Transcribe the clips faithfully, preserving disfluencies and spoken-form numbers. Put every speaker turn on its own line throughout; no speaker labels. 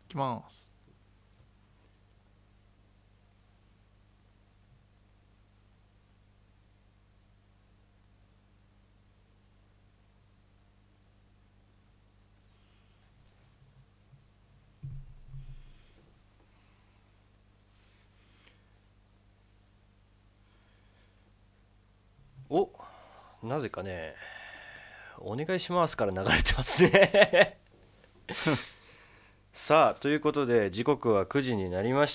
きます。
お、なぜかね、お願いしますから流れてますねさあ、ということで時刻はくじになりました。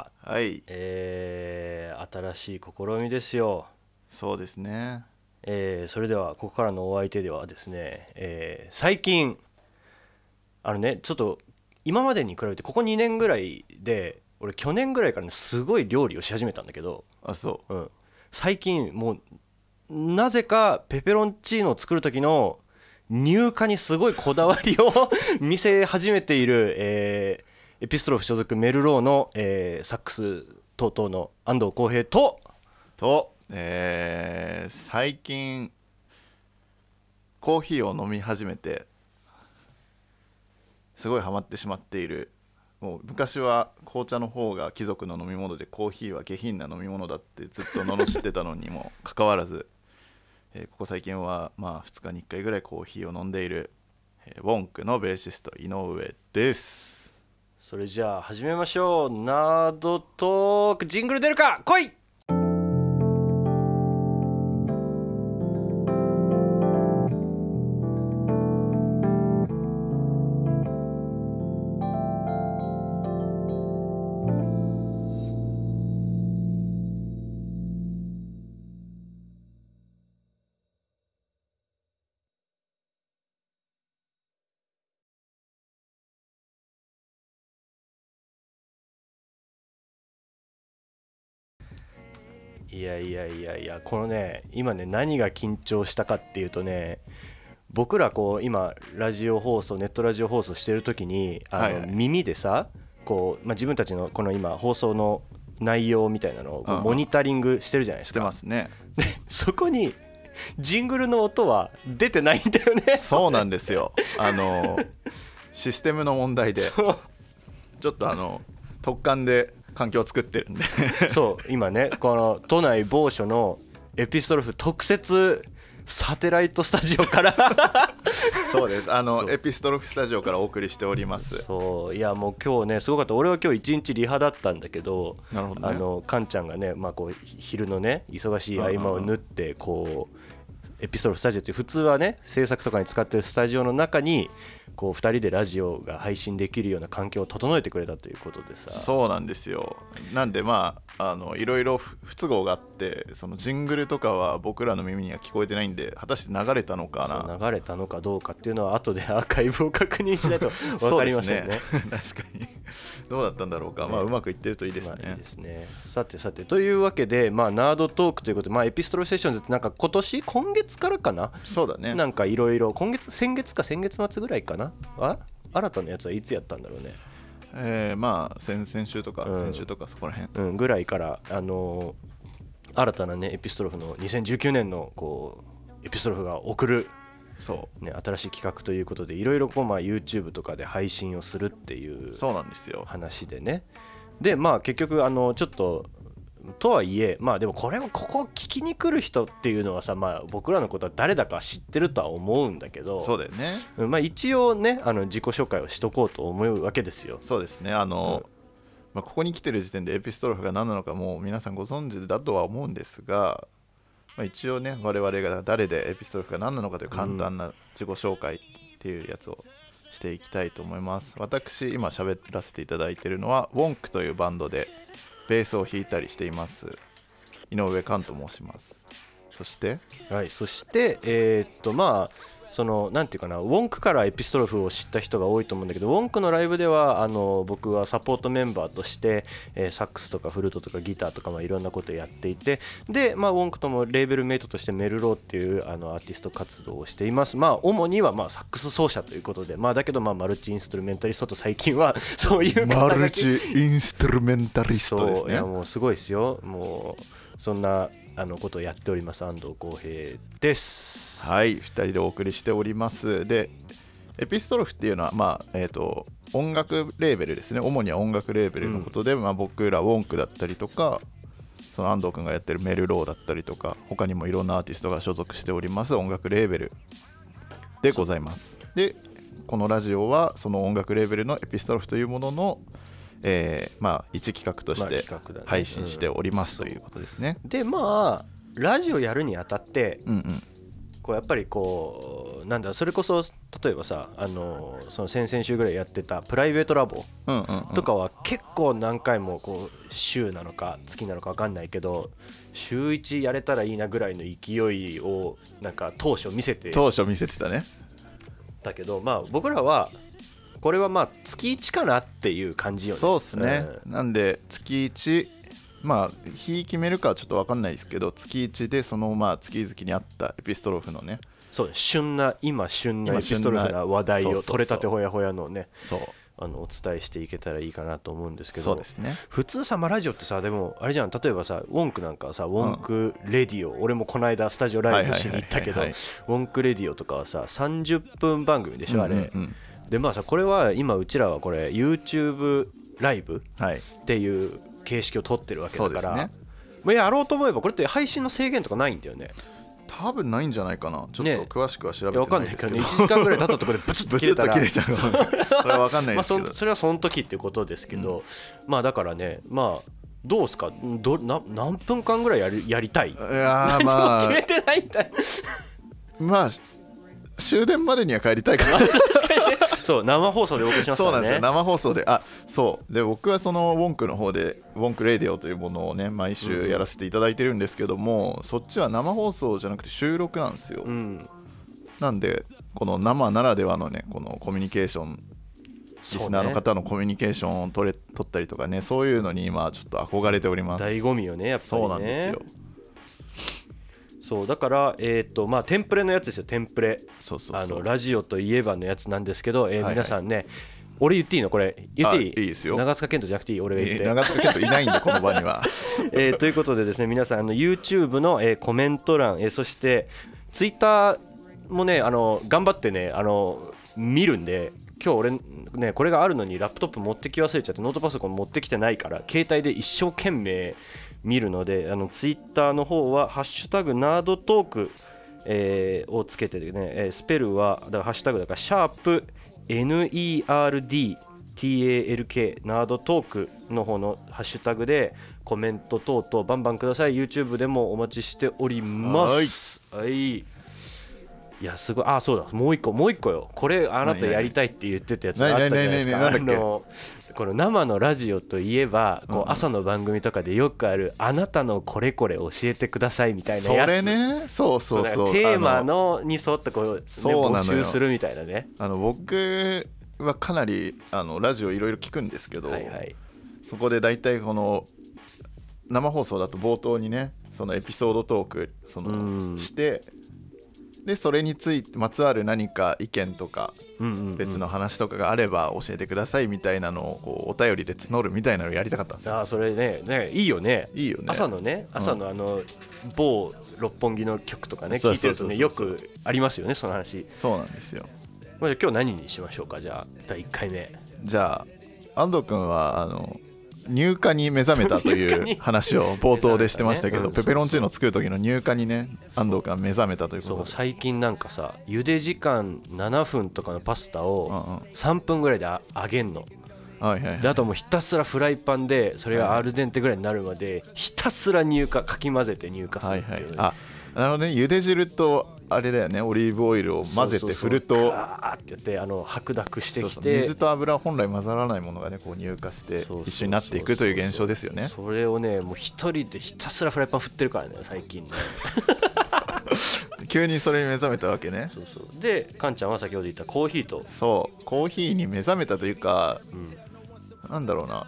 はい、
えー、新しい試みですよ。
そうですね。
えー、それではここからのお相手ではですね、えー、最近あのね、ちょっと今までに比べてここにねんぐらいで、俺去年ぐらいからねすごい料理をし始めたんだけど、
あ、そう。
うん、最近もうなぜかペペロンチーノを作る時の乳化にすごいこだわりを見せ始めている、えー、エピストロフ所属メルローの、えー、サックス等々の安藤浩平と
と、えー、最近コーヒーを飲み始めてすごいハマってしまっている。もう昔は紅茶の方が貴族の飲み物でコーヒーは下品な飲み物だってずっと罵ってたのにもかかわらず、えー、ここ最近はまあふつかにいっかいぐらいコーヒーを飲んでいる、えー、ウォンクのベーシスト井上です。
それじゃあ始めましょう。ナードトーク、ジングル出るか、来い。いやいやいやいや、このね、今ね何が緊張したかっていうとね、僕らこう今ラジオ放送ネットラジオ放送してる時にあの、
はいはい、
耳でさこう、まあ、自分たちのこの今放送の内容みたいなのをこう
うんうん
モニタリングしてるじゃないで
して
すか。
ますね。
でそこにジングルの音は出てないんだよね。
そうなんですよ。あのシステムの問題で
そう
ちょっとあの特感で環境を作ってるんで
そう今ねこの都内某所のエピストロフ特設サテライトスタジオから
そうです。あ
そう
のエピストロフスタジオからお送りしております。
そういやもう今日ねすごかった。俺は今日一日リハだったんだけど、
なるほどね。
あのカンちゃんがね、まあ、こう昼のね忙しい合間を縫ってこうエピストロフスタジオって普通はね制作とかに使ってるスタジオの中にこうふたりでラジオが配信できるような環境を整えてくれたということでさ。
そうなんですよ。なんでまああのいろいろ不都合があって、そのジングルとかは僕らの耳には聞こえてないんで、果たして流れたのかな。
流れたのかどうかっていうのは後でアーカイブを確認しないと分かりませんね。
そうですね確かにどうだったんだろうか、まあうまくいってるといいですね。
まあ、いいですね。さてさてというわけで、まあ、ナードトークということで、まあ、エピストロセッションズってなんか今年今月からかな、
そうだね。
なんかいろいろ今月先月か先月末ぐらいかなあ新たなやつはいつやったんだろうね。
えー、まあ先々週とか、
うん、
先週とかそこら辺、
うん、ぐらいから、あのー、新たなねエピストロフのにせんじゅうきゅうねんのこうエピストロフが送る、
そう
ね、新しい企画ということでいろいろこう、まあ、YouTube とかで配信をするっていう
そうなんですよ。
話でね。でまあ結局あのちょっととはいえ、まあでもこれをここ聞きに来る人っていうのはさ、まあ、僕らのことは誰だか知ってるとは思うんだけど、
そうだよね。
まあ、一応ねあの自己紹介をしとこうと思うわけですよ。
そうですね。あの、
うん
まあ、ここに来てる時点でエピストロフが何なのかもう皆さんご存知だとは思うんですが、まあ、一応ね我々が誰でエピストロフが何なのかという簡単な自己紹介っていうやつをしていきたいと思います。私今喋らせていただいているのはウォンクというバンドでベースを弾いたりしています井上寛と申します。そして、
はい、そしてえー、っとまあそのなんていうかな、ウォンクからエピストロフを知った人が多いと思うんだけど、ウォンクのライブではあの僕はサポートメンバーとして、えー、サックスとかフルートとかギターとか、まあ、いろんなことをやっていて、で、まあ、ウォンクともレーベルメイトとしてメルローっていうあのアーティスト活動をしています。まあ主にはまあサックス奏者ということで、まあ、だけどまあマルチインストゥルメンタリストと最近はそういう
マルチインストゥルメンタリストですね。
そういやもうすごいですよ。もうそんなあのことをやっております安藤浩平です。
はい、ふたりでお送りしております。でエピストロフっていうのは、まあえー、と音楽レーベルですね。主には音楽レーベルのことで、うん、まあ、僕らウォンクだったりとか、その安藤君がやってるメルローだったりとか、他にもいろんなアーティストが所属しております音楽レーベルでございます。でこのラジオはその音楽レーベルのエピストロフというものの、えー、まあ一企画として配信しておりますということですね。
でまあラジオやるにあたって、
うんうん、
こうやっぱりこうなんだそれこそ例えばさあのその先々週ぐらいやってたプライベートラボとかは結構何回もこう週なのか月なのか分かんないけど週いちやれたらいいなぐらいの勢いをなんか当初見せて
当初見せてたね。
だけどまあ僕らはこれはまあ月いちかなっていう感じよね。
そうですね、うん、なんで月いちまあ日決めるかはちょっと分かんないですけど月いちでそのまあ月々にあったエピストロフのね
そう旬な今旬なエピストロフな話題を取れたてほやほやのね
そう
あのお伝えしていけたらいいかなと思うんですけど
そうですね。
普通さ、まあ、ラジオってさでもあれじゃん例えばさウォンクなんかはさウォンクレディオ、うん、俺もこの間スタジオライブしに行ったけどウォンクレディオとかはささんじゅっぷん番組でしょあれ、うんうんうん、でまあさこれは今うちらはこれ YouTube ライブっていう形式を取ってるわけだから、はい、そうですね。まあ、やろうと思えばこれって配信の制限とかないんだよね。
多分ないんじゃないかな。ちょっと詳しくは調べてないですけど、
ね、いや分かんないけどねいちじかんぐらい経ったところでブツッと切れたら
ブツッと切れちゃうそれは分かんないですけど、
まあ、そ, それはその時っていうことですけど、うん、まあだからねまあどうですかどな何分間ぐらいやり、やりたい。い
やまあ
決めてないんだよ
まあ終電までには帰りたいかな
そう生放送でお送りしますからね。
そうなんですよ生放送であそうで僕はそのウォンクの方でウォンクレディオというものをね毎週やらせていただいてるんですけども、うん、そっちは生放送じゃなくて収録なんですよ、うん、なんでこの生ならではのねこのコミュニケーションリスナーの方のコミュニケーションを取れ取ったりとかねそういうのに今ちょっと憧れております。
醍醐味よねやっぱりね。
そうなんですよ。
そうだから、えーとまあ、テンプレのやつですよテンプレ。
そうそうそう
あのラジオといえばのやつなんですけど、えーはいはい、皆さんね俺言っていいのこれ言っていい？
いいですよ。
長塚健人じゃなくていい俺が言って、
えー、長塚健人いないんでこの場には、
えー、ということでですね皆さんあの YouTube の、えー、コメント欄、えー、そして Twitter もねあの頑張ってねあの見るんで今日俺ねこれがあるのにラップトップ持ってき忘れちゃってノートパソコン持ってきてないから携帯で一生懸命見るのであのツイッターの方はハッシュタグナードトーク、えー、をつけてね、えー、スペルはだからハッシュタグだからシャープ エヌイーアールディーティーエーエルケー ナードトークの方のハッシュタグでコメント等々バンバンください。 YouTube でもお待ちしております。はい、はい、いやすごい。あそうだもう一個もう一個よこれあなたやりたいって言ってたやつがあったじゃないですか。あのこの生のラジオといえばこう朝の番組とかでよくあるあなたのこれこれ教えてくださいみたいなやつ。
それねそうそうそう
テーマのに沿ってこう、ね、募集するみたいなね。
あの僕はかなりあのラジオいろいろ聞くんですけど、はいはい、そこで大体この生放送だと冒頭にねそのエピソードトークそのしてでそれについてまつわる何か意見とか別の話とかがあれば教えてくださいみたいなのをこうお便りで募るみたいなのをやりたかったんですよ。
あそれ ね, ねいいよね。
いいよね
朝のね朝のあの某六本木の曲とかね聞いてるとねよくありますよねその話。
そうなんですよ。
今日何にしましょうか。じゃあだいいっかいめ
じゃあ安藤君はあの入荷に目覚めたという話を冒頭でしてましたけど、ねうん、ペペロンチーノ作る時の入荷にね安藤君が目覚めたということで。
そう最近なんかさ茹で時間ななふんとかのパスタをさんぷんぐらいで揚げんの、はいはいはい、であともうひたすらフライパンでそれがアルデンテぐらいになるまでひたすら乳化かき混ぜて乳化するっていう、はいはい、
あなるほどね。茹で汁とあれだよねオリーブオイルを混ぜて振ると
そうそうそうガーってやってあの白濁してきてそうそう
水と油本来混ざらないものがねこう乳化して一緒になっていくという現象ですよね。
それをねもう一人でひたすらフライパン振ってるからね最近ね
急にそれに目覚めたわけね。
そうそうでカンちゃんは先ほど言ったコーヒーと
そうコーヒーに目覚めたというか、うん、なんだろうな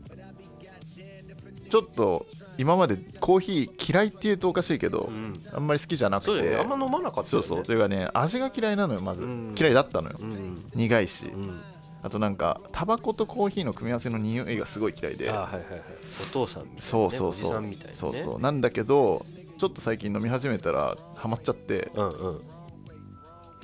ちょっと今までコーヒー嫌いって言うとおかしいけど、うん、あんまり好きじゃなくてそうだよね、
あんま飲まなかったよね。そうそう
というかね味が嫌いなのよまず、うん、嫌いだったのよ、うん、苦いし、うん、あとなんかタバコとコーヒーの組み合わせの匂いがすごい嫌いで
あ、はいはいはい、お父さんみたいな、ね、
そうそうそう
おじさんみたいな、ね、
そうそうなんだけどちょっと最近飲み始めたらハマっちゃって、うんうん、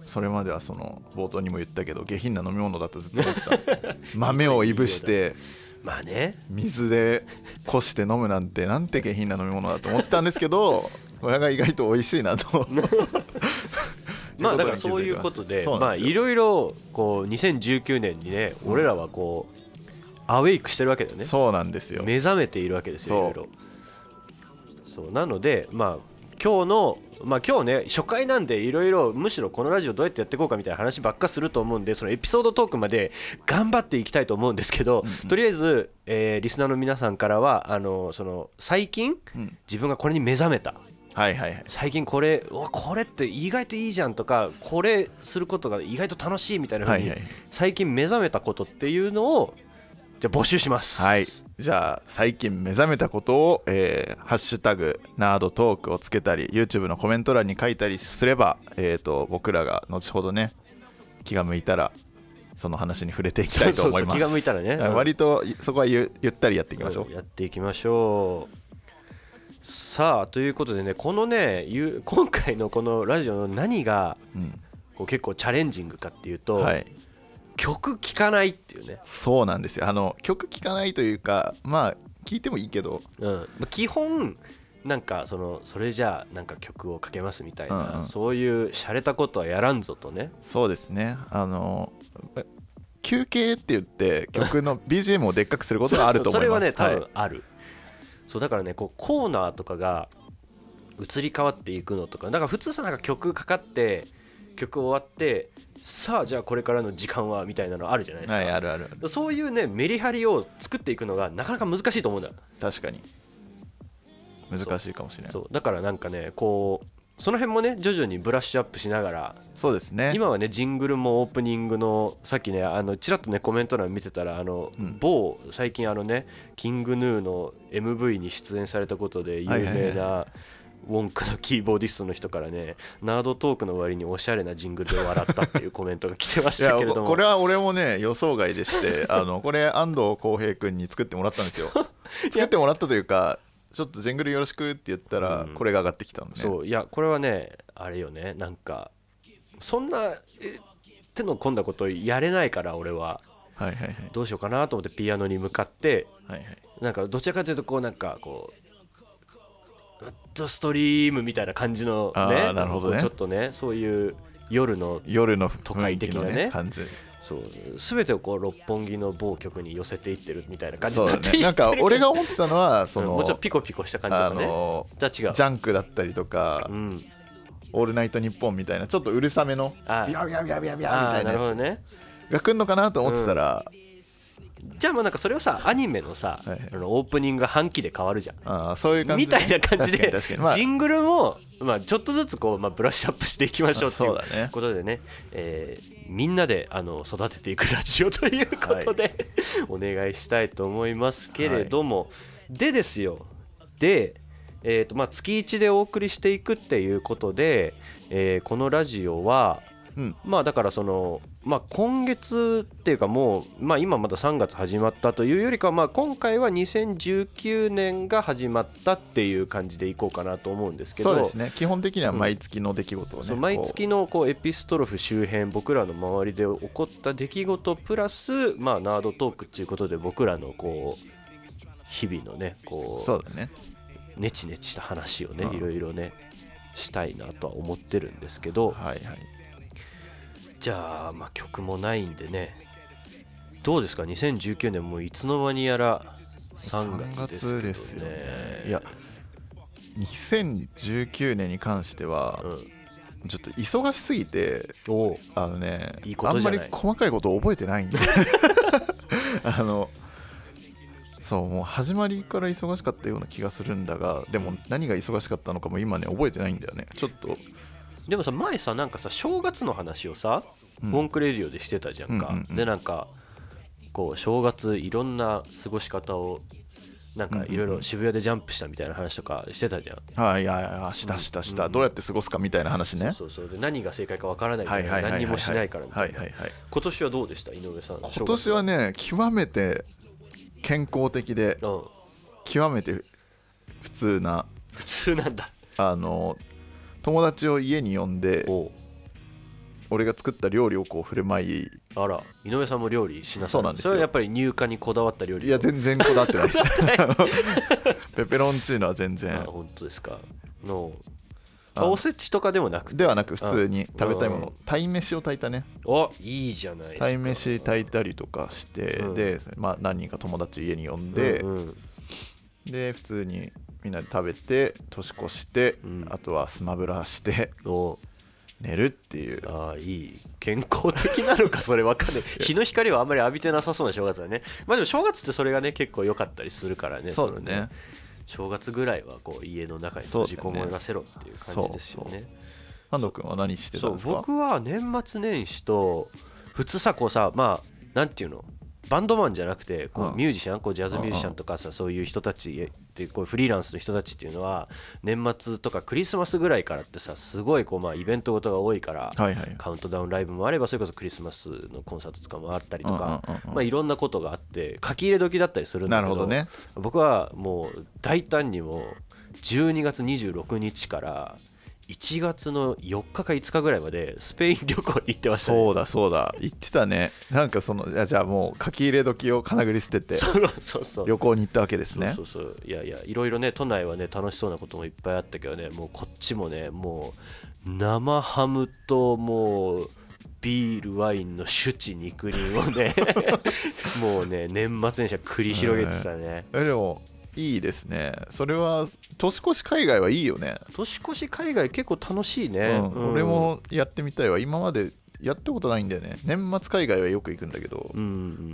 それまではその冒頭にも言ったけど下品な飲み物だとずっと思ってた豆をいぶして
まあね
水でこして飲むなんてなんて下品な飲み物だと思ってたんですけどこれが意外と美味しいなと
まあだからそういうことでまあいろいろこうにせんじゅうきゅうねんにね俺らはこうアウェイクしてるわけだよね。
そうなんですよ。
目覚めているわけですよいろいろ。そうなのでまあ今日のまあ今日ね初回なんでいろいろむしろこのラジオどうやってやっていこうかみたいな話ばっかすると思うんでそのエピソードトークまで頑張っていきたいと思うんですけど、うんうん、とりあえず、えー、リスナーの皆さんからはあのその最近、うん、自分がこれに目覚めた、
はいはいはい、
最近これこれって意外といいじゃんとかこれすることが意外と楽しいみたいな風に最近目覚めたことっていうのをじゃあ募集します。
はい。じゃあ最近目覚めたことを、えー、ハッシュタグナードトークをつけたり YouTube のコメント欄に書いたりすれば、えー、と僕らが後ほどね気が向いたらその話に触れていきたいと思います。
そうそうそう気が向いたらね、うん、
割とそこは ゆ, ゆったりやっていきましょう。
やっていきましょう。さあということでねこのね今回のこのラジオの何がこう結構チャレンジングかっていうと、はい、曲聴かないっていうね。
そうなんですよ。あの曲聴かないというかまあ聴いてもいいけど、
うん、基本なんかそのそれじゃあなんか曲をかけますみたいな、うんうん、そういう洒落たことはやらんぞとね。
そうですね。あの休憩って言って曲の ビージーエム をでっかくすることがあると思います。
それはね多分ある、はい、そうだからねこうコーナーとかが移り変わっていくのとかだから普通さなんか曲かかって曲終わってさあじゃあこれからの時間はみたいなのあるじゃないですか、
はい、あるあるある。
そういうねメリハリを作っていくのがなかなか難しいと思うんだ。
確かに難しいかもしれない。
そうだからなんかねこうその辺もね徐々にブラッシュアップしながら。
そうですね。
今はねジングルもオープニングのさっきねあのちらっとねコメント欄見てたらあの、うん、某最近あのねキングヌーの エムブイ に出演されたことで有名なウォンクのキーボーディストの人からねナードトークの割におしゃれなジングルで笑ったっていうコメントが来てましたけれども
これは俺もね予想外でしてあのこれ安藤浩平君に作ってもらったんですよ作ってもらったというかちょっとジングルよろしくって言ったらこれが上がってきたのね、うん、
そういやこれはねあれよねなんかそんな手の込んだことやれないから俺は、
はいはいはい、
どうしようかなと思ってピアノに向かって、
はいはい、
なんかどちらかというとこうなんかこうラッドストリームみたいな感じのね、
なるほどね、
ちょっとねそういう夜の
夜の
都会的な ね,
ね感じ
そう全てをこう六本木の某局に寄せていってるみたいな感じになっていって、
ね、なんか俺が思ってたのはその、
うん、もうちょっとピコピコした感じだね、あのー、じゃあ違う
ジャンクだったりとか、うん、オールナイトニッポンみたいなちょっとうるさめのビャビャビャビャビャみたいなやつ
ね、
が来るのかなと思ってたら、
うん、じゃあもうなんかそれはさアニメのさ、はいはい、あのオープニングが半期で変わるじゃん。
あそういう感じ、
ね、みたいな感じでジングルも、まあ、ちょっとずつこう、まあ、ブラッシュアップしていきましょうっていうことでね、ねえー、みんなであの育てていくラジオということで、はい、お願いしたいと思いますけれども、はい、でですよでえーとまあ、月いちでお送りしていくっていうことで、えー、このラジオは、うん、まあだからその、まあ、今月っていうかもう、まあ、今まださんがつ始まったというよりかは、まあ、今回はにせんじゅうきゅうねんが始まったっていう感じでいこうかなと思うんですけど、
そうですね、基本的には毎月の出来事をね、うん、
そう毎月のこうエピストロフ周辺僕らの周りで起こった出来事プラス、まあ、ナードトークっていうことで僕らのこう日々のねこう
そうだね
ネチネチした話をね、うん、いろいろねしたいなとは思ってるんですけど、
はいはい、
じゃあまあ曲もないんでねどうですかにせんじゅうきゅうねんもういつの間にやらさんがつですけどね。ですよね。
いやにせんじゅうきゅうねんに関しては、うん、ちょっと忙しすぎてあのね
いいことじゃない、
あんまり細かいことを覚えてないんであのそうもう始まりから忙しかったような気がするんだがでも何が忙しかったのかも今ね覚えてないんだよねちょっと。
でもさ前さなんかさ正月の話をさ、うん、ウォンクレディオでしてたじゃんか、うんうんうん、でなんかこう正月いろんな過ごし方をなんかいろいろ渋谷でジャンプしたみたいな話とかしてたじゃん、
うんうん、はいはいはいしたしたした、うん、どうやって過ごすかみたいな話ね。
そうそうそうで何が正解かわからないみたいな、何にもしないからみたいな。今年はどうでした井上さん。
今年はね極めて健康的で、うん、極めて普通な
普通なんだ
あの友達を家に呼んで俺が作った料理をこう振る舞い、
あら井上さんも料理しなさい。
そうなんですよ。
それはやっぱり入荷にこだわった料理。
いや全然こだわってないですペペロンチーノは全然。
あ本当ですかのあおせちとかでもなくて
ではなく普通に食べたいもの、鯛めしを炊いたね。
おいいじゃないですか。
鯛めし炊いたりとかして、うん、で、まあ、何人か友達家に呼んで、うんうん、で普通にみんなで食べて年越して、うん、あとはスマブラして寝るっていう。
ああいい健康的なのかそれわかんない日の光はあんまり浴びてなさそうな正月だね。まあでも正月ってそれがね結構良かったりするからね。
そうだね。
正月ぐらいはこう家の中に閉じこもらせろっていう感じですよね。
安藤君は何してたんですか？
僕は年末年始と普通さこうさまあなんていうのバンドマンじゃなくてこうミュージシャンこうジャズミュージシャンとかさそういう人たちってこうフリーランスの人たちっていうのは年末とかクリスマスぐらいからってさすごいこうまあイベントごとが多いからカウントダウンライブもあればそれこそクリスマスのコンサートとかもあったりとかまあいろんなことがあって書き入れ時だったりするんだけど僕はもう大胆にもじゅうにがつにじゅうろくにちからいちがつのよっかかいつかぐらいまでスペイン旅行行ってましたね。
そうだそうだ行ってたね。なんかそのじゃあもう書き入れ時をかなぐり捨てて
そうそう
旅行に行ったわけですね。
そうそうそういやいやいろいろね都内はね楽しそうなこともいっぱいあったけどねもうこっちもねもう生ハムともうビールワインの酒池肉林をねもうね年末年始は繰り広げてたね。
えー、でもいいですね。それは年越し海外はいいよね。
年越し海外結構楽しいね、
うんうん、俺もやってみたいわ。今までやったことないんだよね。年末海外はよく行くんだけど、うんうん、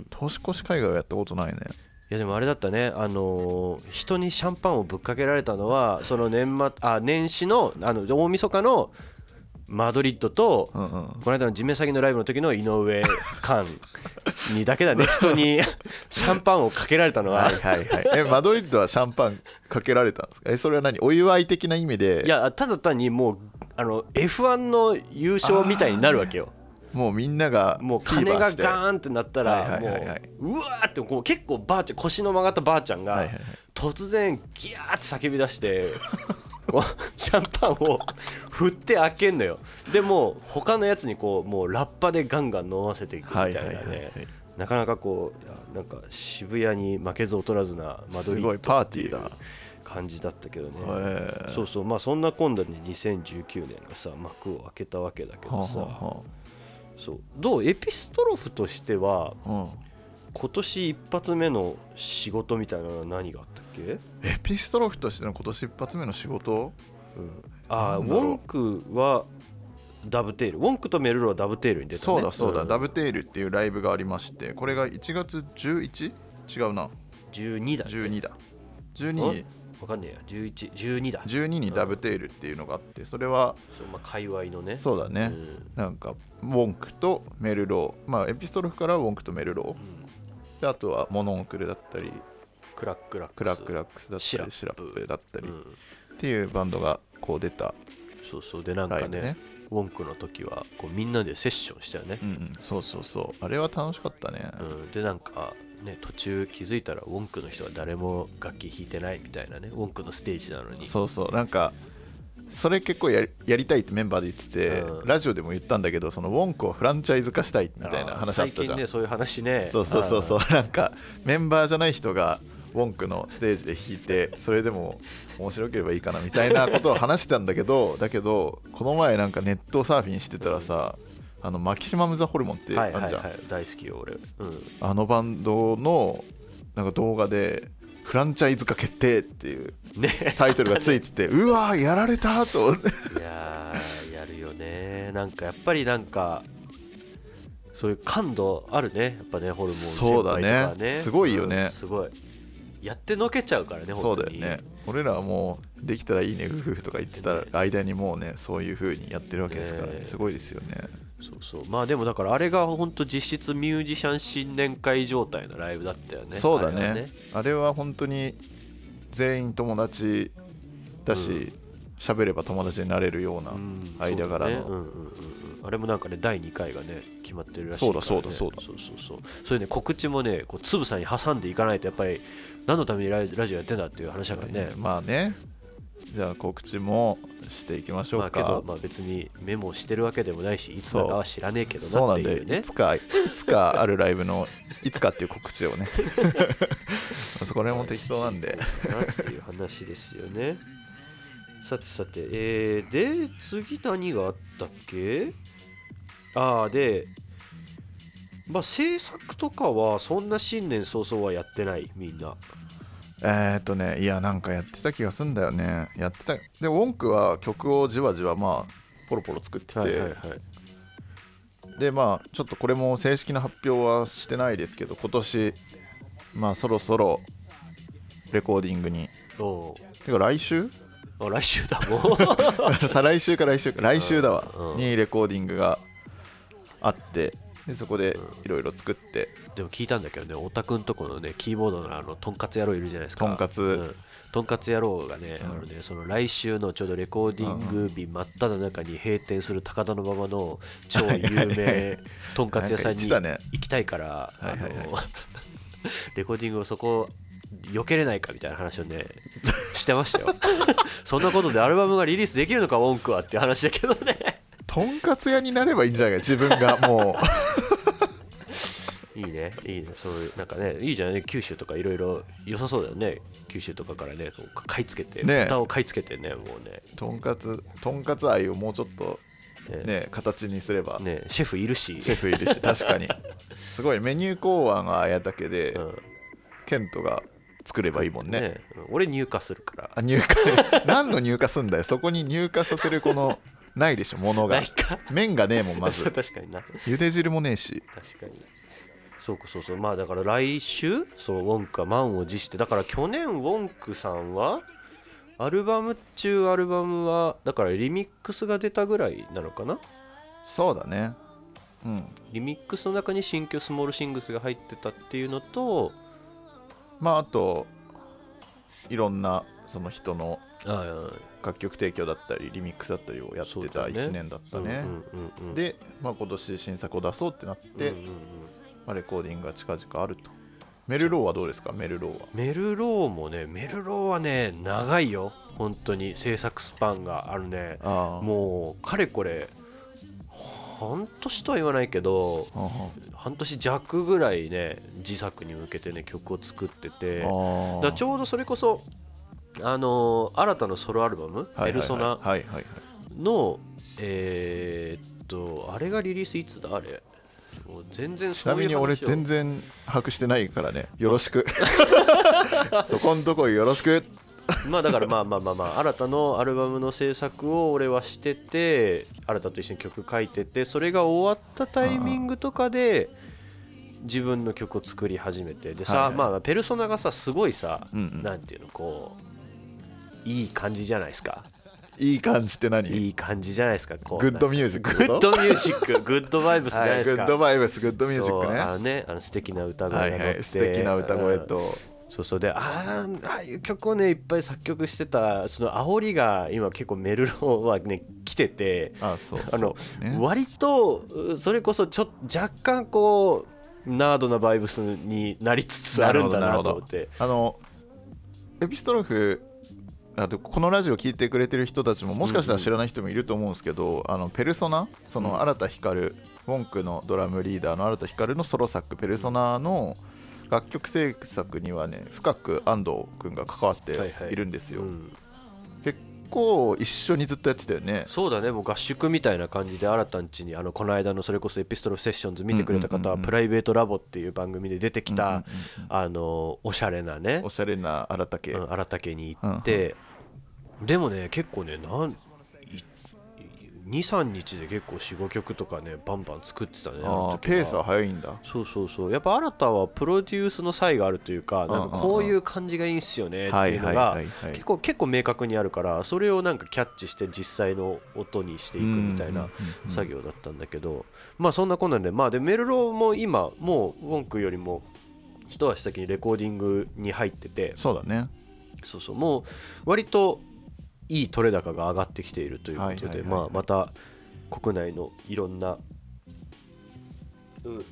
年越し海外はやったことないね。
いやでもあれだったね、あのー、人にシャンパンをぶっかけられたのはその年末あ年始のあの大晦日のマドリッドと、うんうん、この間のジメサギのライブの時の井上寛にだけだね人にシャンパンをかけられたのは
はいはいはいえマドリッドはシャンパンかけられたんですか？えそれは何お祝い的な意味で？
いやただ単にもうあの エフワン の優勝みたいになるわけよ。
もうみんなが
もう金がガーンってなったらもううわーってこう結構ばあちゃん腰の曲がったばあちゃんが突然ギャーって叫び出してこうシャンパンを振って開けんのよ。でも他のやつにこうもうラッパでガンガン飲ませていくみたいなね、なかなかこうなんか渋谷に負けず劣らずなマドリードっていう感じだったけどね。そうそうまあそんな今度ににせんじゅうきゅうねんがさ幕を開けたわけだけどさ、はあはあ、そうどうエピストロフとしては、うん、今年一発目の仕事みたいなのは何があったっけ？
エピストロフとしての今年一発目の仕事、
うん、あウォンクはダブテールウォンクとメルロはダブテールに出たね。
そうだそうだ、うん、ダブテールっていうライブがありましてこれがいちがつじゅういち？違うな
じゅうにだ、ね、
じゅうにだじゅうにに
わかんねえやじゅういち、じゅうにだ
じゅうににダブテールっていうのがあってそれは
そう、まあ、界隈のね
そうだね、うん、なんかウォンクとメルローまあエピストロフからウォンクとメルロー、うん、であとはモノンクルだったり
クラックラックス
クラックラックスだったりシラップだったり、うん、っていうバンドがこう出た。
そうそうでなんか ね, ねウォンクの時はこうみんなでセッションしたよね、
うんうん、そうそうそうあれは楽しかったね、
うん、でなんかね、途中気づいたらウォンクの人は誰も楽器弾いてないみたいなねウォンクのステージなのに
そうそうなんかそれ結構 や り, やりたいってメンバーで言ってて、うん、ラジオでも言ったんだけどそのウォンクをフランチャイズ化したいみたいな話あったじゃん。
最近ねそういう話ね
そうそうそうそうなんかメンバーじゃない人がウォンクのステージで弾いてそれでも面白ければいいかなみたいなことを話してたんだけどだけどこの前なんかネットサーフィンしてたらさ、うんあのマキシマム・ザ・ホルモンってあるじゃん、はいはいはい、
大好きよ俺、うん、
あのバンドのなんか動画でフランチャイズ化決定っていうタイトルがついてて、ね、うわーやられたと思ってい
やーやるよねなんかやっぱりなんかそういう感度あるねやっぱねホルモン先輩とかね
そうだねすごいよね、
うん、すごいやってのけちゃうからね
そうだよね俺らはもうできたらいいね夫婦とか言ってた間にもうねそういう風にやってるわけですからね、ねすごいですよね。
そうそうまあでもだからあれが本当実質ミュージシャン新年会状態のライブだったよね。
そうだねあれはねあれは本当に全員友達だし喋、うん、れば友達になれるような間柄の
あれもなんかねだいにかいがね決まってるらしいから、ね、
そうだそうだそうだ
そうそうそうそれね告知もねこうつぶさに挟んでいかないとやっぱり何のためにラジオやってんだっていう話だからね。
まあねじゃあ告知もしていきましょうか。
まあけど、まあ、別にメモしてるわけでもないしいつだかは知らねえけど
そうなんで、
なっていうね。
いつかいつかあるライブのいつかっていう告知をねそこら辺も適当なんで
なっていう話ですよね。さてさて、えー、で次何があったっけ。ああでまあ制作とかはそんな新年早々はやってないみんな。
えーっとねいやなんかやってた気がすんだよね。やってた。でウォンクは曲をじわじわまあポロポロ作ってて、
はいはいはい、
でまあちょっとこれも正式な発表はしてないですけど、今年まあそろそろレコーディングに、
お
てか来週
あ来週だもう
再来週か来週か来週だわ、
うんうん、
にレコーディングがあって、でそこでいろいろ作って、
でも聞いたんだけどね、オタくんとこのねキーボードのあのとんかつ野郎いるじゃないですか。
とんかつ、
うん、とんかつ野郎がね、うん、あのねその来週のちょうどレコーディング日真っ只中に閉店する高田馬場の超有名とんかつ屋さんに行きたいから、あのレコーディングをそこ避けれないかみたいな話をねしてましたよそんなことでアルバムがリリースできるのかウォンクはっていう話だけどね
とんかつ屋になればいいんじゃないか自分がも
ういいねいいね、そういうなんかねいいじゃんね、九州とかいろいろ良さそうだよね。九州とかからね買い付けて、ね、蓋を買い付けてね、もうね
とんかつとんかつ愛をもうちょっとね、ね形にすれば
ね、シェフいるし
シェフいるし確かにすごいメニュー考案が綾竹で、うん、ケントが作ればいいもんね。ね、
俺入荷するから。
あ入荷何の入荷すんだよそこに入荷させるこのないでしょものが。麺がねえもんまず
確かにな。
茹で汁もねえし。
確かにそうかそうそう。まあだから来週そうウォンクは満を持して、だから去年ウォンクさんはアルバム中アルバムはだからリミックスが出たぐらいなのかな。
そうだね、うん、
リミックスの中に新居スモールシングスが入ってたっていうのと、
まああといろんなその人の楽曲提供だったりリミックスだったりをやってたいちねんだったね。で、まあ、今年新作を出そうってなって、うんうんうん、まあ、レコーディングが近々あると。メルローはどうですか。メルローは
メルローもねメルローはね長いよ本当に。制作スパンがあるね。あもうかれこれ半年とは言わないけど半年弱ぐらいね自作に向けてね曲を作ってて、だちょうどそれこそあのー、新たなソロアルバム「ペルソナ」のえー、っとあれがリリースいつだあれ。もう全然そういう話を。ちなみに
俺全然把握してないからねよろしくそこんとこよろしく
まあだからまあまあまあまあ新たのアルバムの制作を俺はしてて、新たと一緒に曲書いてて、それが終わったタイミングとかで自分の曲を作り始めて、でさ、まあペルソナがさすごいさ、なんていうのこういい感じじゃないですか。
いい感じって何？
いい感じじゃないですか。こう
グッドミュージック。
グッドミュージック、グッドバイブスじゃないですか。
はい、グッドバイブス、グッドミュージックね。
あのね、あの素敵な歌声が乗って、はいはい、
素敵な歌声と、うん、
そうそうで、ああいう曲をねいっぱい作曲してたその煽りが今結構メルローはね来てて、
あそうそう、ね、
あの割とそれこそちょっと若干こうナードなバイブスになりつつあるんだなと思って。
あのエピストロフあとこのラジオ聞いてくれてる人たちももしかしたら知らない人もいると思うんですけど、うんうん、あのペルソナ、その新田ひかる、ウォンクのドラムリーダーの新田ひかるのソロ作ペルソナの楽曲制作にはね深く安藤くんが関わっているんですよ、はいはい、うん、結構一緒にずっとやってたよね。
そうだね、もう合宿みたいな感じで新たんちにあのこの間のそれこそエピストロフセッションズ見てくれた方はプライベートラボっていう番組で出てきたあのおしゃれなね
おしゃれな新田家、
うん、新田家に行って、うんうん、でもね結構ねなんにさんにちで結構 よん,ご 曲とかねバンバン作ってたね。
あペースは早いんだ。
そうそうそう、やっぱ新たはプロデュースの才があるというか、なんかこういう感じがいいんすよねっていうのが結構結構明確にあるから、それをなんかキャッチして実際の音にしていくみたいな作業だったんだけど、まあそんなこんなんで、まあでメルロも今もうウォンクよりも一足先にレコーディングに入ってて、
そうだね、
そうそう、もう割といい取れ高が上がってきているということで、まあまた国内のいろんな、うん、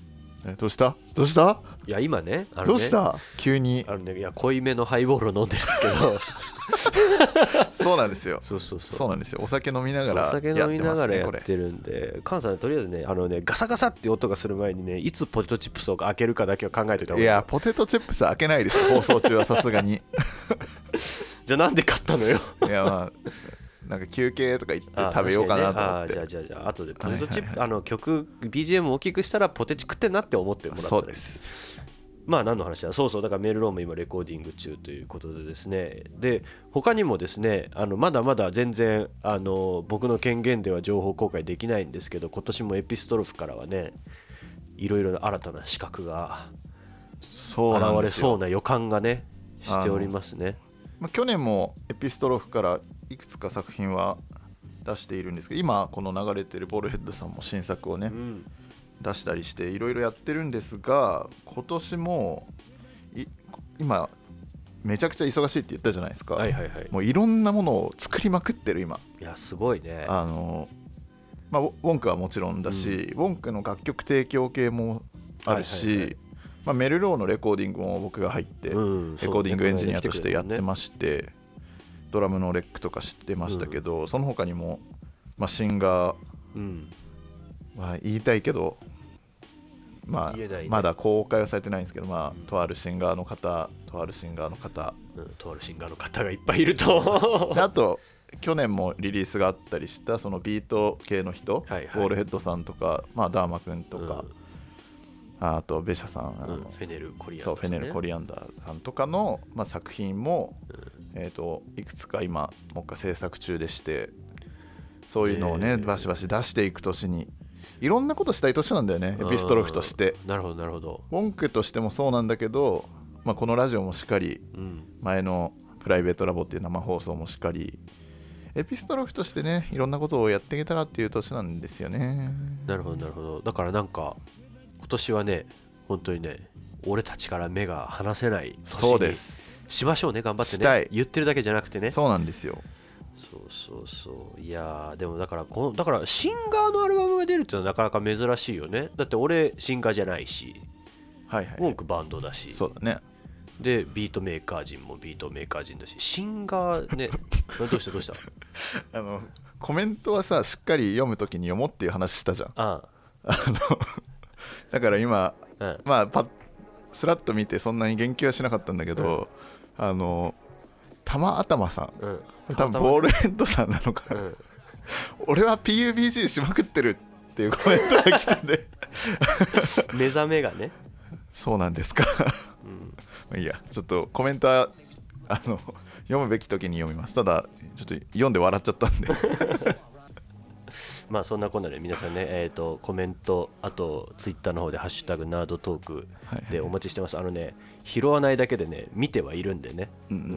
えどうしたどうした
いや今ねあのね
どうした急に
あのねいや濃いめのハイボールを飲んでるんですけど
そうなんですよ
そうそうそう
そうなんですよお酒飲みながら
お酒飲みながらやってるんで菅さんとりあえずねあのねガサガサって音がする前にねいつポテトチップスを開けるかだけは考えておいた方がいい。
いやポテトチップス開けないですよ放送中はさすがに
じゃあなんで買ったのよ
いやまあなんか休憩とか言って食べようかなと思って、
ね、あじゃあじゃあじゃあ後でポテトチップ、はいはいはい、あの曲 ビージーエム 大きくしたらポテチ食ってんなって思ってもらったら
そうです。
まあ何の話だそうそうだからメールローム今レコーディング中ということでですねで他にもですねあのまだまだ全然あの僕の権限では情報公開できないんですけど今年もエピストロフからはねいろいろ新たな資格が現れそうな予感がねしておりますね。
まあ、去年もエピストロフからいくつか作品は出しているんですけど今この流れてるボールヘッドさんも新作をね、うん、出したりしていろいろやってるんですが今年も今めちゃくちゃ忙しいって言ったじゃないですか、
はいはいはい、
もういろんなものを作りまくってる今。
いやすごいね
あの、まあ、ウォンクはもちろんだし、うん、ウォンクの楽曲提供系もあるし、はいはいはいまあ、メルローのレコーディングも僕が入って、うん、レコーディングエンジニアとしてやってまして、ドラムのレックとか知ってましたけど、うん、その他にも、まあ、シンガー、うんまあ、言いたいけど、まあね、まだ公開はされてないんですけど、まあうん、とあるシンガーの方とあるシンガーの方、
うん、とあるシンガーの方がいっぱいいると
であと去年もリリースがあったりしたそのビート系の人、はいはい、ボールヘッドさんとか、まあ、ダーマくんとか、うん、あとベシャさん、あの、
うん、フェネルコリアンダー、ね、
そうフェネルコリアンダーさんとかの、まあ、作品も、うんえー、といくつか今もう一回制作中でしてそういうのをね、えー、バシバシ出していく年にいろんなことしたい年なんだよねエピストロフとして。
なるほどなるほど。
ウォンクとしてもそうなんだけど、まあ、このラジオもしっかり、うん、前のプライベートラボっていう生放送もしっかりエピストロフとしてねいろんなことをやっていけたらっていう年なんですよね。
なるほどなるほど。だからなんか今年はね本当にね俺たちから目が離せない年にしましょうね。頑張ってね言ってるだけじゃなくてね。
そうなんですよ。
そうそうそういやでもだからこのだからシンガーのアルバムが出るっていうのはなかなか珍しいよね。だって俺シンガーじゃないし、
はいはい、
ウォンクバンドだし、
そうだね。
でビートメーカー陣もビートメーカー陣だしシンガーねどうしたどうした
あのコメントはさしっかり読むときに読もうっていう話したじゃん。あああのだから今、うん、まあパッスラッと見てそんなに言及はしなかったんだけど、うん、あの玉頭さん、うん、多分ボールヘッドさんなのかな、うん、俺は ピーユービージー しまくってるっていうコメントが来てて
目覚めがね
そうなんですか、うん、いいやちょっとコメントはあの読むべき時に読みます。ただちょっと読んで笑っちゃったんで
まあそんなこんなで皆さんね、えー、とコメントあとツイッターの方でハッシュタグナードトークでお待ちしてます。あのね拾わないだけでね見てはいるんでね、うんうんうんうん、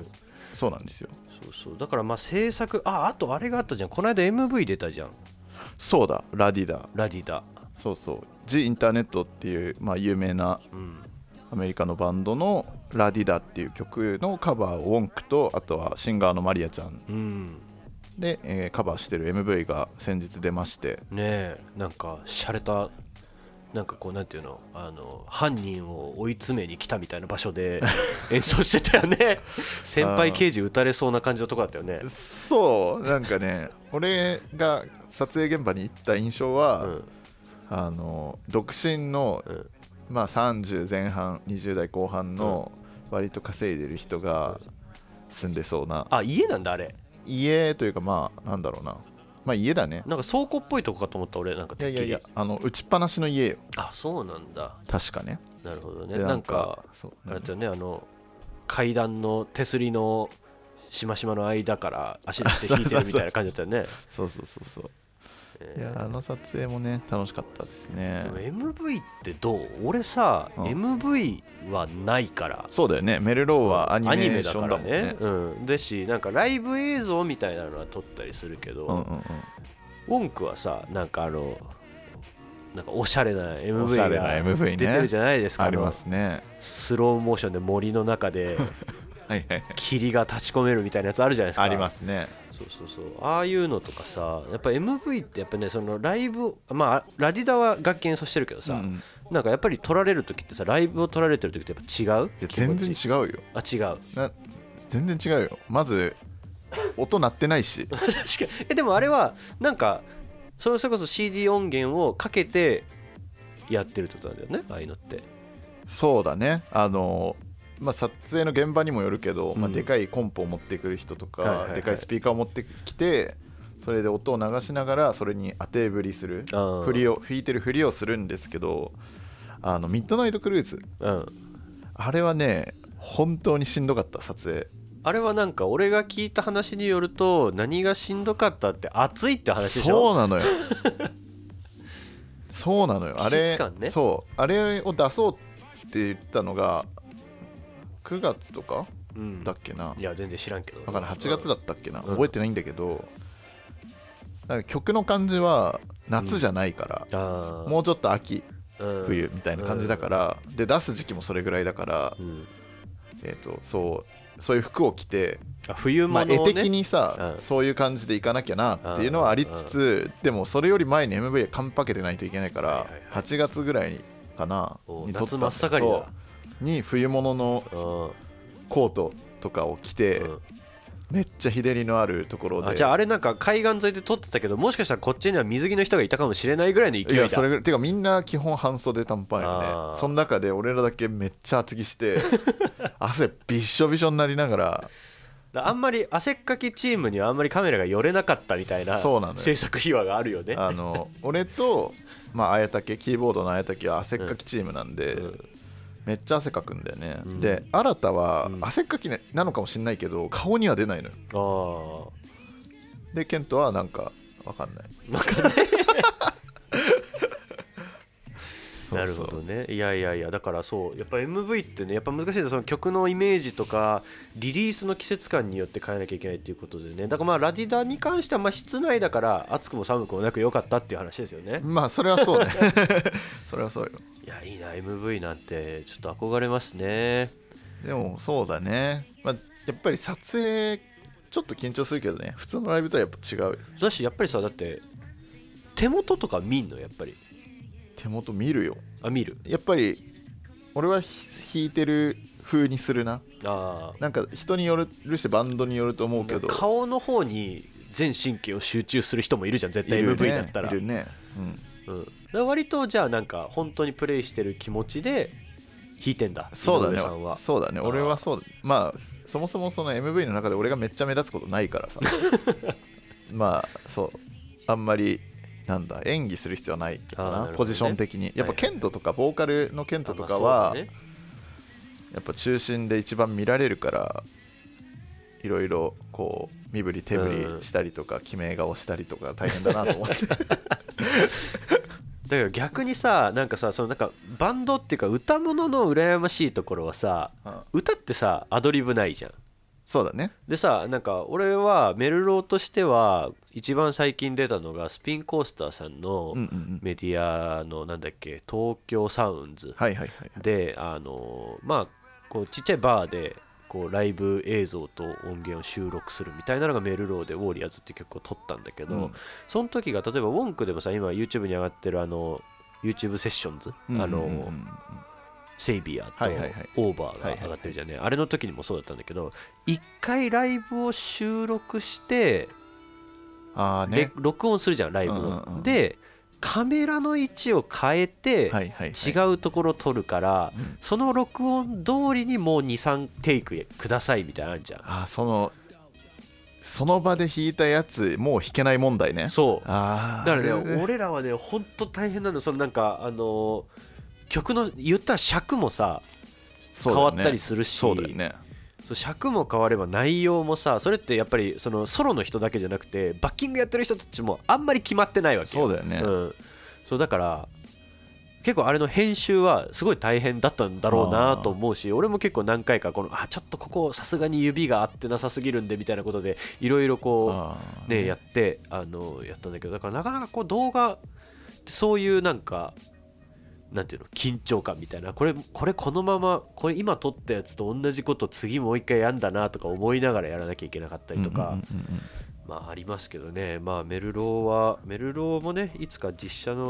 そうなんですよ。
そうそうだからまあ制作ああとあれがあったじゃんこの間 エムブイ 出たじゃん。
そうだラディダ
ラディダ
そうそうジ・インターネットっていう、まあ、有名なアメリカのバンドのラディダっていう曲のカバーをウォンクとあとはシンガーのマリアちゃん、うんで、えー、カバーしてる エムブイ が先日出まして
ねえなんか洒落たなんかこうなんていうのあの犯人を追い詰めに来たみたいな場所で演奏してたよね先輩刑事撃たれそうな感じのとこだったよね。
そうなんかね俺が撮影現場に行った印象は、うん、あの独身の、うんまあ、さんじゅう前半にじゅう代後半の割と稼いでる人が住んでそうな、うん、
あ家なんだあれ
家というかまあなんだろうなまあ家だね。
なんか倉庫っぽいとこかと思った俺なんかてっきり。
いやいやいやあの打ちっぱなしの家よ。
あそうなんだ
確かね。
なるほどね。なんかあれだよねあの階段の手すりのしましまの間から足出して引いてるみたいな感じだったよね
そうそうそうそういやあの撮影もね楽しかったですね。
でも エムブイ ってどう俺さ、うん、エムブイ はないから
そうだよねメルローはアニメーションだもんね。
アニメだからね、うん、ですしなんかライブ映像みたいなのは撮ったりするけど、うんうんうん、ウォンクはさなんかあのなんかおしゃれな エムブイ が出てるじゃないですか。
ありますね。
スローモーションで森の中ではいはい、はい、霧が立ち込めるみたいなやつあるじゃないですか。
ありますね。
そうそうそうああいうのとかさやっぱ エムブイ ってやっぱねそのライブまあラディダは楽器演奏してるけどさ、うん、 なんかやっぱり撮られる時ってさ、ライブを撮られてる時ってやっぱ違う？
いや全然違うよ。
あ、違う。
な全然違うよ。まず音鳴ってないし
確かに。えでもあれはなんかそれこそ シーディー 音源をかけてやってるってことなんだよね、ああいうのって。
そうだね。あのまあ、撮影の現場にもよるけど、
うん、
まあ、でかいコンポを持ってくる人とか、
はいはいはい、
でかいスピーカーを持ってきてそれで音を流しながらそれに当て振りする振りを弾いてる振りをするんですけど、あのミッドナイトクルーズ、
うん、
あれはね本当にしんどかった。撮影
あれはなんか俺が聞いた話によると、何がしんどかったって暑いって話でしょ。
そうなのよそうなのよ。あれ、
季節感ね、
そうあれを出そうって言ったのがくがつとか、うん、だっけな。
いや全然知らんけど、
だからはちがつだったっけな、うん、覚えてないんだけど、なんか曲の感じは夏じゃないから、うん、もうちょっと秋、うん、冬みたいな感じだから、うん、で出す時期もそれぐらいだから、うん、えーと、そうそういう服を着て、
あ冬物を
ね、
ね、
まあ、絵的にさ、うん、そういう感じでいかなきゃなっていうのはありつつ、でもそれより前に エムブイ カンパけてないといけないから、はいはいはい、はちがつぐらいかなに撮った
夏真っ盛りだ
に冬物のコートとかを着て、うん、めっちゃ日照りのあるところで。
あ、じゃああれなんか海岸沿いで撮ってたけど、もしかしたらこっちには水着の人がいたかもしれないぐらいの勢いだ。いや、
それぐらいてかみんな基本半袖短パンよね。その中で俺らだけめっちゃ厚着して汗びっしょびしょになりながら
あんまり汗っかきチームにはあんまりカメラが寄れなかったみたいな制作秘話があるよね。
あの俺と、まあ、綾竹キーボードの綾竹は汗っかきチームなんで、うんうん、めっちゃ汗かくんだよね、うん、で新田は汗っかきなのかもしれないけど顔には出ないのよ。あでケントはなんか分かんない分かんない
なるほどね。いやいやいや、だからそうやっぱ エムブイ ってね、やっぱ難しいです。その曲のイメージとかリリースの季節感によって変えなきゃいけないっていうことでね。だからまあラディダに関してはまあ室内だから暑くも寒くもなく良かったっていう話ですよね。
まあそれはそうねそれはそうよ。
いやいいな エムブイ なんてちょっと憧れますね。
でもそうだね、まあ、やっぱり撮影ちょっと緊張するけどね、普通のライブとはやっぱ違う
だし、やっぱりさ、だって手元とか見んの？やっぱり
手元見るよ。
あ、見る。
やっぱり俺は弾いてる風にするな。あ、なんか人によるしバンドによると思うけど、
顔の方に全神経を集中する人もいるじゃん絶対。 エムブイ だったら
いるね、
うんうん、だ割とじゃあなんか本当にプレイしてる気持ちで弾いてんだ。
そうだね、
さんは
そうだね。俺はそう、まあそもそもその エムブイ の中で俺がめっちゃ目立つことないからさまあそうあんまりなんだ演技する必要はないかな、ね、ポジション的に。やっぱケントとかボーカルのケントとかは、ね、やっぱ中心で一番見られるからいろいろこう身振り手振りしたりとか決め顔したりとか大変だなと思ってだ
から逆にさ、なんかさ、そのなんかバンドっていうか歌物の羨ましいところはさ、うん、歌ってさアドリブないじゃん。
そうだね。
でさ、なんか俺はメルローとしては一番最近出たのがスピンコースターさんのメディアのなんだっけ、東京サウンズで、あのまあこうちっちゃいバーでこうライブ映像と音源を収録するみたいなのがメルローでウォーリアーズって曲を撮ったんだけど、うん、その時が例えばウォンクでもさ、今 YouTube に上がってるあの YouTube セッションズ、うんうんうんうん、あのセイビアとオーバーが上がってるじゃんね。あれの時にもそうだったんだけど、一回ライブを収録して
あ、ね、
録音するじゃんライブの、うんうん、でカメラの位置を変えて違うところを撮るから、はいはいはい、その録音通りにもう にさん テイクくださいみたいなのあるじゃん。
あ、そのその場で弾いたやつもう弾けない問題ね。
そう、あだからね俺らはねほんと大変なの。そのなんかあのー曲の言ったら尺もさ変わったりするし、
そうだよね。
そう尺も変われば内容もさ、それってやっぱりそのソロの人だけじゃなくてバッキングやってる人たちもあんまり決まってないわけよ。
そうだよね、うん、
そうだから結構あれの編集はすごい大変だったんだろうなと思うし、俺も結構何回かこのあちょっとここさすがに指が合ってなさすぎるんでみたいなことでいろいろこうねやってあのやったんだけど、だからなかなかこう動画そういうなんかなんていうの緊張感みたいな、これこれこのままこれ今撮ったやつと同じこと次もう一回やんだなとか思いながらやらなきゃいけなかったりとか、まあありますけどね。まあメルローはメルローもねいつか実写の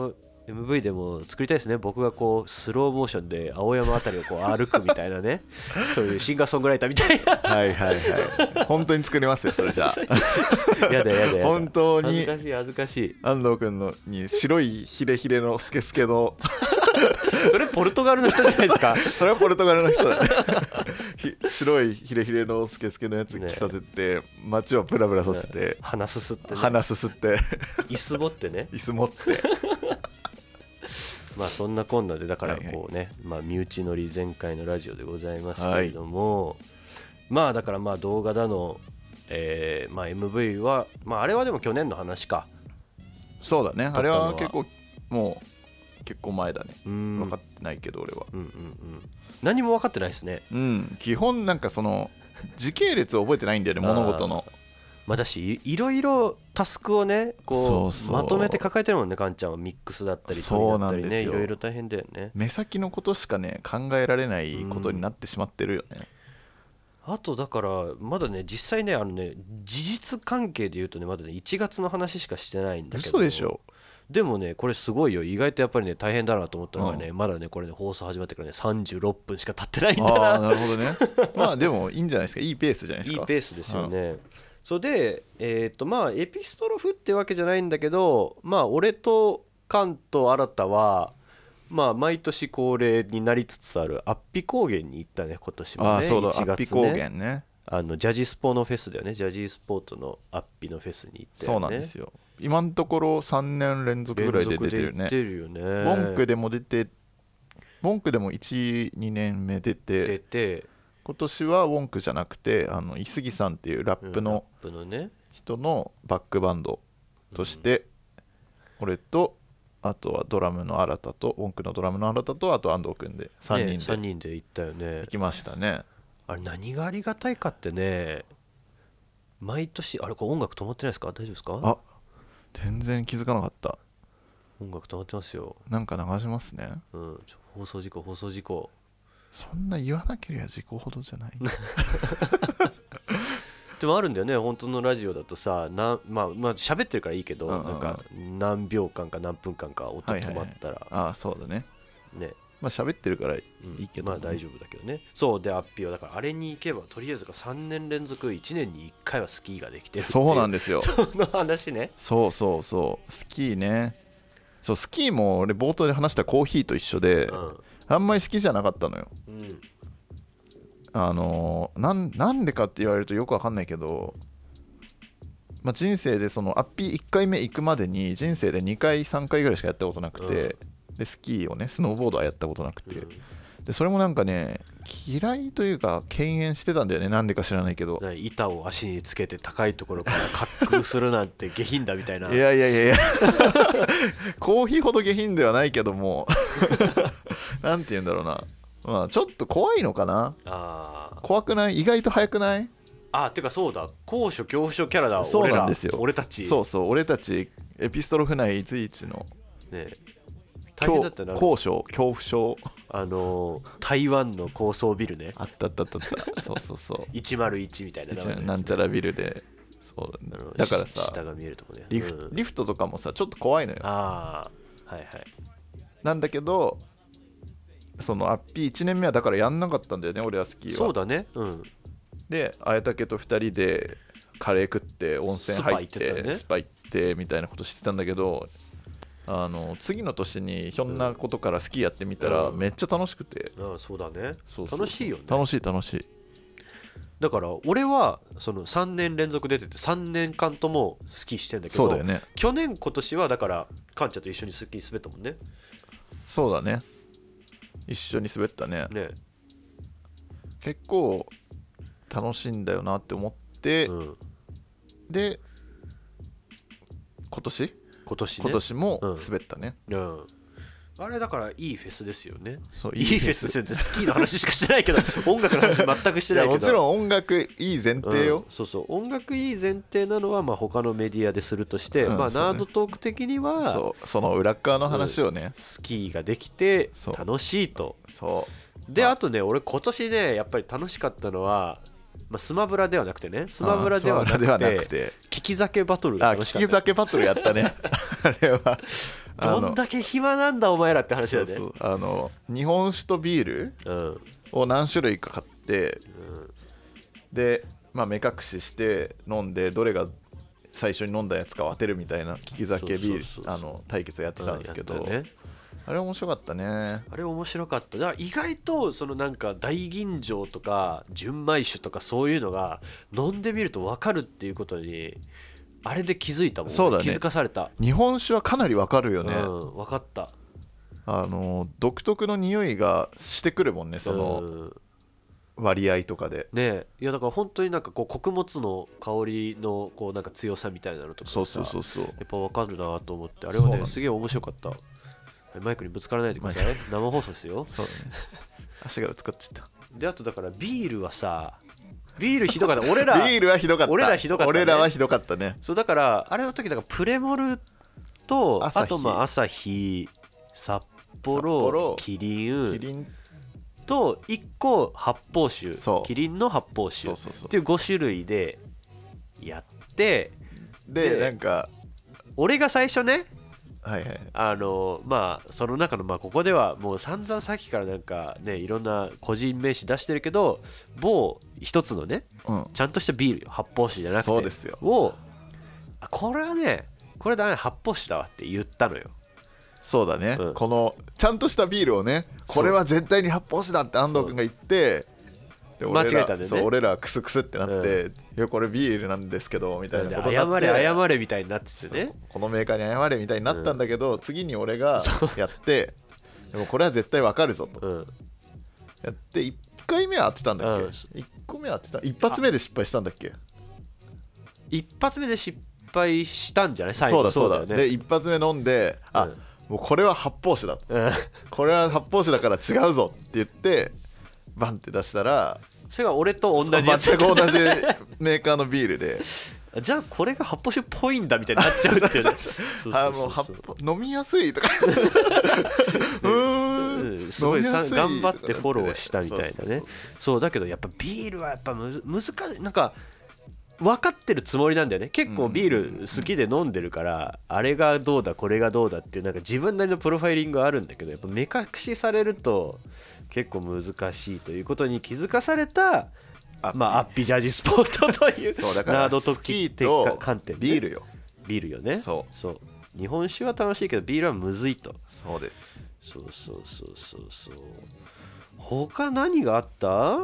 エムブイ でも作りたいですね。僕がこうスローモーションで青山あたりをこう歩くみたいなねそういうシンガーソングライターみたいな
はいはいはい本当に作りますよそれじゃあ
やだやだやだ
本当に
恥ずかしい恥ずかしい。
安藤君のに白いヒレヒレのスケスケの
それポルトガルの人じゃないですか
それはポルトガルの人だね白いヒレヒレのスケスケのやつ着させて、ね、街をブラブラさせて、ね、
鼻すすって、ね、
鼻すすって
椅子持ってね
椅子持って
まあそんなこんなでだからこうね、はいはい、まあ身内乗り前回のラジオでございますけれども、はい、まあだからまあ動画だの、えー、まあ エムブイ はまああれはでも去年の話か。
そうだね、あれは結構もう結構前だね。分かってないけど俺は、うんうんうん、
何も分かってないですね。
うん基本なんかその時系列を覚えてないんだよね物事の。
まあ、だしいろいろタスクをねこうそうそうまとめて抱えてるもんね。カンちゃんはミックスだったり
そう
だったりねいろいろ大変だよね。
目先のことしかね考えられないことになってしまってるよね。
あとだからまだね実際ねあのね事実関係で言うとねまだねいちがつの話しかしてないんだけど。
嘘でしょ。
でもねこれすごいよ。意外とやっぱりね大変だなと思ったのがね、うん、まだねこれね放送始まってからねさんじゅうろっぷんしか経ってないんだな。
あなるほどねまあでもいいんじゃないですか。いいペースじゃないですか。
いいペースですよね、うんそれで、えーとまあ、エピストロフってわけじゃないんだけど、まあ、俺とカンと新は、まあ、毎年恒例になりつつあるアッピ高原に行ったね今年もね。
あそうだ
いちがつね、
アッピ高原ね。
あのジャジスポのフェスだよね。ジャジースポートのアッピのフェスに行って、ね、
そうなんですよ。今のところさんねん連続ぐらいで出てるね。
連続で出てるよね。
文句でも出て文句でもいち、にねんめ出て
出て
今年はウォンクじゃなくてあのイスギさんっていうラップの人のバックバンドとして、うん、俺とあとはドラムの新田とウォンクのドラムの新田とあと安藤君でさんにんで、ね、
さんにんで行ったよね。
行きましたね。
あれ何がありがたいかってね毎年あれこれ音楽止まってないですか。大丈夫ですか。
あ全然気づかなかった。
音楽止まってますよ。
なんか流しますね、
うん、ちょ放送事故放送事故。
そんな言わなければ事故ほどじゃない
でもあるんだよね本当のラジオだとさなまあまあ喋ってるからいいけど、うんうんうん、なんか何秒間か何分間か音止まったら、はいはいはい、
ああそうだね。
ね
まあ喋ってるからいいけど、ね
うん、まあ大丈夫だけどね。そうでアッピーはだからあれに行けばとりあえずさんねん連続いちねんにいっかいはスキーができてるっていう。
そうなんですよ
その話ね。
そうそうそうスキーね。そうスキーも俺冒頭で話したコーヒーと一緒で、うん、あんまり好きじゃなかったのよ、うん、あのー、なんなんでかって言われるとよくわかんないけど、まあ、人生でそのアッピーいっかいめ行くまでに人生でにかいさんかいぐらいしかやったことなくて、うん、でスキーをねスノーボードはやったことなくて、うん、でそれもなんかね嫌いというか敬遠してたんだよね。なんでか知らないけど
板を足につけて高いところから滑空するなんて下品だみたいな。
いやいやいやいやコーヒーほど下品ではないけどもなんて言うんだろうな、まあ、ちょっと怖いのかな。あ怖くない？意外と速くない？
あてかそうだ高所恐怖症キャラだ。
そうなんですよ。
俺たち
そうそう俺たちエピストロフ内随一のね
大変だったな。
高所恐怖症
あのー、台湾の高層ビルね。
あったあったあったあったそうそうそう
いちまるいちみたいな、ね、
なんちゃらビルでそうだ、ね、だからさ
下が見えるとこね、
リフ、うん、リフトとかもさちょっと怖いのよ。
ああはいはい
なんだけどそのアッピーいちねんめはだからやんなかったんだよね俺はスキーは。
そうだねうん
で綾竹とふたりでカレー食って温泉入ってスパ行って、ね、スパ行ってみたいなことしてたんだけどあの次の年にひょんなことからスキーやってみたらめっちゃ楽しくて、
うん、ああそうだね
そうそう
楽しいよね。
楽しい楽しい。
だから俺はそのさんねん連続出ててさんねんかんともスキーしてんだけど
そうだよね。
去年今年はだからカンちゃんと一緒にスキー滑ったもんね。
そうだね一緒に滑ったね。
ね
結構楽しいんだよなって思って、うん、で今年
今年、ね、
今年も滑ったね、
うんうん、あれだからいいフェスですよね。
そう
いいフェスですよね。スキーの話しかしてないけど音楽の話全くしてないけど
いやもちろん音楽いい前提よ、
うん、そうそう音楽いい前提なのはまあ他のメディアでするとして、うんまあ、ナードトーク的には
そう、その裏側の話をね、うん、
スキーができて楽しいと。
そう
であとね俺今年ねやっぱり楽しかったのはまあ、スマブラではなくてね、スマブラではなく て,
ではなくて
聞き酒バトルが
あ
楽しかった。
聞き酒バトルやったねあれはあの
どんだけ暇なんだお前らって話だよね。
そうそうあの日本酒とビール
うん
を何種類か買って
うん
で、まあ、目隠しして飲んでどれが最初に飲んだやつかを当てるみたいな利き酒ビール
そうそうそうそう
あの対決をやってたんですけど、
うんやったね、
あれ面白かったね。
あれ面白かった。だから意外とそのなんか大吟醸とか純米酒とかそういうのが飲んでみると分かるっていうことにあれで気づいたもん。
そうだね
気づかされた。
日本酒はかなりわかるよね、
うん、分かった。
あの独特の匂いがしてくるもんね、その
うん
割合とかで。
ねえ、いやだから本当になんかこう穀物の香りのこうなんか強さみたいなのとかさ、
そうそうそうそう
やっぱ分かるなと思って、あれは
そうなんです
ねすげえ面白かった。マイクにぶつからないでください、生放送ですよ。
そうだね足がぶつかっちゃった。
であとだからビールはさ、ビールひどかった俺ら
ビールはひどかった。
俺らひどかったね
俺らはひどかったね。
そうだからあれの時だからプレモルと
朝日
あとまあ朝日、札幌、
札幌
キリン
キリン
といっこ発泡酒、
そう
キリンの発泡酒
そうそうそう
っていうご種類でやって
で
で
なんか
俺が最初ね
はいはい
あのまあその中のまあここではもう散々さっきからなんかねいろんな個人名詞出してるけど某一つのね
うん
ちゃんとしたビールよ、発泡酒じゃなくて
そうですよ。
をあこれはねこれダメ発泡酒だわって言ったのよ。
そうだね、
うん
このちゃんとしたビールをねこれは絶対に発泡酒だって安藤君が言ってで俺ら
間違えたんだよね
そう俺らはクスクスってなって、
う
いやこれビールなんですけどみたいなことに
謝
なって
れ謝れみたいになっててね。
このメーカーに謝れみたいになったんだけど、次に俺がやってでもこれは絶対わかるぞと
うん
やっていっかいめは当てたんだっけ、
うん
いっこめは当てた一発目で失敗したんだっけ。
一発目で失敗したんじゃない最後。
そうだそうだ
よね。
で一発目飲んであ、
うん
もうこれは発泡酒だ
うん
これは発泡酒だから違うぞって言ってバンって出したら
それが俺と同じやつ
全く同じメーカーのビールで
じゃあこれが発泡酒っぽいんだみたいになっちゃうっていうね。
あもう発泡飲みやすいとかうーん
うんすごいさ
飲みやすい
頑張ってフォローしたみたいなね。
そうそうそう
そうだけどやっぱビールはやっぱむず難しい。なんか分かってるつもりなんだよね。結構ビール好きで飲んでるからあれがどうだこれがどうだっていうなんか自分なりのプロファイリングがあるんだけどやっぱ目隠しされると結構難しいということに気づかされたまあアッピジャージスポットという
そうだから
ナード
スキ
的
ーと
観点ね
ビールよ。
ビールよね。
そう
そう日本酒は楽しいけどビールはむずいと。
そうです
そうそうそうそうそう他何があった？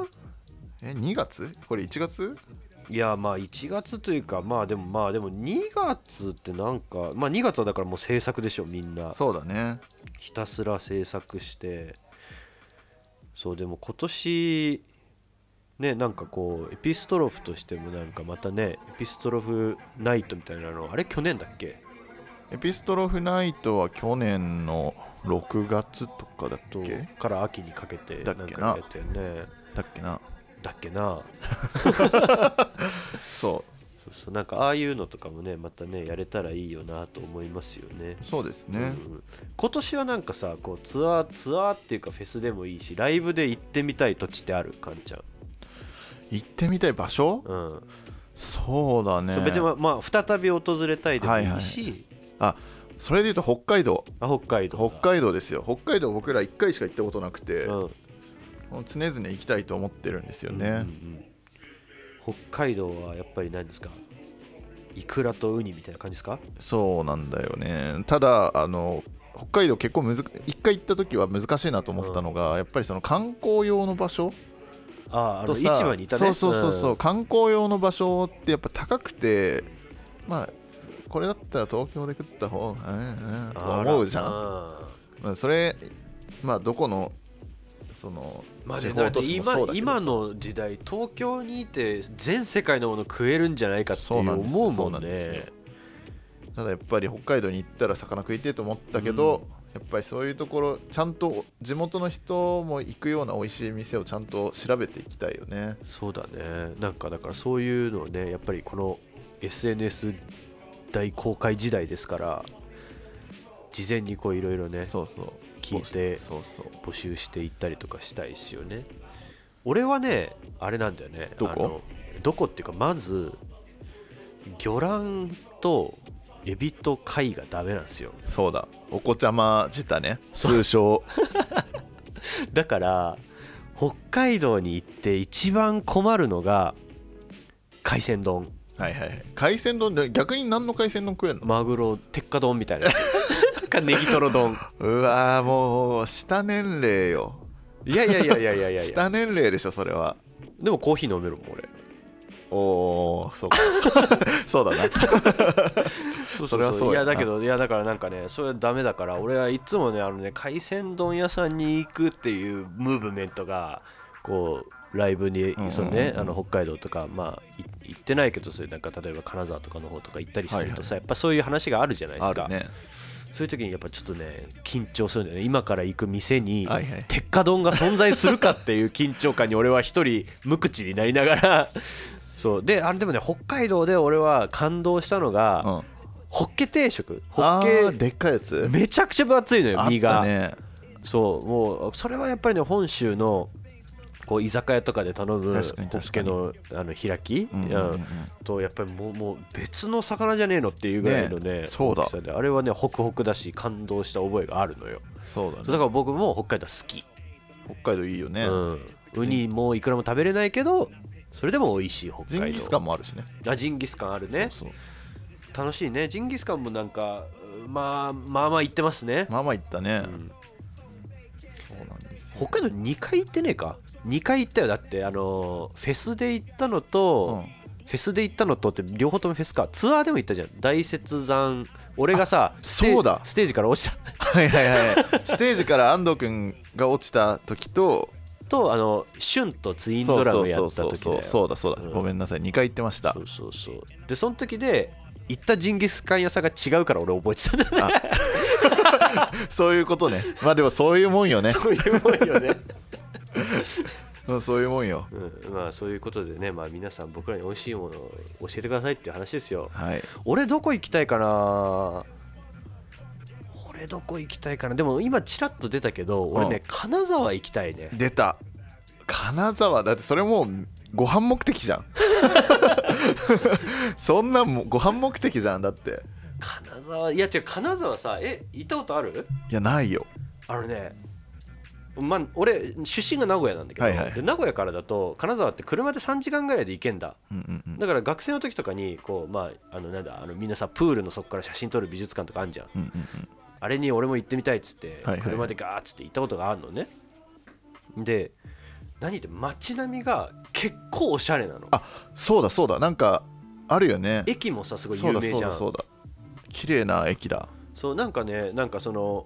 えにがつこれいちがつ
いやまあいちがつというかまあでもまあでもにがつってなんかまあにがつはだからもう制作でしょみんな
そうだね
ひたすら制作してそうでも今年ねなんかこうエピストロフとしてもなんかまたねエピストロフナイトみたいなのあれ去年だっけ
エピストロフナイトは去年のろくがつとかだっ
と
け
から秋にかけてなん
だっけな
かやったよね
だっけな
だっけな
そう
そうそうなんかああいうのとかもねまたねやれたらいいよなと思いますよね。
そうですね、
うん今年はなんかさこうツアーツアーっていうかフェスでもいいしライブで行ってみたい土地ってあるかんちゃん。
行ってみたい場所、
うん、
そうだね
そう別にままあ再び訪れたいでもいいし、
はいはいあそれでいうと北海道
あ北海道
北海道ですよ。北海道僕らいっかいしか行ったことなくて、
うん
常々行きたいと思ってるんですよね、
うんうんうん北海道はやっぱり何ですかイクラとウニみたいな感じですか？
そうなんだよね。ただあの北海道結構むず一回行った時は難しいなと思ったのが、うん、やっぱりその観光用の場所
ああの市場にいたね。
そうそうそうそう、
うん、
観光用の場所ってやっぱ高くてまあこれだったら東京で食った方がうんうんと思うじゃん。まあ、それまあどこのその
まあ、
地方都市もそうだけど
今, 今の時代東京にいて全世界のもの食えるんじゃないかっていう思うもんね。
ただやっぱり北海道に行ったら魚食いてえと思ったけど、うん、やっぱりそういうところちゃんと地元の人も行くような美味しい店をちゃんと調べていきたいよね。
そうだね。なんかだからそういうのをねやっぱりこの エスエヌエス 大公開時代ですから事前にこういろいろね
そうそう
聞いて
そうそう
募集していったりとかしたいですよね。 俺はねあれなんだよね。
どこ
あのどこっていうか、まず魚卵とエビと貝がダメなんですよ。
そうだ、お子ちゃま舌ね、通称
だから北海道に行って一番困るのが海鮮丼。
はいはいはい。海鮮丼で逆に何の海鮮丼食えんの？
マグロ鉄火丼みたいなやつかネギトロ丼。
うわー、もう下年齢よ。
いやいやいやいやいやいやいや
下年齢でしょそれは。
でもコーヒー飲めるもん俺。
おー、そうかそうだな
そう
それはそうやな。
いやだけど、いやだからなんかね、それはダメだから、俺はいつもね、あのね、海鮮丼屋さんに行くっていうムーブメントがこうライブに、そのね、あの北海道とか、まあ行ってないけど、それなんか例えば金沢とかの方とか行ったりするとさ、やっぱそういう話があるじゃないですか。
あるね。
そういう時にやっぱちょっとね緊張するんだよね。今から行く店に
はいはい
鉄火丼が存在するかっていう緊張感に俺は一人無口になりながらそうで、あれでもね、北海道で俺は感動したのが、
うん、
ホッケ定食。ホ
あ
ッケ
ーでっかいやつ
めちゃくちゃ分厚いのよ、身が。
あったね。
そう、もうそれはやっぱりね、本州のこう居酒屋とかで頼むホ
確かに確かに
ッケのあの開き、
うんうんうんうん、
とやっぱりもう、もう別の魚じゃねえのっていうぐらいのね、
ね、そうだ、
大きさで、あれはねホクホクだし感動した覚えがあるのよ。
そうだね。
そうだから僕も北海道好き。
北海道いいよね、
うん、ウニもいくらも食べれないけどそれでも美味しい北海道。
ジンギスカンもあるしね。
あ、ジンギスカンあるね。
そうそう、
楽しいね。ジンギスカンもなんかまあまあまあ行ってますね。
まあまあ行ったね、
うん、
そうなんですよ。
北海道にかい行ってねえか。にかい行ったよ。だってあのフェスで行ったのと、うん、フェスで行ったのとって両方ともフェスか。ツアーでも行ったじゃん。大雪山、俺がさ
そうだ、
ステージから落ちた
はいはいはい、ステージから安藤君が落ちた時と
とあのシュンとツインドラムやった時だよ。
そうだそうだ、うん、ごめんなさい、にかい行ってました。
そうそうそう。でその時で行ったジンギスカン屋さんが違うから俺覚えてたんだね。
そういうことね。まあでもそういうもんよね。
そういうもんよね。
まあそういうもんよ、
うん、まあそういうことでね、まあ皆さん僕らに美味しいものを教えてくださいっていう話ですよ。
はい。
俺どこ行きたいかな。俺どこ行きたいかな。でも今ちらっと出たけど、俺ね、うん、金沢行きたいね。
出た。金沢だってそれもうご飯目的じゃん。そんなもご飯目的じゃん。だって
金沢、いや違う、金沢さ、え行ったことある？
いやないよ。
あのね、まあ、俺出身が名古屋なんだけど、はいはい、で名古屋からだと金沢って車でさんじかんぐらいで行けんだ、うんうんうん、だから学生の時とかにこう、まあ、あのなんだあのみんなさプールのそこから写真撮る美術館とかあんじゃん、うんうんうん、あれに俺も行ってみたいっつって、はいはい、車でガーッつって行ったことがあるのね。で何って街並みが結構おしゃれなの。
あ、そうだそうだ、なんかあるよね。
駅もさすごい有名じゃん。そうだ
そうだそうだ、綺麗な駅だ。
そう、なんかね、なんかその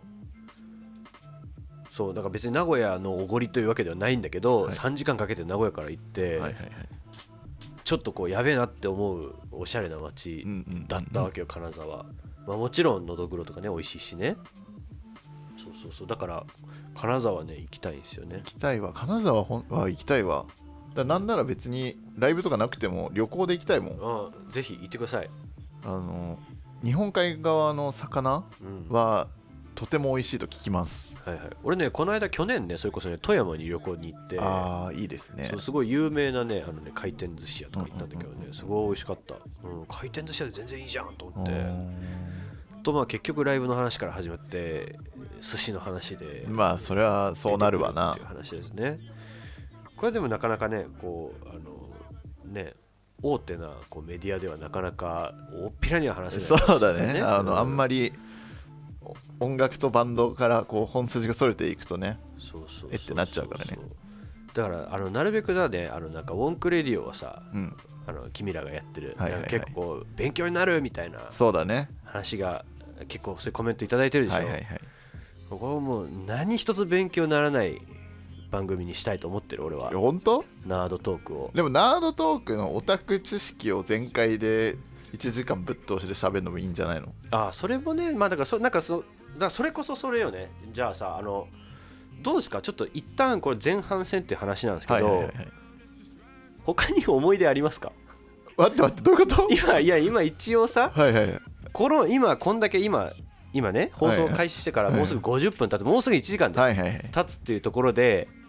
そうだから別に名古屋のおごりというわけではないんだけど、はい、さんじかんかけて名古屋から行って、はいはいはい、ちょっとこうやべえなって思うおしゃれな街だったわけよ、金沢。まあ、もちろんのどぐろとかね美味しいしね。そうそうそう、だから金沢ね行きたいんですよね。
行きたいわ、金沢は行きたいわ。だなんなら別にライブとかなくても旅行で行きたいもん。
ああ、ぜひ行ってください。
あの日本海側の魚は、うんとても美味しいと聞きます、
はいはい、俺ねこの間去年ねそれこそね富山に旅行に行って、
ああいいですね。
そうすごい有名なねあのね回転寿司屋とか行ったんだけどね、うんうんうん、すごい美味しかった、うん、回転寿司屋で全然いいじゃんと思ってと、まあ結局ライブの話から始まって寿司の話で、
まあそれはそうなるわな
っていう話ですね。これでもなかなかねこうあのね大手なこうメディアではなかなか大っぴらには話せない、ね、
そうだね、あの、うん、あんまり音楽とバンドからこう本筋がそれていくとね、そうそうそうそう、えってなっちゃうからね。
だからあのなるべくだね、あのなんかウォンクレディオはさ、うん、あの君らがやってる、はいはいはい、結構こう勉強になるみたいな話が結構そういうコメントいただいてるでしょ、はいはいはい、ここもう何一つ勉強にならない番組にしたいと思ってる俺は。
本当？
ナードトークを。
でもナードトークのオタク知識を全開でいちじかんぶっ通しで喋るのもいいんじゃないの？
ああ、それもね、まあだからそなんかそだからそれこそそれよね。じゃあさ、あのどうですか、ちょっと一旦これ前半戦っていう話なんですけど、はいはいはい、他に思い出ありますか？
待って待って、どういうこと？
今いや今一応さ、
はいはいはい、
この今こんだけ今今ね放送開始してからもうすぐごじゅっぷん経つ、もうすぐいちじかんで経つっていうところで、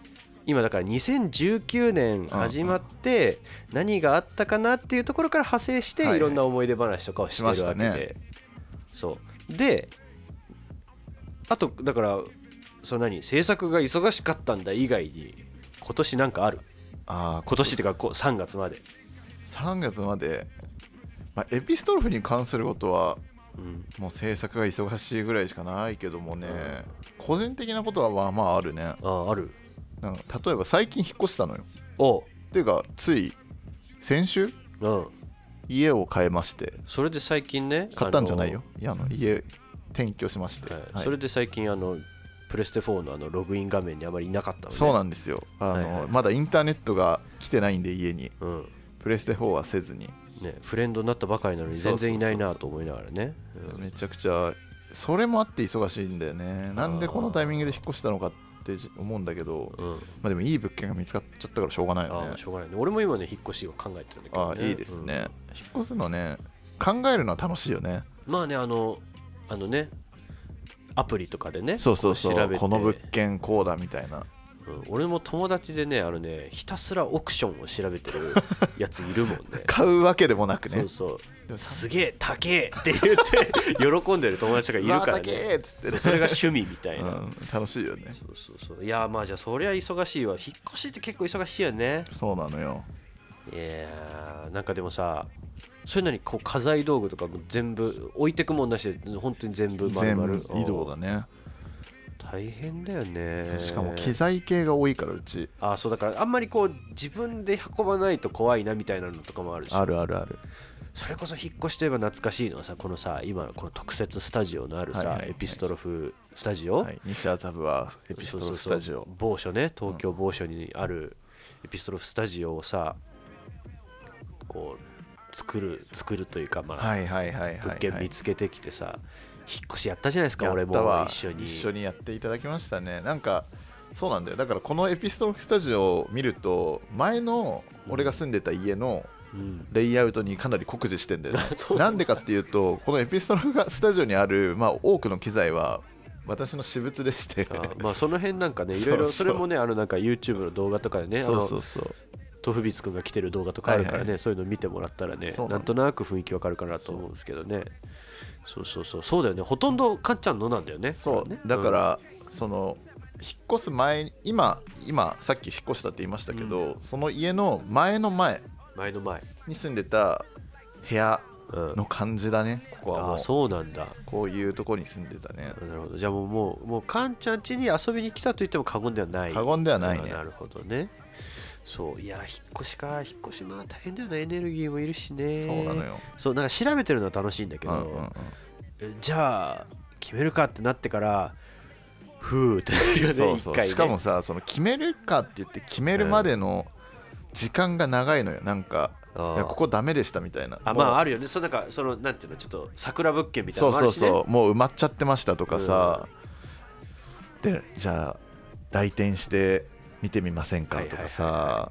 今だからにせんじゅうきゅうねん始まって何があったかなっていうところから派生していろんな思い出話とかをしてるわけで、そうであとだからその何制作が忙しかったんだ以外に今年なんかある？あ今年っていうかこうさんがつまで
さんがつまで、まあ、エピストロフに関することは、うん、もう制作が忙しいぐらいしかないけどもね、うん、個人的なことはまあまああるね。
あある。
なんか例えば最近引っ越したのよ。
お
っていうかつい先週、うん、家を買いまして。
それで最近ね
買ったんじゃないよ、いやあの家転居しまして、はい
はい、それで最近あのプレステフォーのあのログイン画面にあまりいなかったので、
そうなんですよ。あの、はいはい、まだインターネットが来てないんで家に、うん、プレステフォーはせずに、
ね、フレンドになったばかりなのに全然いないなと思いながらね。
めちゃくちゃそれもあって忙しいんだよね。なんでこのタイミングで引っ越したのかって思うんだけど、うん、まあでもいい物件が見つかっちゃったからしょうがないよね。
あしょうがないね。俺も今ね引っ越しを考えてるんだけど、ね、
あいいですね、うん、引っ越すのね考えるのは楽しいよね。
まあねあのあのねアプリとかでね
そうそうそうこ, この物件こうだみたいな、
うん、俺も友達でねあのねひたすらオークションを調べてるやついるもんね
買うわけでもなくね。
そうそうすげえ高えって言って喜んでる友達がいるからね
っつって、ね、
そ, それが趣味みたいな、うん、
楽しいよね。
そうそうそういやまあじゃあそりゃ忙しいわ。引っ越しって結構忙しいよね。
そうなのよ。
いやなんかでもさそういうのにこう家財道具とかも全部置いてくもんなしで本当に全部丸々
全部移動だね。
大変だよね。
しかも機材系が多いからうち。
あそうだからあんまりこう自分で運ばないと怖いなみたいなのとかもあるし。
あるあるある。
それこそ引っ越しといえば懐かしいのはさこのさ今この特設スタジオのあるさ、はいはいはい、エピストロフスタジオ、はい、
西麻布はエピストロフスタジオ、そうそう
そう某所ね東京某所にあるエピストロフスタジオをさこう作る作るというかまあ物件見つけてきてさ引っ越しやったじゃないですか。俺も一緒に
一緒にやっていただきましたね。なんかそうなんだよ。だからこのエピストロフスタジオを見ると前の俺が住んでた家のレイアウトにかなり酷似してんだよね、うん、なんでかっていうとこのエピストロフスタジオにある、まあ、多くの機材は私の私物でして
あまあその辺なんかねいろいろそれもねあのなんか YouTube の動画とかでね
そうそうそう
トフビツくんが来てる動画とかあるからね、はいはい、そういうの見てもらったらねなんとなく雰囲気わかるかなと思うんですけどね。そうそうそうそうだよね。ほとんどかっちゃんのなんだよね。
そう
ね
だから、うん、その引っ越す前今今さっき引っ越したって言いましたけど、うん、その家の前の前
前の前
に住んでた部屋の感じだね、うん、ここはもう。
あそうなんだ。
こういうとこに住んでたね。
なるほど。じゃあもうもうもうかんちゃん家に遊びに来たと言っても過言ではない。
過言ではないね。
なるほどね。そういや引っ越しか引っ越しまあ大変だよね。エネルギーもいるしね。
そうなのよ。
そうなんか調べてるのは楽しいんだけど、うんうんうん、じゃあ決めるかってなってからふーってなるよね。
そうそう、
一回ね。
しかもさその決めるかって言って決めるまでの時間が長いのよ。なんかいやここダメでしたみたいな。
あまああるよね。そのなんかそのなんていうのちょっと桜物件みたいなのもあるしね。
そうそうそうもう埋まっちゃってましたとかさ、うん、でじゃあ来店して見てみませんかとかさ、はいはいはいはい、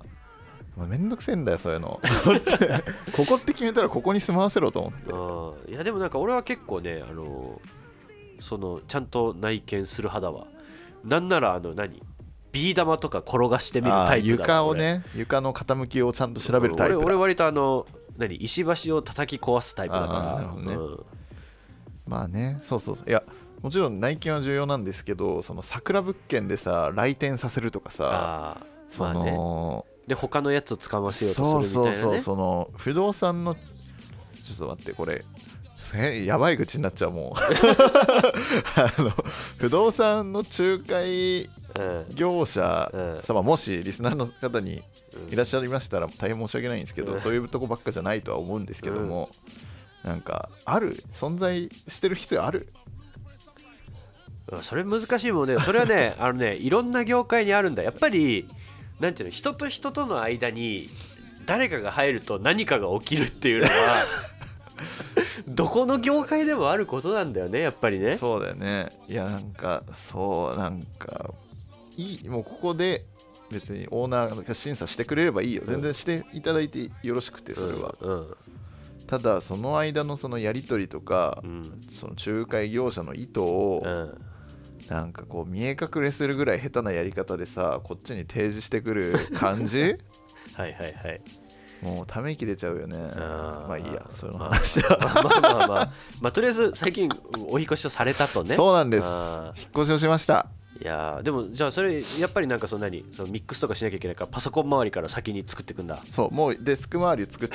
めんどくせえんだよそういうのここって決めたらここに住まわせろと思って。
いやでもなんか俺は結構ねあのそのちゃんと内見する派だわ。なんならあの何ビー玉とか転がしてみるタイプだ。
床をね床の傾きをちゃんと調べるタイプだ。
俺, 俺割とあの何石橋を叩き壊すタイプだから。なるほどね、うん、
まあねそうそうそういやもちろん内見は重要なんですけどその桜物件でさ来店させるとかさあその、まあね、
で他のやつを使わせようとするみたいなね。
そうそうそうその不動産のちょっと待ってこれやばい口になっちゃうもうあの不動産の仲介業者様、うん、もしリスナーの方にいらっしゃいましたら大変申し訳ないんですけど、うん、そういうとこばっかじゃないとは思うんですけども、うん、なんかある存在してる必要ある。
それ難しいもんね。それはねあのねいろんな業界にあるんだ。やっぱりなんていうの人と人との間に誰かが入ると何かが起きるっていうのはどこの業界でもあることなんだよねやっぱりね。
そうだよね。いやなんかそうなんかいいもうここで別にオーナーが審査してくれればいいよ、うん、全然していただいてよろしくてそれは、うんうん、ただその間のそのやり取りとか、うん、その仲介業者の意図をなんかこう見え隠れするぐらい下手なやり方でさこっちに提示してくる感じ
はいはいはい。
もうため息出ちゃうよね。
あ
まあいいやその話は、
まあ、まあまあまあまあ、まあ、とりあえず最近お引越しをされたとね。
そうなんです。
あ
引っ越しをしました。
いやでもじゃあそれやっぱりなんかその何そのミックスとかしなきゃいけないからパソコン周りから先に作っていくんだ。
そうもうデスク周りを作って、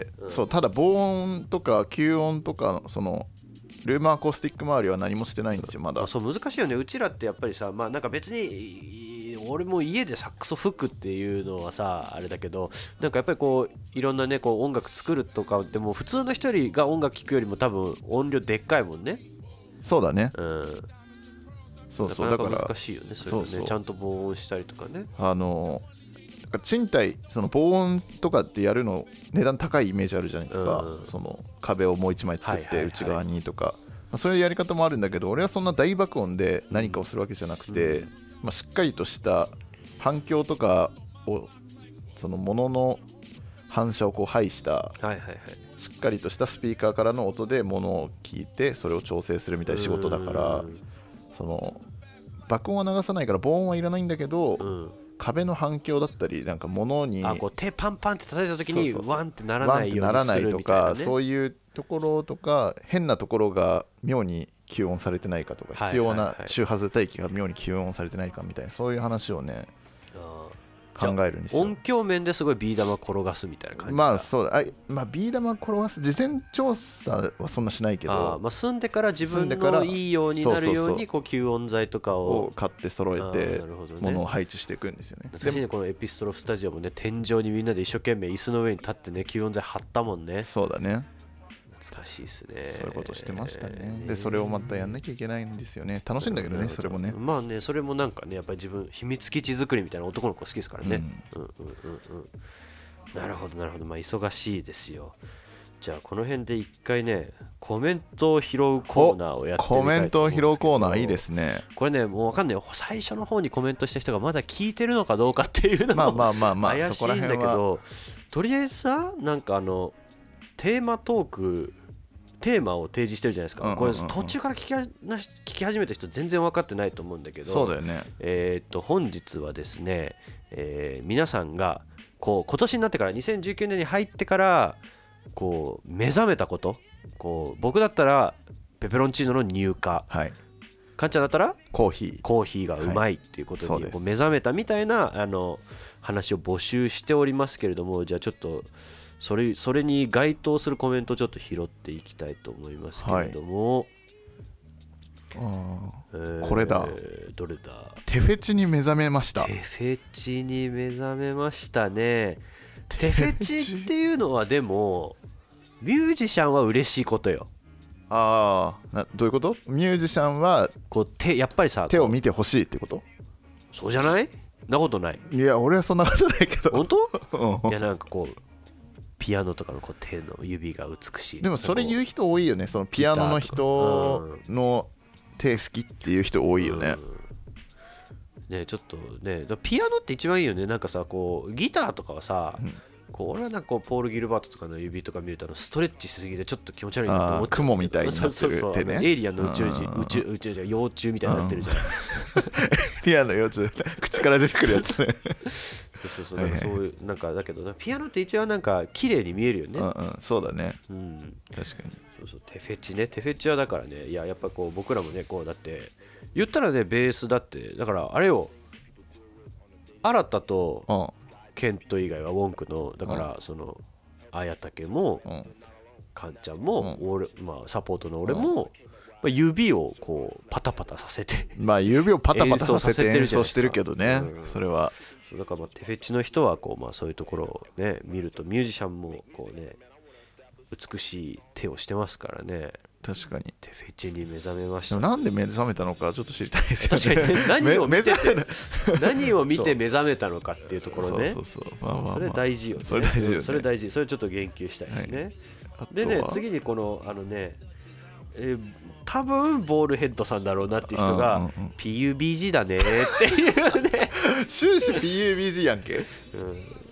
うん、そうただ防音とか吸音とかそのルームアコースティック周りは何もしてないんですよまだ。
あそう難しいよね。うちらってやっぱりさまあなんか別に俺も家でサックス吹くっていうのはさあれだけどなんかやっぱりこういろんなねこう音楽作るとかでも普通の人が音楽聴くよりも多分音量でっかいもんね。
そうだね。
うん。
そうそうだから
難しいよねそれね。そうそうちゃんと防音したりとかね。
あの賃貸その防音とかってやるの値段高いイメージあるじゃないですか、うん、その壁をもう一枚作って内側にとか、はいはいはいまあ、そういうやり方もあるんだけど俺はそんな大爆音で何かをするわけじゃなくて、うんまあ、しっかりとした反響とかをその物の反射をこう排した、
はいはいはい、
しっかりとしたスピーカーからの音で物を聞いてそれを調整するみたいな仕事だからその爆音は流さないから防音はいらないんだけど、うん壁の反響だったりなんか物に
あこう手パンパンって叩いた時にワンってならないようにするみたいな、ね、
そういうところとか変なところが妙に吸音されてないかとか必要な周波数帯域が妙に吸音されてないかみたいなそういう話をね考えるんですよ。
音響面ですごいビー玉転がすみたいな感じ。
まあそうあ、まあ、ビー玉転がす事前調査はそんなしないけど
あ、まあ、住んでから自分のいいようになるようにこう吸音材とかを
買って揃えて物を配置していくんですよね。
私ねこのエピストロフスタジオもね天井にみんなで一生懸命椅子の上に立ってね吸音材貼ったもんね。
そうだね
懐かしいですね。
そういうことしてましたね。でそれをまたやんなきゃいけないんですよね。楽しいんだけどねそれもね。
まあねそれもなんかねやっぱり自分秘密基地作りみたいな男の子好きですからね。うんうんうんうんうんなるほどなるほどまあ忙しいですよ。じゃあこの辺で一回ねコメントを拾うコーナーをやってみたいと思うんですけど。
コメントを拾うコーナーいいですね。
これねもう分かんない最初の方にコメントした人がまだ聞いてるのかどうかっていうのもまあまあまあ怪しいんだけどとりあえずさなんかあのテーマトークテーマを提示してるじゃないですか、うんうんうんうん、これ途中から聞き聞き始めた人全然分かってないと思うんだけど
そうだよね。
えー、と本日はですね、えー、皆さんがこう今年になってからにせんじゅうきゅうねんに入ってからこう目覚めたことこう僕だったらペペロンチーノの入荷、はい、かんちゃんだったら
コーヒー
コーヒーがうまいっていうことにこう目覚めたみたいなあの話を募集しておりますけれどもじゃあちょっとそれ、それに該当するコメントをちょっと拾っていきたいと思いますけれども、はい
あえー、これだ
どれだ
テフェチに目覚めました。
テフェチに目覚めましたね。テフェチっていうのはでもミュージシャンは嬉しいことよ。
ああどういうこと？ミュージシャンは
こう手やっぱりさ
手を見てほしいってこと？
そうじゃない？なことない。
いや俺はそんなことないけど。
本当？いやなんかこうピアノとかのこう手の指が美しい。
でもそれ言う人多いよね。そのピアノの人の手好きっていう人多いよね。
うん、ねちょっとねピアノって一番いいよね。なんかさこうギターとかはさ、うん、こう俺はなんかこうポール・ギルバートとかの指とか見るとストレッチしすぎてちょっと気持ち悪いなと思って。
雲みたいになってる手ね。そうそうそう
エイリアンの宇宙人宇宙宇宙じゃ幼虫みたいになってるじゃん。エ
イリアンの幼虫口から出てくるやつね。
そうそうそうなんかそういうなんかだけどピアノって一番なんか綺麗に見えるよね。
うんうん、そうだね、
うん、
確かに
そうそうテフェチねテフェチはだからねいややっぱこう僕らもねこうだって言ったらねベースだってだからあれよ新田とケント以外はウォンクのだからその綾竹もカンちゃんも俺まあサポートの俺も指をこうパタパタさせて
まあ指をパタパタさせて演奏してるけどね、うん、それは
だからまあテフェチの人はこうまあそういうところをね見るとミュージシャンもこうね美しい手をしてますからね。
確かに
テフェチに目覚めました、
ね、でもなんで目覚めたのかちょっと知りたいですよね。
確かに、ね、何を見てて何を見て目覚めたのかっていうところね。
そうそうそうまあまあまあ、
それ大事よね。
それ大事よね。
それ大事それちょっと言及したいですね、はい、でね次にこのあのねえー、多分ボールヘッドさんだろうなっていう人が、うんうんうん、ピーユービージー だねっていうね
終始 ピーユービージー やんけ、
うん、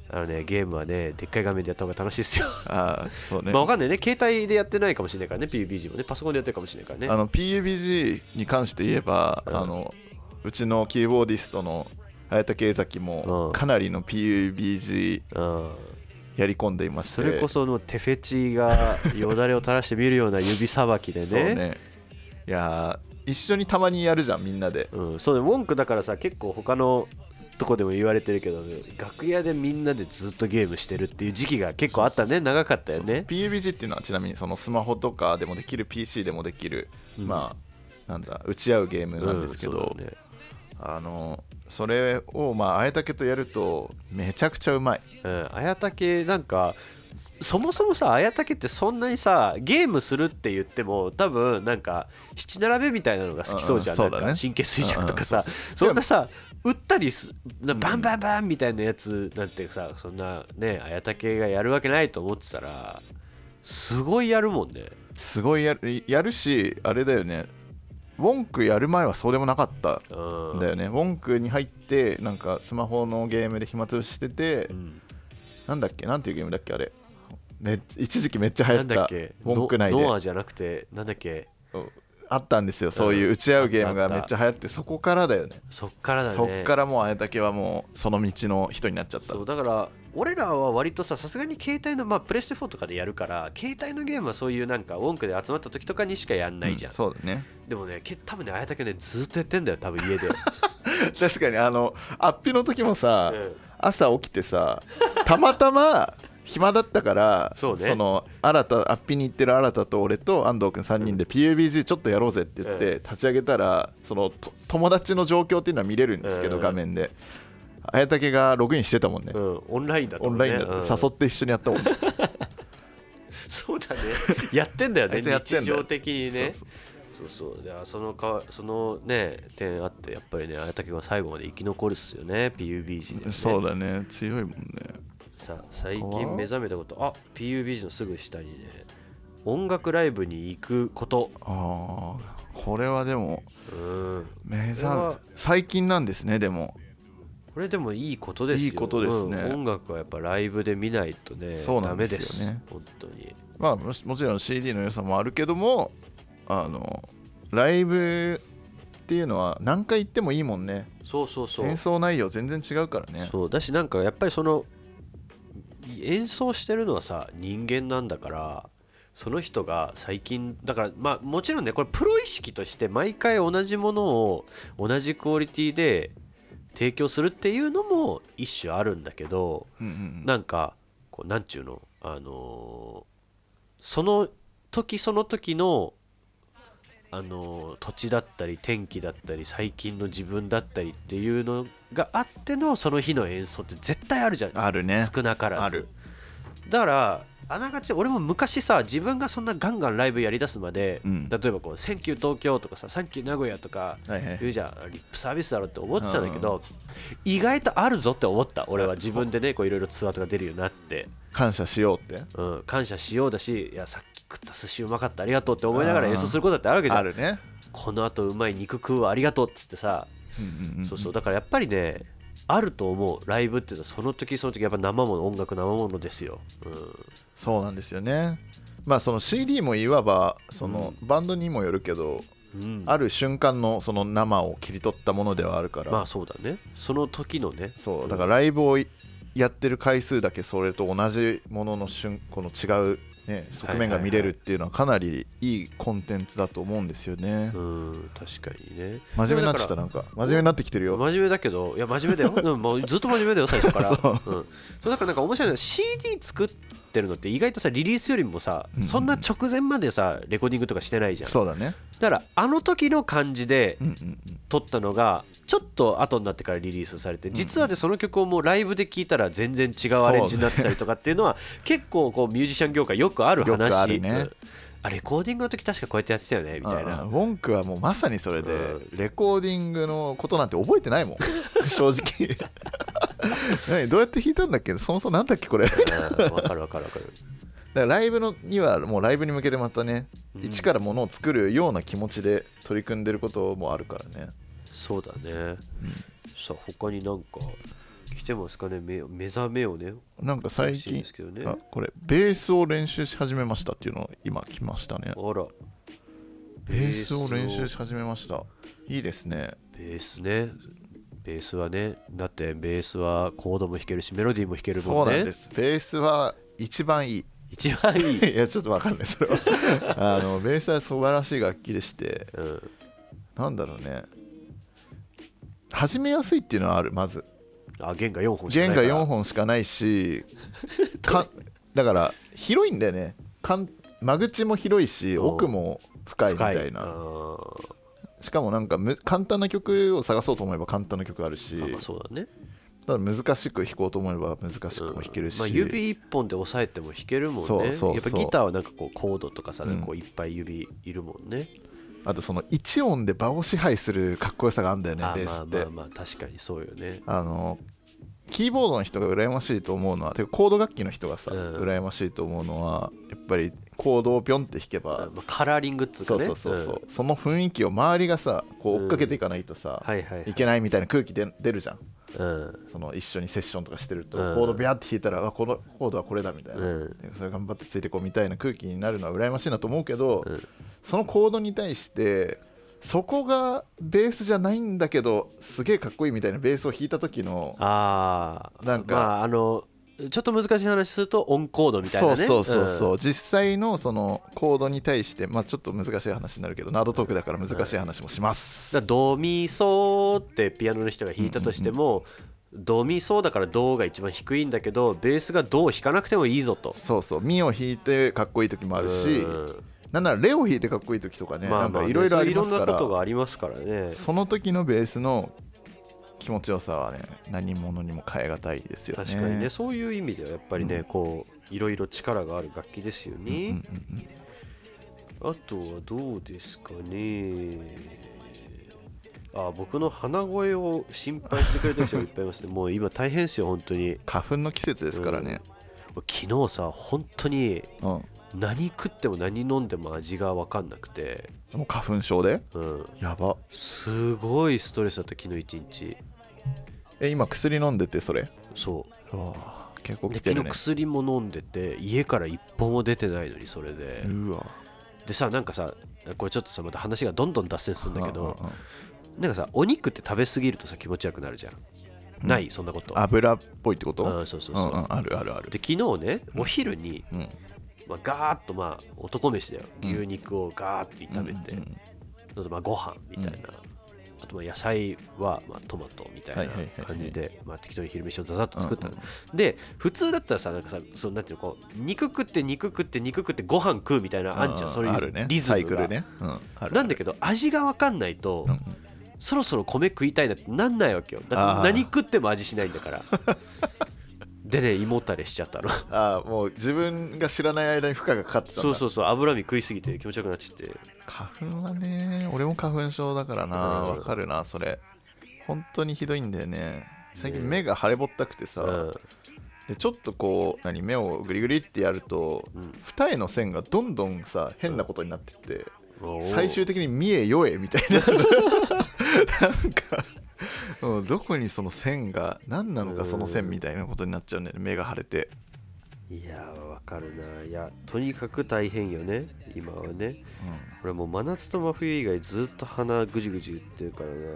あのねゲームはねでっかい画面でやった方が楽しいですよ
ああそうね、
まあわかんないね、携帯でやってないかもしれないからね ピーユービージー もね、パソコンでやってるかもしれないからね。
あの ピーユービージー に関して言えば、うん、あのうちのキーボーディストの早竹崎もかなりの ピーユービージー やり込んでいまして、
それこその手フェチがよだれを垂らして見るような指さばきでね
そうね、いや一緒にたまにやるじゃんみんなで、
うん、そうね、ウォンクだからさ結構他のとこでも言われてるけど、ね、楽屋でみんなでずっとゲームしてるっていう時期が結構あったね。そうそうそう、長かったよね。そうそう、
ピーユービージー っていうのはちなみにそのスマホとかでもできる ピーシー でもできる、うん、まあなんだ打ち合うゲームなんですけど、うん、ね、あのそれをまあ綾竹とやるとめちゃくちゃうまい、
うん、綾竹なんかそもそもさ綾竹ってそんなにさゲームするって言っても多分なんか七並べみたいなのが好きそうじゃん、うんうん、なんか神経衰弱とかさ、うんうん、そんなさ打ったりすバンバンバンみたいなやつなんてさ、そんなね綾竹がやるわけないと思ってたらすごいやるもんね。
すごいやる、やるしあれだよね、ウォンクやる前はそうでもなかったんだよね、うん、ウォンクに入ってなんかスマホのゲームで暇つぶししてて、うん、なんだっけ、なんていうゲームだっけあれ、め一時期めっちゃ流行ったウォンク内で
ノアじゃなくてなんだっけ
あったんですよ、そういう打ち合うゲームがめっちゃ流行って、そこからだよね。
そっからだね。
そっからもう綾竹はもうその道の人になっちゃった。
そうだから俺らは割とさ、さすがに携帯のまあプレステフォーとかでやるから携帯のゲームはそういうなんかウォンクで集まった時とかにしかやんないじゃん、
うん、そうだね。
でもね多分ね綾竹ねずっとやってんだよ多分家で
確かにあのアッピの時もさ、うん、朝起きてさたまたま暇だったから、
そうね、
その新たアッピに行ってる新たと俺と安藤君さんにんで ピーユービージー ちょっとやろうぜって言って立ち上げたら、その友達の状況っていうのは見れるんですけど、画面で綾竹がログインしてたもんね、
うん、オンラインだと、ね、
オンラインだと、うん、誘って一緒にやったもん
そうだね、やってんだよね日常的にね。
そう
そうそう、でそのかそのね点あってやっぱりね綾竹が最後まで生き残るっすよね ピーユービージー で、ね、
そうだね、強いもんね。
さあ最近目覚めたこと、あ ピーユービージー のすぐ下にね音楽ライブに行くこと。
ああこれはでも、うん、目覚最近なんですね。でも
これでもいいことですよ。
いいことですね、
うん、音楽はやっぱライブで見ないとねダメですよね本当に。
まあもちろん シーディー の良さもあるけども、あのライブっていうのは何回行ってもいいもんね。
そうそうそう、
演奏内容全然違うからね。
そうだし、なんかやっぱりその演奏してるのはさ人間なんだから、その人が最近だからまあもちろんねこれプロ意識として毎回同じものを同じクオリティで提供するっていうのも一種あるんだけど、うんうんうん、なんかこうなんちゅうのあのー、その時その時のあの土地だったり天気だったり最近の自分だったりっていうのがあってのその日の演奏って絶対あるじゃん。
あるね、
少なからず。
ある。
だからあながち俺も昔さ自分がそんなガンガンライブやりだすまで、うん、例えばこう「センキュー東京」とかさ「サンキュー名古屋」とか言うじゃん、はいはい、リップサービスだろって思ってたんだけど、意外とあるぞって思った。俺は自分でねいろいろツアーとか出るようになって
感謝しようって、
うん、感謝しようだし、いやさっき食った寿司うまかったありがとうって思いながら演奏することだってあるわけじゃん。
あるね。
このあとうまい肉食うわありがとうっつってさ、うんうんうん、そうそうだからやっぱりねあると思う。ライブっていうのはその時その時やっぱ生もの音楽生ものですよ、うん、
そうなんですよね。まあその シーディー もいわばそのバンドにもよるけど、うん、ある瞬間のその生を切り取ったものではあるから、
まあそうだね、その時のね。
そうだからライブをやってる回数だけそれと同じものの瞬この違うね、側面が見れるっていうのはかなりいいコンテンツだと思うんですよね。
うん、確かにね。
真面目になってきた。なんか真面目になってきてるよ。
真面目だけど、いや真面目だよ、うん、もうずっと真面目だよ最初からそう、うん、そうだからなんか面白いのは シーディー 作ってるのって意外とさリリースよりもさ、うんうん、そんな直前までさレコーディングとかしてないじゃん。
そうだね。
だからあの時の感じで撮ったのがちょっと後になってからリリースされて、実はでその曲をもうライブで聴いたら全然違うアレンジになってたりとかっていうのは結構こうミュージシャン業界よくある話。よくあるね、うん、あレコーディングの時確かこうやってやってたよねみたいな。
ウォンクはもうまさにそれで、うん、レコーディングのことなんて覚えてないもん正直何どうやって弾いたんだっけ、そもそもなんだっけこれ分
かる分かる分かる。だ
からライブのにはもうライブに向けてまたね、うん、一からものを作るような気持ちで取り組んでることもあるからね。
そうだね、うん、さあ他になんか来てますかね、目目覚めをね。
なんか最
欲しい
近
ですけどね。
あこれベースを練習し始めましたっていうのを今来ましたね。
あら、
ベースを練習し始めました。いいですね。
ベースね。ベースはね、だってベースはコードも弾けるしメロディーも弾ける
そ
もね。
うんなんです。ベースは一番いい。
一番いい。
いやちょっとわかんないそれはあのベースは素晴らしい楽器でして、
うん、
なんだろうね、始めやすいっていうのはある。まず
あ、弦がよんほんしかない
弦がよんほんしかないしかだから広いんだよね。かん間口も広いし奥も深いみたいな。しかもなんかむ簡単な曲を探そうと思えば簡単な曲あるし、
あ、まあそうだね。
ただ難しく弾こうと思えば難しくも弾けるし、
うん、まあ、指一本で押さえても弾けるもんね。
そうそうそう、
やっぱギターはなんかこうコードとかさ、
うん、
こういっぱい指いるもんね。
あとそのいち音で場を支配するかっこよさがあるんだよね、ベースって。
まあまあまあ確かにそうよね。
あのキーボードの人が羨ましいと思うのは、てかコード楽器の人がさ、うん、羨ましいと思うのはやっぱりコードをピョンって弾けば、
まあ、カラーリングっつうかね、
そうそうそうそう、うん、その雰囲気を周りがさこう追っかけていかないとさ、
うん、はいはいはい、
いけないみたいな空気で出るじゃん。
うん、
その一緒にセッションとかしてると、
うん、
コードビャーって弾いたらあこのコードはこれだみたいな、
うん、
それ頑張ってついてこうみたいな空気になるのは羨ましいなと思うけど、
うん、
そのコードに対してそこがベースじゃないんだけどすげえかっこいいみたいなベースを弾いた時の
あ
なんか、
まあ、あのちょっと難しい話するとオンコードみたいなね。
そうそうそうそう、うん、実際のそのコードに対して、まあ、ちょっと難しい話になるけどナードトークだから難しい話もします、
うん、だドミソってピアノの人が弾いたとしても、うんうんうん、ドミソだからドが一番低いんだけどベースがドを弾かなくてもいいぞと。
そうそう、ミを弾いてかっこいい時もあるし、うん、なんならレを弾いてかっこいい時とかね、まあまあね、なんかいろいろありますから、
いろんなことがありますからね。
その時のベースの気持ちよさはね何者にも代え難いですよね。
確かにね、そういう意味ではやっぱりね、うん、こういろいろ力がある楽器ですよね、うんうんうんうん、あとはどうですかね。あ、僕の鼻声を心配してくれてる人がいっぱいいますね。もう今大変ですよ本当に。
花粉の季節ですからね、
うん、昨日さ本当に何食っても何飲んでも味が分かんなくて、
もう花粉症で、
うん、
やば、
すごいストレスだった昨日一日。
え今薬飲んでてそれ。
そう
わ結構来てるね。
昨日薬も飲んでて家から一歩も出てないのにそれで。
うわ
でさ、なんかさこれちょっとさまた話がどんどん脱線するんだけど、なんかさお肉って食べ過ぎるとさ気持ち悪くなるじゃん、うん、ないそんなこと。
油っぽいってこと？
あ、そうそうそう、うんうん、
あるあるある。
で昨日ねお昼に、うん、まあ、ガーッとまあ男飯だよ、牛肉をガーッと炒めて、うんうんうん、まあご飯みたいな、うん、あとまあ野菜はまあトマトみたいな感じでまあ適当に昼飯をザザッと作ったの、うんうん、で普通だったらさなんかさそうなんていうのこう肉食って肉食って肉食ってご飯食うみたいなあんちゃん、そういうリズムが、ね、サイクルね、うん、あるある。なんだけど味が分かんないと、うんうん、そろそろ米食いたいなってなんないわけよ。だって何食っても味しないんだからでね胃もたれしちゃったの
ああ、もう自分が知らない間に負荷がかかってたんだ。
そうそうそう、脂身食いすぎて気持ち悪くなっちゃって。
花粉はね、俺も花粉症だからな、わかるなそれ。本当にひどいんだよね。最近目が腫れぼったくてさ、うん、でちょっとこう何目をグリグリってやると、うん、二重の線がどんどんさ変なことになってって、うん、最終的に見えよえみたいななんかもうどこにその線が何なのかその線みたいなことになっちゃうんだよね、目が腫れて。
いやーわかるな。いやとにかく大変よね今はね、うん、俺もう真夏と真冬以外ずっと鼻ぐじぐじ言ってるからな。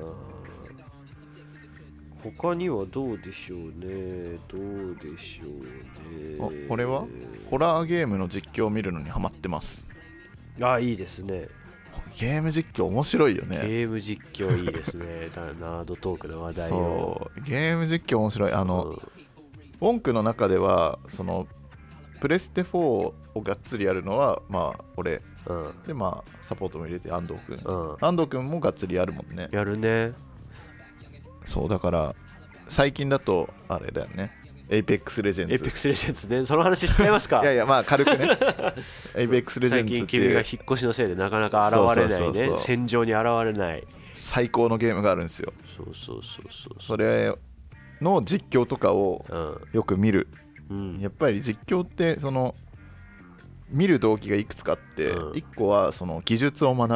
他にはどうでしょうねどうでしょうね。
俺はホラーゲームの実況を見るのにハマってます。
あ、いいですね。
ゲーム実況面白いよね。
ゲーム実況いいですねナードトークの話題
を。そうゲーム実況面白い。あの、うん、ウォンクの中ではそのプレステフォーをがっつりやるのはまあ俺、うん、でまあサポートも入れて安藤くん、うん、安藤くんもがっつりやるもんね。
やるね。
そうだから最近だとあれだよね、エイペックスレジェンズ。
エイペックスレジェンズね。その話しちゃいますか。
いやいやまあ軽くねエイペックスレジェンズっていう最近
君が引っ越しのせいでなかなか現れないね、戦場に現れない
最高のゲームがあるんですよ。
そうそうそうそう。
それの実況とかをよく見る、うん、やっぱり実況ってその見る動機がいくつかあって、うん、いっこはその技術を学ぶ、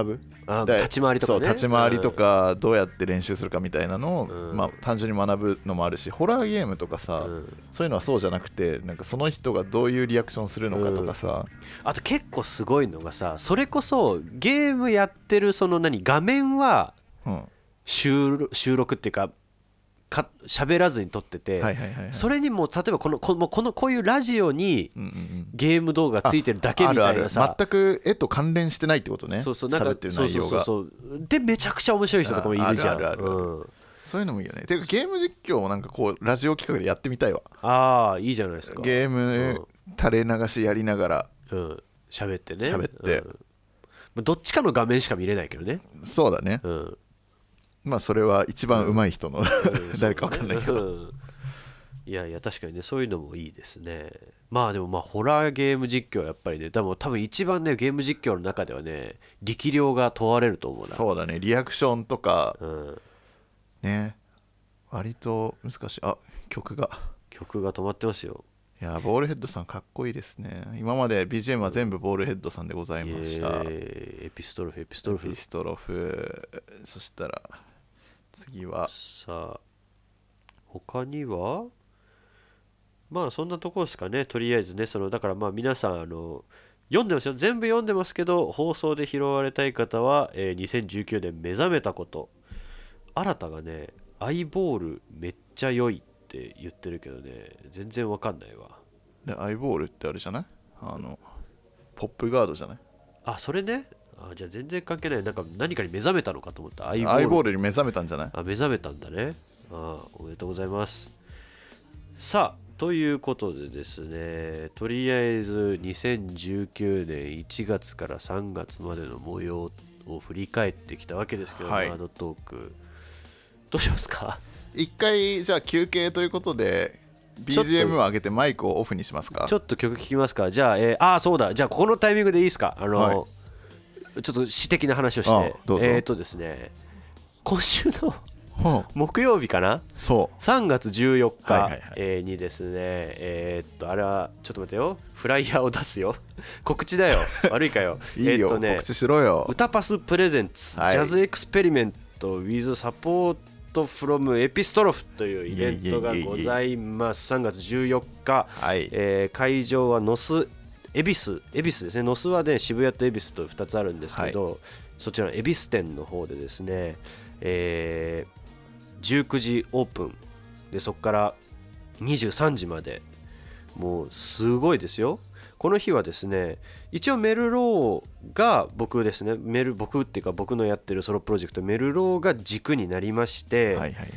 で
あ立ち回りとかね
そう立ち回りとかどうやって練習するかみたいなのを、
うん
まあ、単純に学ぶのもあるし、ホラーゲームとかさ、
うん
そういうのはそうじゃなくて、なんかその人がどういうリアクションするのかとかさ、
あと結構すごいのがさ、それこそゲームやってるその何画面は
うん
収録収録っていうかか喋らずに撮ってて、
はいはいはいはい、
それにも例えばこのこのこのこういうラジオに
うんうんうん
ゲーム動画ついてるだけみたいなさ、
あるある全く絵と関連してないってことね。
そうそうなんか
喋ってる
そう
内容が
そうそうそうでめちゃくちゃ面白い人とかもいるじゃん。
ああるあるある
うん
そういうのもいいよね。てかゲーム実況もなんかこうラジオ企画でやってみたいわ。
ああいいじゃないですか。
ゲーム垂れ流しやりながら
うん喋ってね
喋って、
うんまあどっちかの画面しか見れないけどね。
そうだね、
うん
まあそれは一番上手い人の、誰か分かんないけど、
うんいやいや確かにねそういうのもいいですね。まあでもまあホラーゲーム実況はやっぱりね多分多分一番ねゲーム実況の中ではね力量が問われると思うな。
そうだね、リアクションとか
うん
ね割と難しい。あ、曲が
曲が止まってますよ。
いやボールヘッドさんかっこいいですね。今まで ビージーエム は全部ボールヘッドさんでございました。
えーエピストロフエピストロフ
ピストロフ。そしたら次は
さあ他にはまあそんなところですかね。とりあえずねそのだからまあ皆さんあの読んでますよ、全部読んでますけど放送で拾われたい方は、えーにせんじゅうきゅうねん目覚めたこと。新たがねアイボールめっちゃ良いって言ってるけどね全然わかんないわ。
でアイボールってあるじゃない、あのポップガードじゃない。
あそれね。あじゃあ全然関係ない。なんか何かに目覚めたのかと思った。アイボール
アイボールに目覚めたんじゃない。
あ目覚めたんだね。あおめでとうございます。さあということでですねとりあえずにせんじゅうきゅうねんいちがつからさんがつまでの模様を振り返ってきたわけですけど、
はい
ワードトークどうしますか。
一回じゃあ休憩ということで ビージーエム を上げてマイクをオフにしますか。
ちょっと曲聴きますか。じゃあ、えー、あそうだじゃあここのタイミングでいいですか。あの、
はい
ちょっと私的な話をし
あ
て
どうぞ
えっ、ー、とですね今週の
はあ、
木曜日かな
そう
さんがつじゅうよっか
はいはいはい
えーにですねえーっとあれはちょっと待ってよフライヤーを出すよ告知だよ悪いかよ
いいよ、
えーっとね
告知しろよ。
歌パスプレゼンツ、
はい
ジャズエクスペリメント with サポートフロムエピストロフというイベントがございますさんがつじゅうよっか、
はい
えー会場はノス恵比寿恵比寿ですね。ノスはね渋谷と恵比寿とふたつあるんですけど、はい、そちらの恵比寿店の方でですね、えーじゅうくじオープンでそこからにじゅうさんじまでもうすごいですよ。この日はですね一応メルローが僕ですねメル僕っていうか僕のやってるソロプロジェクトメルローが軸になりまして、
はいはいはい、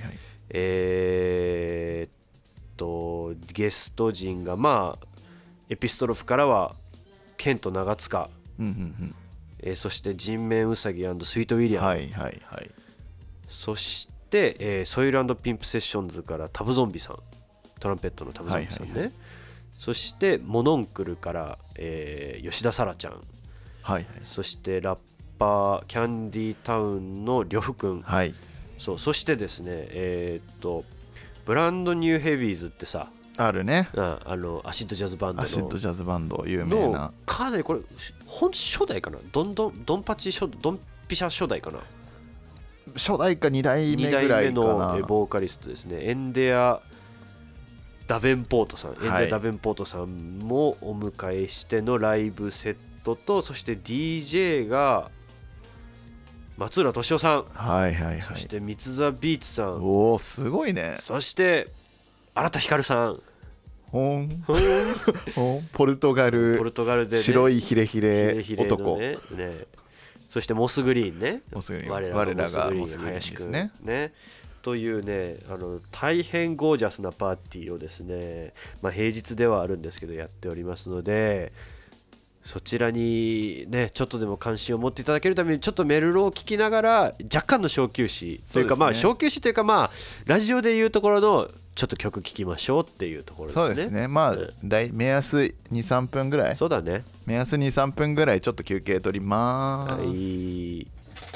えー、っとゲスト陣がまあエピストロフからはケント長塚、
うんうんうん
えー、そして人面ウサギ&スイートウィリアム、
はいはいはい、
そしてで、えー、ソイル&ピンプセッションズからタブゾンビさんトランペットのタブゾンビさんね、はいはいはい、そしてモノンクルから、えー、吉田沙羅ちゃん、
はいはい、
そしてラッパーキャンディータウンの呂布くん、
はい、
そうそしてですねえー、っとブランドニューヘビーズってさ
あるね、
ああのアシッドジャズバンドの
アシッドジャズバンド有名な
かなりこれほん初代かなドンドンドンパチ初ドンピシャ初代かな
初代かにだいめぐらいかな。にだいめ
のボーカリストですねエンデア・ダベンポートさん、はい、エンデア・ダベンポートさんもお迎えしてのライブセットとそして ディージェー が松浦敏夫さん、
はいはいはい、
そして三ツザビーツさん、
おおすごいね。
そして新田ひかるさん、
ほんほんポルトガル
ポルトガルで、ね、
白いヒレヒレ男
ヒレヒレのねねそしてモスグリーンね
モスグリーン
我ら
我らが
モスグリーン林くんねねというねあの大変ゴージャスなパーティーをですね、まあ、平日ではあるんですけどやっておりますのでそちらにねちょっとでも関心を持っていただけるためにちょっとメルロを聞きながら若干の小休止というかまあ小休止というかまあラジオでいうところのちょっと曲聴きましょうっていうところですね。
そうですねまあ、うん、目安 にさんぷんぐらい
そうだね
目安 にさんぷんぐらいちょっと休憩取りまーす。
はい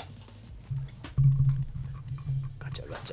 ガチャガチャ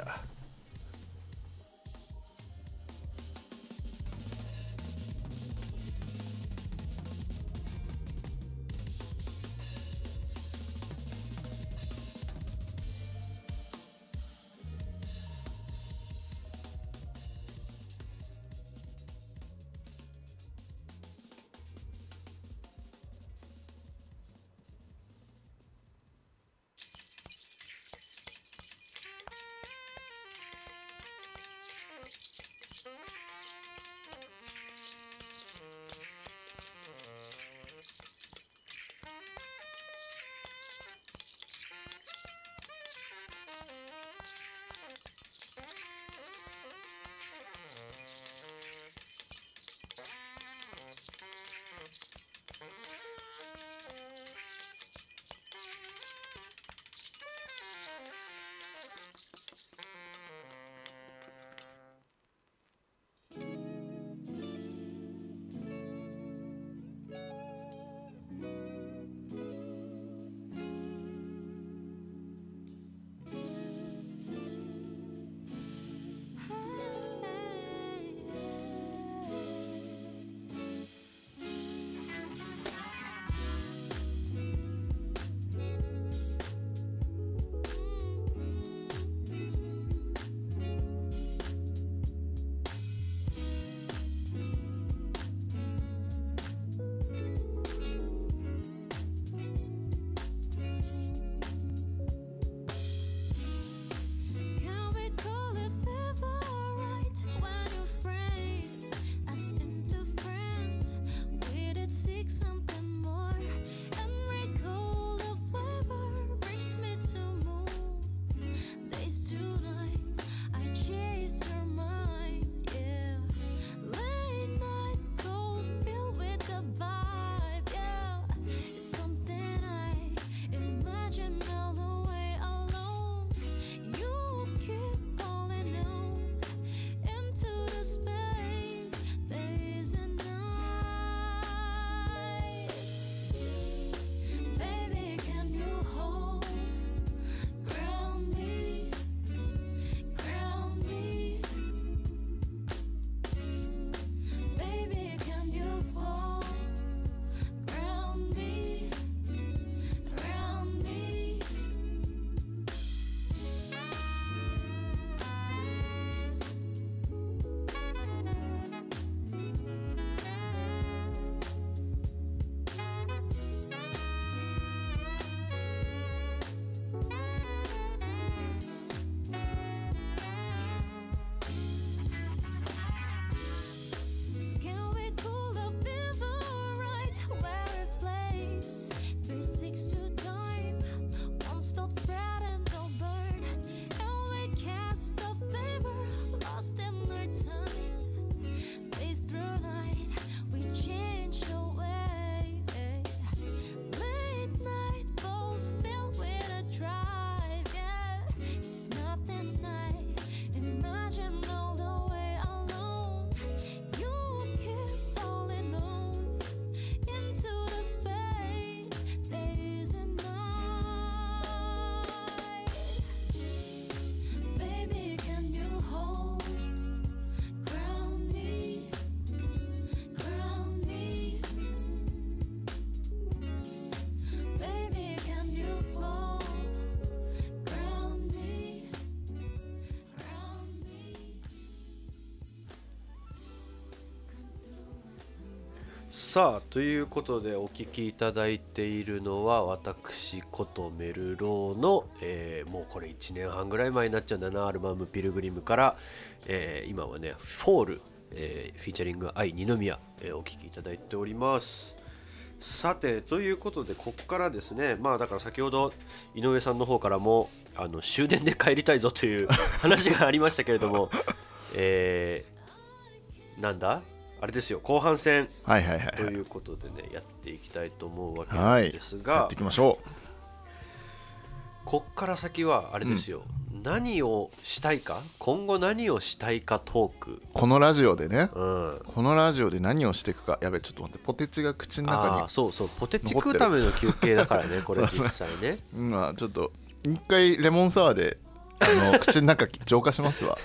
さあということでお聞きいただいているのは私ことメルローの、えーもうこれいちねんはんぐらい前になっちゃうんだな、アルバムピルグリムから、えー今はねフォール、えーフィーチャリング愛二宮、えーお聞きいただいております。さてということでここからですね、まあだから先ほど井上さんの方からもあの終電で帰りたいぞという話がありましたけれどもえー、なんだあれですよ、後半戦
はいはいはい、
と
はい、
いうことでねやっていきたいと思うわけな
はい、
んですが、
やっていきましょう。
こっから先はあれですよ、うん、何をしたいか、今後何をしたいかトーク、
このラジオでね、
うん、
このラジオで何をしていくか。やべ、ちょっと待って、ポテチが口の中に。
あそうそう、ポテチ食うための休憩だからねこれ実際ね
今ちょっと一回レモンサワーであの口の中浄化しますわ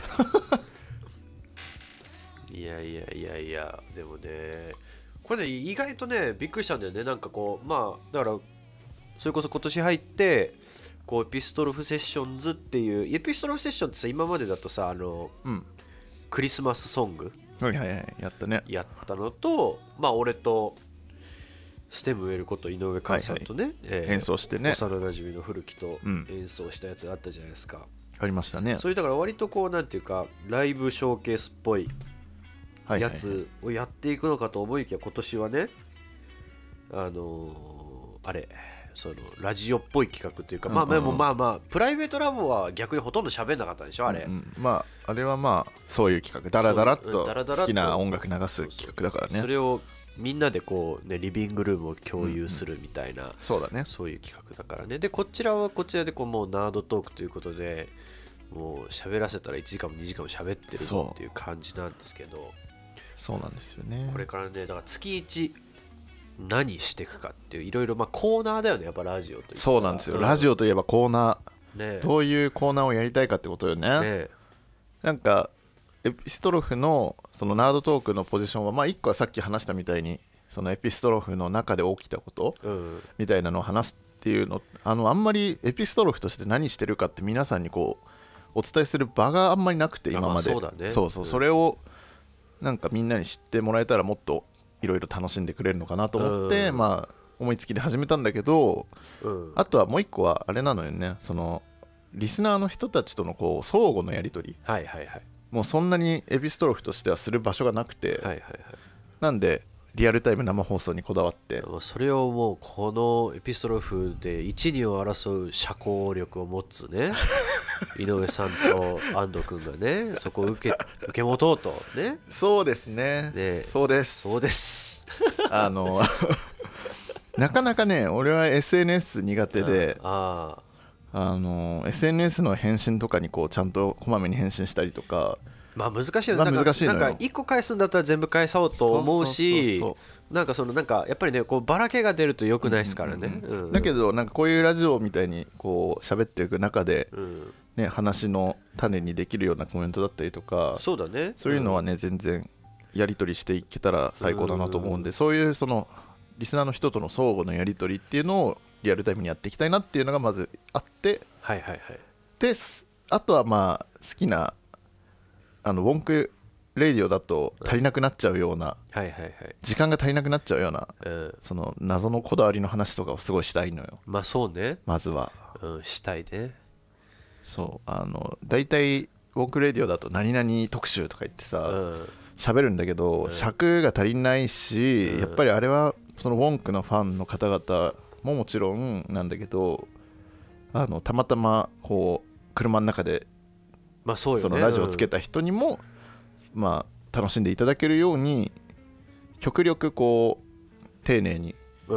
いやいやいやいや、でもねこれね意外とねびっくりしたんだよね。なんかこうまあだからそれこそ今年入ってこうエピストロフセッションズっていうエピストロフセッションってさ、今までだとさあの、
うん、
クリスマスソング
はいはいはい、やったね。
やったのと、まあ俺とステムウェルこと井上寛さんとね、はいはいえー、
演奏してね、
幼なじみの古木と
うん
演奏したやつがあったじゃないですか、
ありましたね。
それだから割とこうなんていうかライブショーケースっぽいやつをやっていくのかと思いきや、今年はねあのー、あれそのラジオっぽい企画というか、うんうんうん、まあでもまあまあプライベートラボは逆にほとんど喋んなかったでしょあれ、
うんうん、まああれはまあそういう企画、ダラダラっと好きな音楽流す企画だからね。
それをみんなでこうねリビングルームを共有するみたいな、うんうん、
そうだね、
そういう企画だからね。でこちらはこちらでこうもうナードトークということでもう喋らせたらいちじかんもにじかんも喋ってるぞっていう感じなんですけど、
そうなんですよね。
これからねだから月いち何していくかっていういろいろまあコーナーだよね、やっぱラジオというか。
そうなんですよ、うん、ラジオといえばコーナー、ね、どういうコーナーをやりたいかってことよね。ね、なんかエピストロフのそのナードトークのポジションはまあいっこはさっき話したみたいにそのエピストロフの中で起きたことみたいなのを話すっていうの、あのあんまりエピストロフとして何してるかって皆さんにこうお伝えする場があんまりなくて今まで、
そうだね、
そうそう、それをなんかみんなに知ってもらえたらもっといろいろ楽しんでくれるのかなと思って、うん、まあ思いつきで始めたんだけど、うん、あとはもう一個はあれなのよね、そのリスナーの人たちとのこう相互のやり取り、
はいはいはい、
もうそんなにエピストロフとしてはする場所がなくて、
はいはいはい、
なんでリアルタイム生放送にこだわって、
それをもうこのエピストロフでいち、にを争う社交力を持つね井上さんと安藤君がねそこを受け受け持とうとね。
そうですね、ね、そうです
そうです
あのなかなかね俺は エスエヌエス 苦手で、ああの エスエヌエス の返信とかにこうちゃんとこまめに返信したりとか、
まあ難しいよね、まあ、難しいのよ。なんかいっこ返すんだったら全部返そうと思うし、なんかそのなんかやっぱりねこうばらけが出ると良くないですからね、うんうんうん、
だけどなんかこういうラジオみたいにこう喋っていく中で、うんね、話の種にできるようなコメントだったりとか、
そうだね、
そういうのはね、うん、全然やり取りしていけたら最高だなと思うんで、うん、そういうそのリスナーの人との相互のやり取りっていうのをリアルタイムにやっていきたいなっていうのがまずあって、
はいはいはい、
であとはまあ好きなあのウォンクレディオだと足りなくなっちゃうような、
はいはいはい、
時間が足りなくなっちゃうような、
うん、
その謎のこだわりの話とかをすごいしたいのよ。
まあそうね、
まずは、
うん、したいね。
そうあのだいたいウォークレディオだと何々特集とか言ってさ喋、うん、るんだけど、うん、尺が足りないし、うん、やっぱりあれはそのウォンクのファンの方々ももちろんなんだけど、あのたまたまこう車の中で、
まあそうよね、
そのラジオをつけた人にも、うん、まあ楽しんでいただけるように極力こう丁寧に、うん、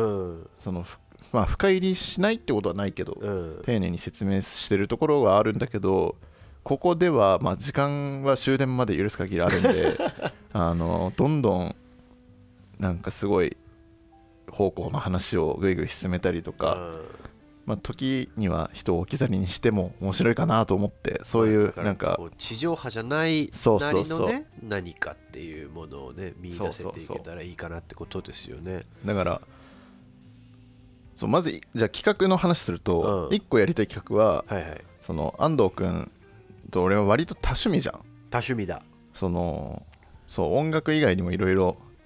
そのまあ深入りしないってことはないけど、うん、丁寧に説明してるところはあるんだけど、ここではまあ時間は終電まで許す限りあるんであのどんどんなんかすごい方向の話をぐいぐい進めたりとか、うん、まあ、時には人を置き去りにしても面白いかなと思って、そういうなんか
地上波じゃないなりのね何かっていうものをね見出せていけたらいいかなってことですよね。
だからそうまずじゃあ企画の話すると、うん、いっこやりたい企画は、はいはい、その安藤君と俺は割と多趣味じゃん。
多趣味だ。
そのそう音楽以外にもいろいろ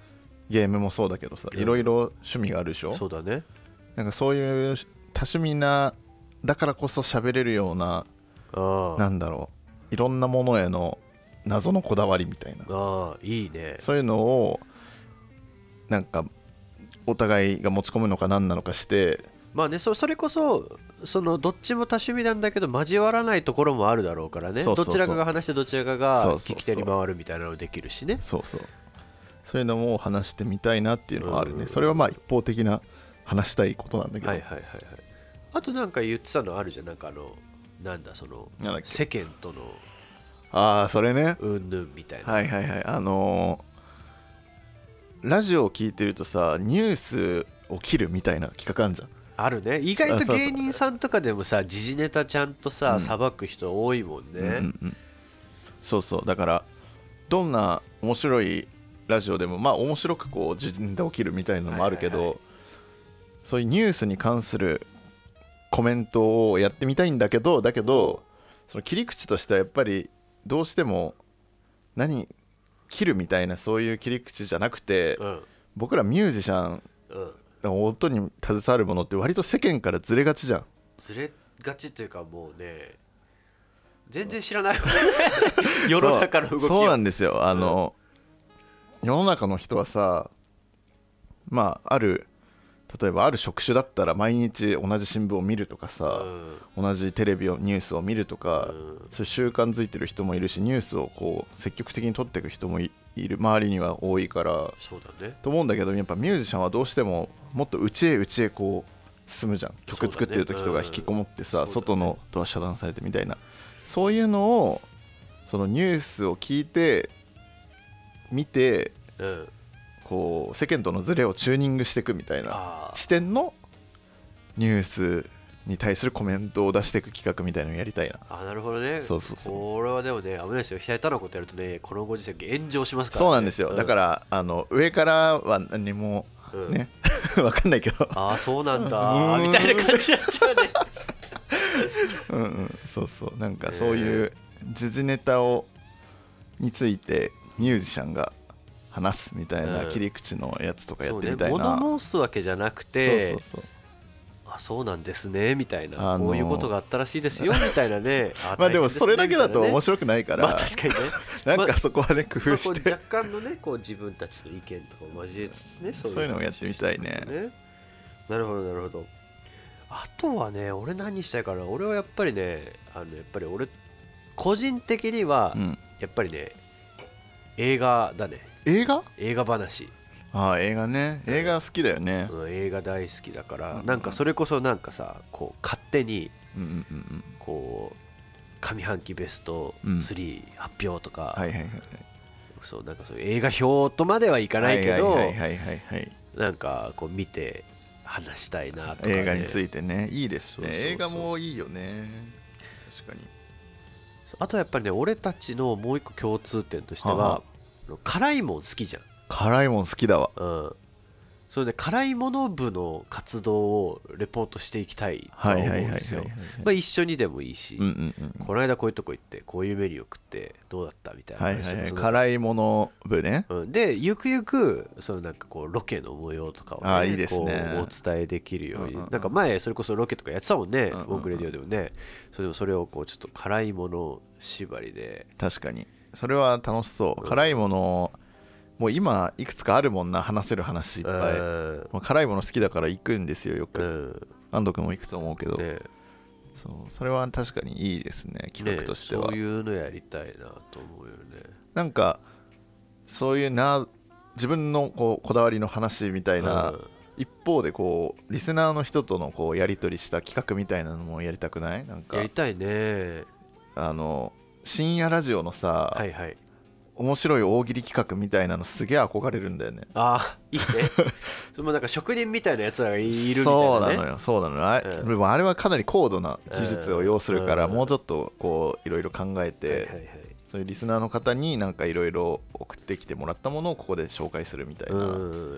ゲームもそうだけどさ、いろいろ趣味があるでしょ。
そうだね。
なんかそういう多趣味なだからこそ喋れるような、
あ
なんだろう、いろんなものへの謎のこだわりみたいな、
あいいね。
そういうのをなんかお互いが持ち込むのか何なのかして、
まあね、そ, それこそそのどっちも多趣味なんだけど交わらないところもあるだろうからね。
そうそうそう、
どちらかが話してどちらかが
そうそうそう
聞き手に回るみたいなのできるしね。
そうそう、そういうのも話してみたいなっていうのはあるね。
うん
それはまあ一方的な話したいことなんだけど、
はいはいはいはい。あとなんか言ってたのあるじゃん。なんかあのなんだその
なんだっけ、
世間との
ああそれね、
うんぬんみたいな。
はいはいはい、あのーラジオを聞いてるとさ、ニュースを切るみたいな企画あるじゃん。
あるね。意外と
あそうそう
芸人さんとかでもさ時事ネタちゃんと
うん
ささばく人多いもんね、
うんうんうん、そうそう、だからどんな面白いラジオでもまあ面白くこう時事ネタを切るみたいなのもあるけど、
はいはいはい、
そういうニュースに関するコメントをやってみたいんだけど、だけどその切り口としてはやっぱりどうしても何切るみたいなそういう切り口じゃなくて、
うん、
僕らミュージシャン
うん
音に携わるものって割と世間からずれがちじゃん。
ずれがちというかもうね全然知らない世の中の動きを。
そう、そうなんですよ。あの、うん、世の中の人はさ、まあある例えばある職種だったら毎日同じ新聞を見るとかさ、うん、同じテレビをニュースを見るとか、うん、そういう習慣づいてる人もいるし、ニュースをこう積極的に取っていく人もいる周りには多いから、
そうだね、
と思うんだけど、やっぱミュージシャンはどうしてももっと内へ内へこう進むじゃん。曲作ってる時とか引きこもってさ、ね、うん、外のドア遮断されてみたいな、そういうのをそのニュースを聞いて見て、うん、こう世間とのズレをチューニングしていくみたいな視点のニュースに対するコメントを出していく企画みたいなのをやりたいな。
あ、なるほどね。
そうそうそう。
これはでもね、危ないですよ。下手なことやるとね、このご時世炎上しますからね。
そうなんですよ、うん、だからあの上からは何もね、うん、分かんないけど、
ああそうなんだみたいな感じになっちゃうね
うんうん、そうそう、なんかそういう時事ネタをについてミュージシャンが話すみたいな切り口のやつとかやってみたいな、
うん、そうね、物申すわけじゃなくて、
そうそうそう、
あ、そうなんですねみたいな、こういうことがあったらしいですよみたいなねあ
まあでもそれだけだと面白くないから、
まあ確かにね
なんかそこはね工夫して、
まあ、若干のねこう自分たちの意見とかを交えつつね、
そういうのをやってみたいね。
なるほどなるほど。あとはね、俺何したいかな。俺はやっぱりね、あのやっぱり俺個人的にはやっぱりね、うん、映画だね。
映画
映画話。
ああ映画ね、映画好きだよね、
うん、映画大好きだから、うん、なんかそれこそなんかさ、こう勝手にこう上半期ベストスリー発表とか、そうなんかそういう映画表とまではいかないけど、なんかこう見て話したいなとか、ね、
映画についてね、いいですね。そうそうそう、映画もいいよね、確かに。
あとやっぱりね、俺たちのもう一個共通点としては、はあ、辛いもん好きじゃん。
辛いもん好きだわ。
うん。それで辛いもの部の活動をレポートしていきたいと思うんですよ。まあ一緒にでもいいし、うんうんうん、この間こういうとこ行ってこういうメニューを食ってどうだったみたいな話、はいはいはい、
辛いもの部ね、
うん、でゆくゆくそのなんかこうロケの模様とかを、ね、
あいいですね、
こうお伝えできるように、うんうんうん、なんか前それこそロケとかやってたもんね、うんうんうん、ウォークレディオでもね。それでもそれをこうちょっと辛いもの縛りで、
確かにそれは楽しそう、うん、辛いものもう今いくつかあるもんな、話せる話いっぱい、まあ、辛いもの好きだから行くんですよよく、うん、安藤君も行くと思うけど、ね、そうそれは確かにいいですね、企画としては、
ね、そういうのやりたいなと思うよね。
なんかそういうな自分のこうこだわりの話みたいな、うん、一方でこうリスナーの人とのこうやり取りした企画みたいなのもやりたくない？なんか
やりたいね。あ
の深夜ラジオのさ、
はいはい、
面白い大喜利企画みたいなのすげえ憧れるんだよね。
ああいいねそのなんか職人みたいなやつらがいるみたいなね。
そうなのよそうなのよ、あれ、うん、あれはかなり高度な技術を要するから、うん、もうちょっとこういろいろ考えて、はいはいはい、そういうリスナーの方になんかいろいろ送ってきてもらったものをここで紹介するみたいな、うん、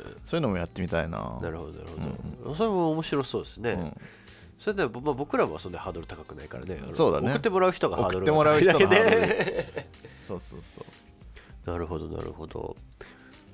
そういうのもやってみたいな。
なるほどなるほど、うん、それも面白そうですね、うん、それで、まあ、僕らはそんなハードル高くないからね。
そうだね、
送ってもらう人がハードル
高いだけでそうそうそう。
なるほどなるほど。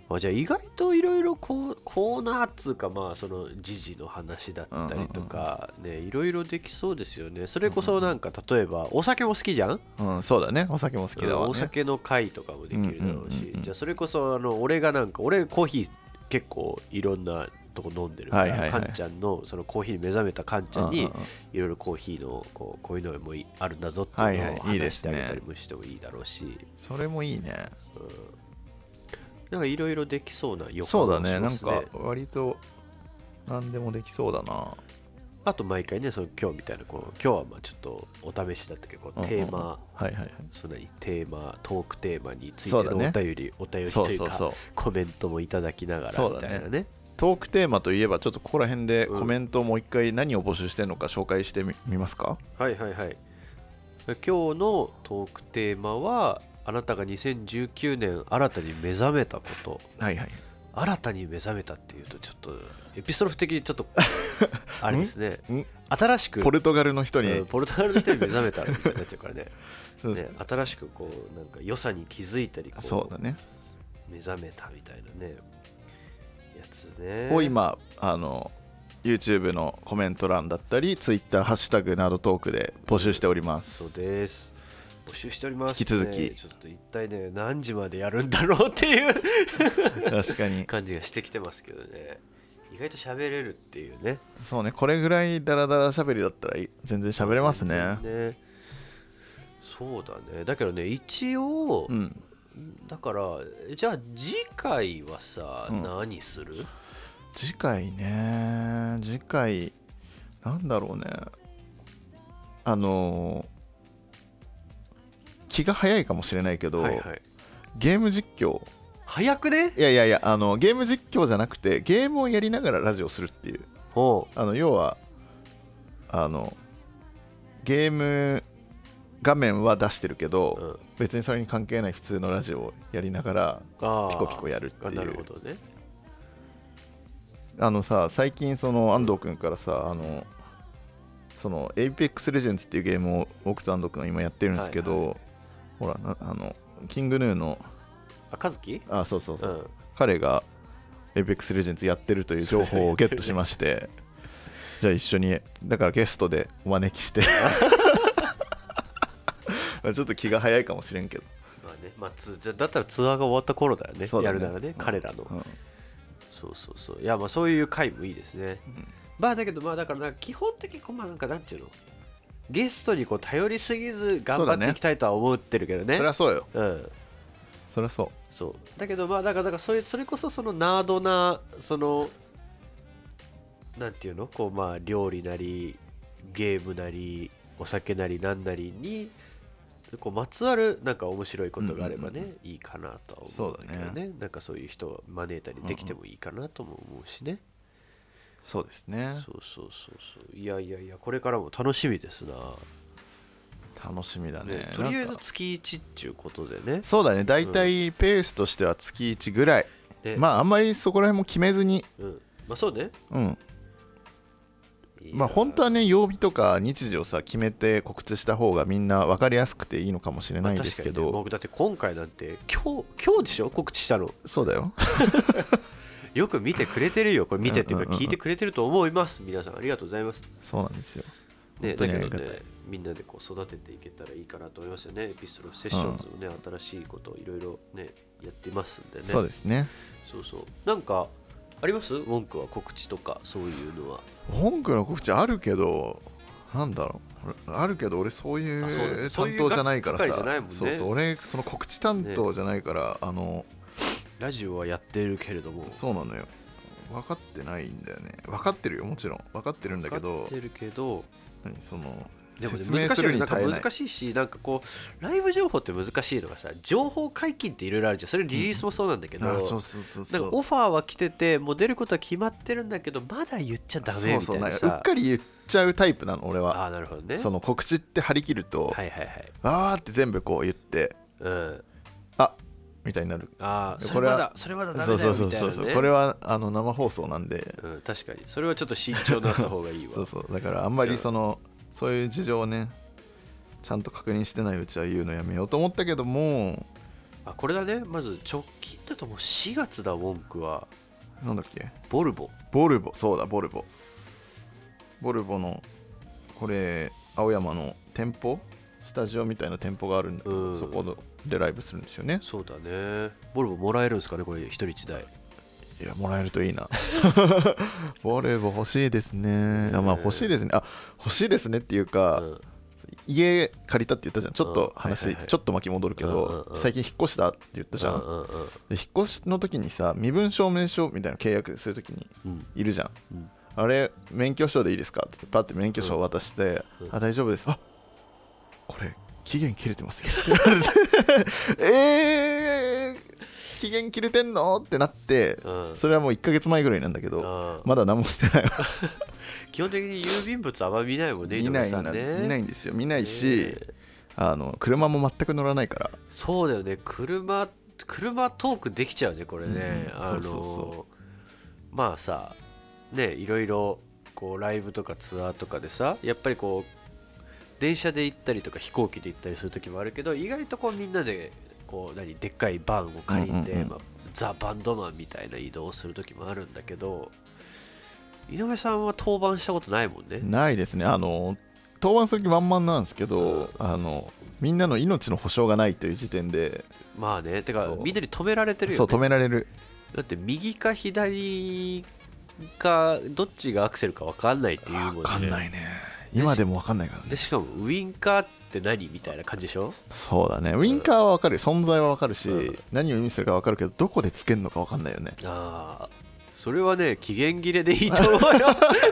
あ、じゃあ意外といろいろコーナーっつうか、まあその時事の話だったりとかね、いろいろできそうですよね。それこそなんか例えばお酒も好きじゃん。
うん、そうだね、お酒も好きだわね。
お酒の会とかもできるだろうし、
うんうんうんうん、
じゃあそれこそあの俺がなんか俺コーヒー結構いろんなとこ飲んでるから、
はいはいはい、
カンちゃんのそのコーヒーに目覚めたカンちゃんに
うんうんうん、
いろいろコーヒーのこうこういうのもあるんだぞっていうのを話してあげたりもしてもいいだろうし、
それもいいね。
うん、なんかいろいろできそうな予
そうだね、
感がしますね。
なんか割と何でもできそうだな。
あと毎回ね、その今日みたいなこう今日はまあちょっとお試しだったけど、テーマ、
はいはいはい、
そんなにテーマトークテーマについてのお便り、ね、お便りというか、そうそうそう、コメントもいただきながらみたいな ね, ね
トークテーマといえばちょっとここら辺でコメントをもう一回何を募集してるのか紹介してみますか。
はいはいはい。今日のトークテーマは、あなたがにせんじゅうきゅうねん新たに目覚めたこと。
はいはい。
新たに目覚めたっていうとちょっとエピストロフ的にちょっとあれですね新しく
ポルトガルの人に、
うん、ポルトガルの人に目覚めたみたいになっちゃうから ね, ね新しくこうなんか良さに気づいたりこう、
そうだね、
目覚めたみたいなねやつね
を今あの YouTube のコメント欄だったり Twitter ハッシュタグなどトークで募集しております。
そうです、募集しております、
引き続き、
ね、ちょっと一体ね何時までやるんだろうっていう
確かに
感じがしてきてますけどね。意外と喋れるっていうね。
そうね、これぐらいダラダラ喋りだったら全然喋れますね。
ね、そうだね。だけどね一応、うん、だからじゃあ次回はさ、うん、何する？
次回ね、次回なんだろうね、あのー気が早いかもしれないけど、はいはい、ゲーム実況
早くね？
いやいやいや、あのゲーム実況じゃなくてゲームをやりながらラジオするっていう。あの要はあのゲーム画面は出してるけど、うん、別にそれに関係ない普通のラジオをやりながらピコピコやるっていう。
なるほどね。
あのさ、最近その安藤君からさ、あのその Apex Legends っていうゲームを僕と安藤君は今やってるんですけど、はいはい、ほらなあのキングヌーの
あ和樹
あそうそうそう、うん、彼が Apex Legends やってるという情報をゲットしましてじゃあ一緒にだからゲストでお招きしてちょっと気が早いかもしれんけど、
まあね、まあ、つじゃだったらツアーが終わった頃だよ ね, ねやるならね、うん、彼らの、うん、そうそうそう、いやまあそういう回もいいですね、うん、まあだけどまあだからなんか基本的にこうまあなんかなんていうのゲストにこう頼りすぎず頑張っていきたいとは思ってるけどね。
そりゃそうよ、
うん、
そりゃそう
そうだけどまあだからだからそれそれこそそのナードなそのなんていうのこうまあ料理なりゲームなりお酒なりなんなりにこうまつわるなんか面白いことがあればね、うんうんうん、いいかなとは思うんだけど ね, ねなんかそういう人を招いたりできてもいいかなとも思うしね、うんうん、
そうですね。
そうそうそうそういやいやいやこれからも楽しみですな。
楽しみだ ね, ね
とりあえず月いちっていうことでね。
そうだね、だいたいペースとしては月いちぐらい、うん、まああんまりそこら辺も決めずに、
うん、まあそうね、
うんまあ本当はね曜日とか日時をさ決めて告知した方がみんな分かりやすくていいのかもしれないですけど、まあ
ね、僕だって今回なんて今日今日でしょ告知したの。
そうだよ
よく見てくれてるよこれ見てっていうか聞いてくれてると思います、うんうんうん、皆さんありがとうございます。
そうなんですよ、
ね、だけどねみんなでこう育てていけたらいいかなと思いますよね。エピストロセッションズもね、うん、新しいことをいろいろねやってますんでね。
そうですね。
そうそうなんかあります文句は告知とかそういうのは。
文句の告知あるけどなんだろうあるけど俺そういう担当じゃないからさ。そうそう俺その告知担当じゃないから、ね、あの
ラジオはやってるけれども。
そうなのよ分かってないんだよね。分かってるよもちろん分かってるんだけど
分かってるけど
何その
でも、ね、説明するに耐えない。なんか難しいしなんかこうライブ情報って難しいのがさ情報解禁っていろいろあるじゃん。それリリースもそうなんだけど、うん、なんかオファーは来ててもう出ることは決まってるんだけどまだ言っちゃダメみたいなさ。
そうそううっかり言っちゃうタイプなの俺は。
あなるほどね。
その告知って張り切ると、
はいはいはい、
わーって全部こう言って、うん、あみたいになる。
あそれまだそれまだダメだよみたいな、ね、そうそうそうそう
これはあの生放送なんで、
うん、確かにそれはちょっと慎重になった方がいいわ。
そうそうだからあんまりそのそういう事情をねちゃんと確認してないうちは言うのやめようと思ったけども
あこれだね。まず直近だともうしがつだ。ウォンクは
なんだっけ、
ボルボ
ボルボ、そうだボルボボルボのこれ青山の店舗スタジオみたいな店舗があるんだけど、うん、そこでライブするんですよね。
そうだね。ボルボもらえるんですかねこれ一人一台。
いやもらえるといいなボルボ欲しいですね。あまあ欲しいですね。あ欲しいですねっていうか、うん、家借りたって言ったじゃん。ちょっと話、うんはいはいはい、ちょっと巻き戻るけど、うんうん、最近引っ越したって言ったじゃん、うんうんうん、で引っ越しの時にさ身分証明書みたいな契約する時にいるじゃん、うん、あれ免許証でいいですかってパッて免許証を渡して、うんうん、あ大丈夫です。あこれ期限切れてますよえー期限切れてんのってなって、うん、それはもういっかげつまえぐらいなんだけど、うん、まだ何もしてないわ
基本的に郵便物あんま見ないもんね。
見ないんだ、ね、見ないんですよ。見ないし、えー、あの車も全く乗らないから。
そうだよね。車車トークできちゃうねこれね、うん、あのー、そうそうそうまあさねいろいろこうライブとかツアーとかでさやっぱりこう電車で行ったりとか飛行機で行ったりする時もあるけど、意外とこうみんなでこう何でっかいバンを借りて、うんうんうんまあ、ザ・バンドマンみたいな移動をする時もあるんだけど、井上さんは登板したことないもんね。
ないですね。あの登板する気満々なんですけど、うん、あのみんなの命の保証がないという時点で。
まあねてかみんなに止められてるよね。
そう止められる。
だって右か左かどっちがアクセルか分かんないっていうもんね。分
かんないね。今でも分かんないからね。
でしかもウインカーって何みたいな感じでしょ。
そうだね。ウインカーは分かるよ。存在は分かるし、うん、何を意味するか分かるけどどこでつけるのか分かんないよね。
ああそれはね期限切れでいいと思うよ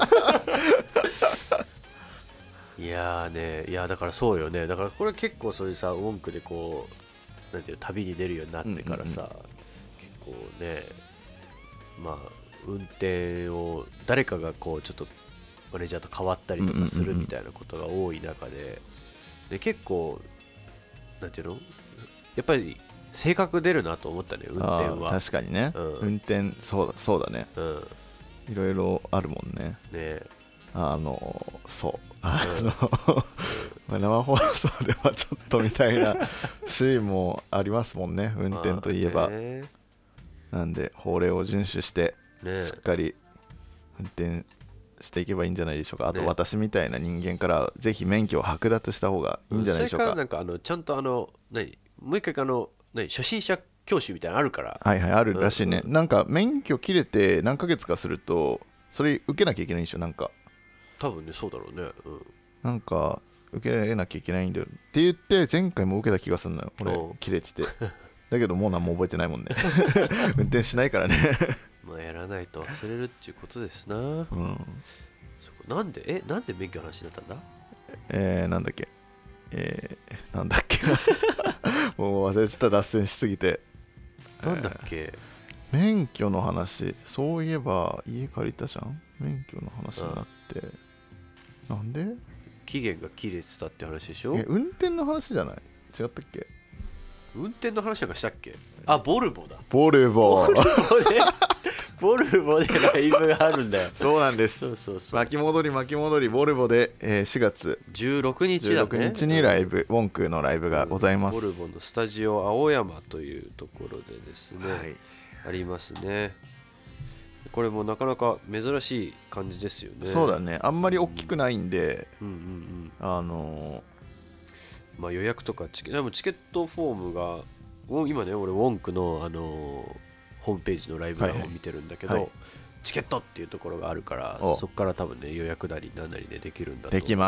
いやーねいやだからそうよね。だからこれ結構そういうさウォンクでこうなんていう旅に出るようになってからさ、うんうんうん、結構ねまあ運転を誰かがこうちょっとマネージャーと変わったりとかするみたいなことが多い中で、で結構なんていうのやっぱり性格出るなと思ったね運転は。
確かにね、うん、運転そうだそうだね、うん、いろいろあるもんね。
ね
あのそうあの、うん、生放送ではちょっとみたいなシーンもありますもんね運転といえば、ね、なんで法令を遵守して、ね、しっかり運転していけばいいんじゃないでしょうか。あと私みたいな人間からぜひ免許を剥奪した方がいいんじゃないでしょうか。
それからなんかあのちゃんとあの何もう一回あの何初心者教習みたいなのあるから。
はいはいあるらしいね、うんうん、なんか免許切れて何ヶ月かするとそれ受けなきゃいけないんでしょ。なんか
多分ねそうだろうね、うん、
なんか受けなきゃいけないんだよって言って前回も受けた気がするのよこれ切れててだけどもう何も覚えてないもんね運転しないからね
まあやらないと忘れるっていうことですな、うん、そなんでえなんで免許の話になったんだ。
えー、なんだっけえー、なんだっけもう忘れちゃった脱線しすぎて。
なんだっけ、え
ー、免許の話そういえば家借りたじゃん免許の話になってなんで
期限が切れてたって話でしょ。
え運転の話じゃない違ったっけ。
運転の話なんかしたっけ。あボルボだ
ボルボ
ボルボでボルボでライブがあるんだよ
そうなんです。
そうそうそう
巻き戻り巻き戻りボルボで、えー、しがつ
じゅうろくにちだね。
じゅうろくにちにライブ、うん、ウォンクのライブがございます、
うん、ボルボのスタジオ青山というところでですね、はい、ありますね。これもなかなか珍しい感じですよね。
そうだねあんまり大きくないんで、
うんうんうん、
あの
ー、まあ予約とかチケ、でもチケットフォームが今ね俺ウォンクの、あのー、ホームページのライブ欄を見てるんだけど、はいはい、チケットっていうところがあるからそこから多分ね予約なり何なりねできるんだと思う。
できます。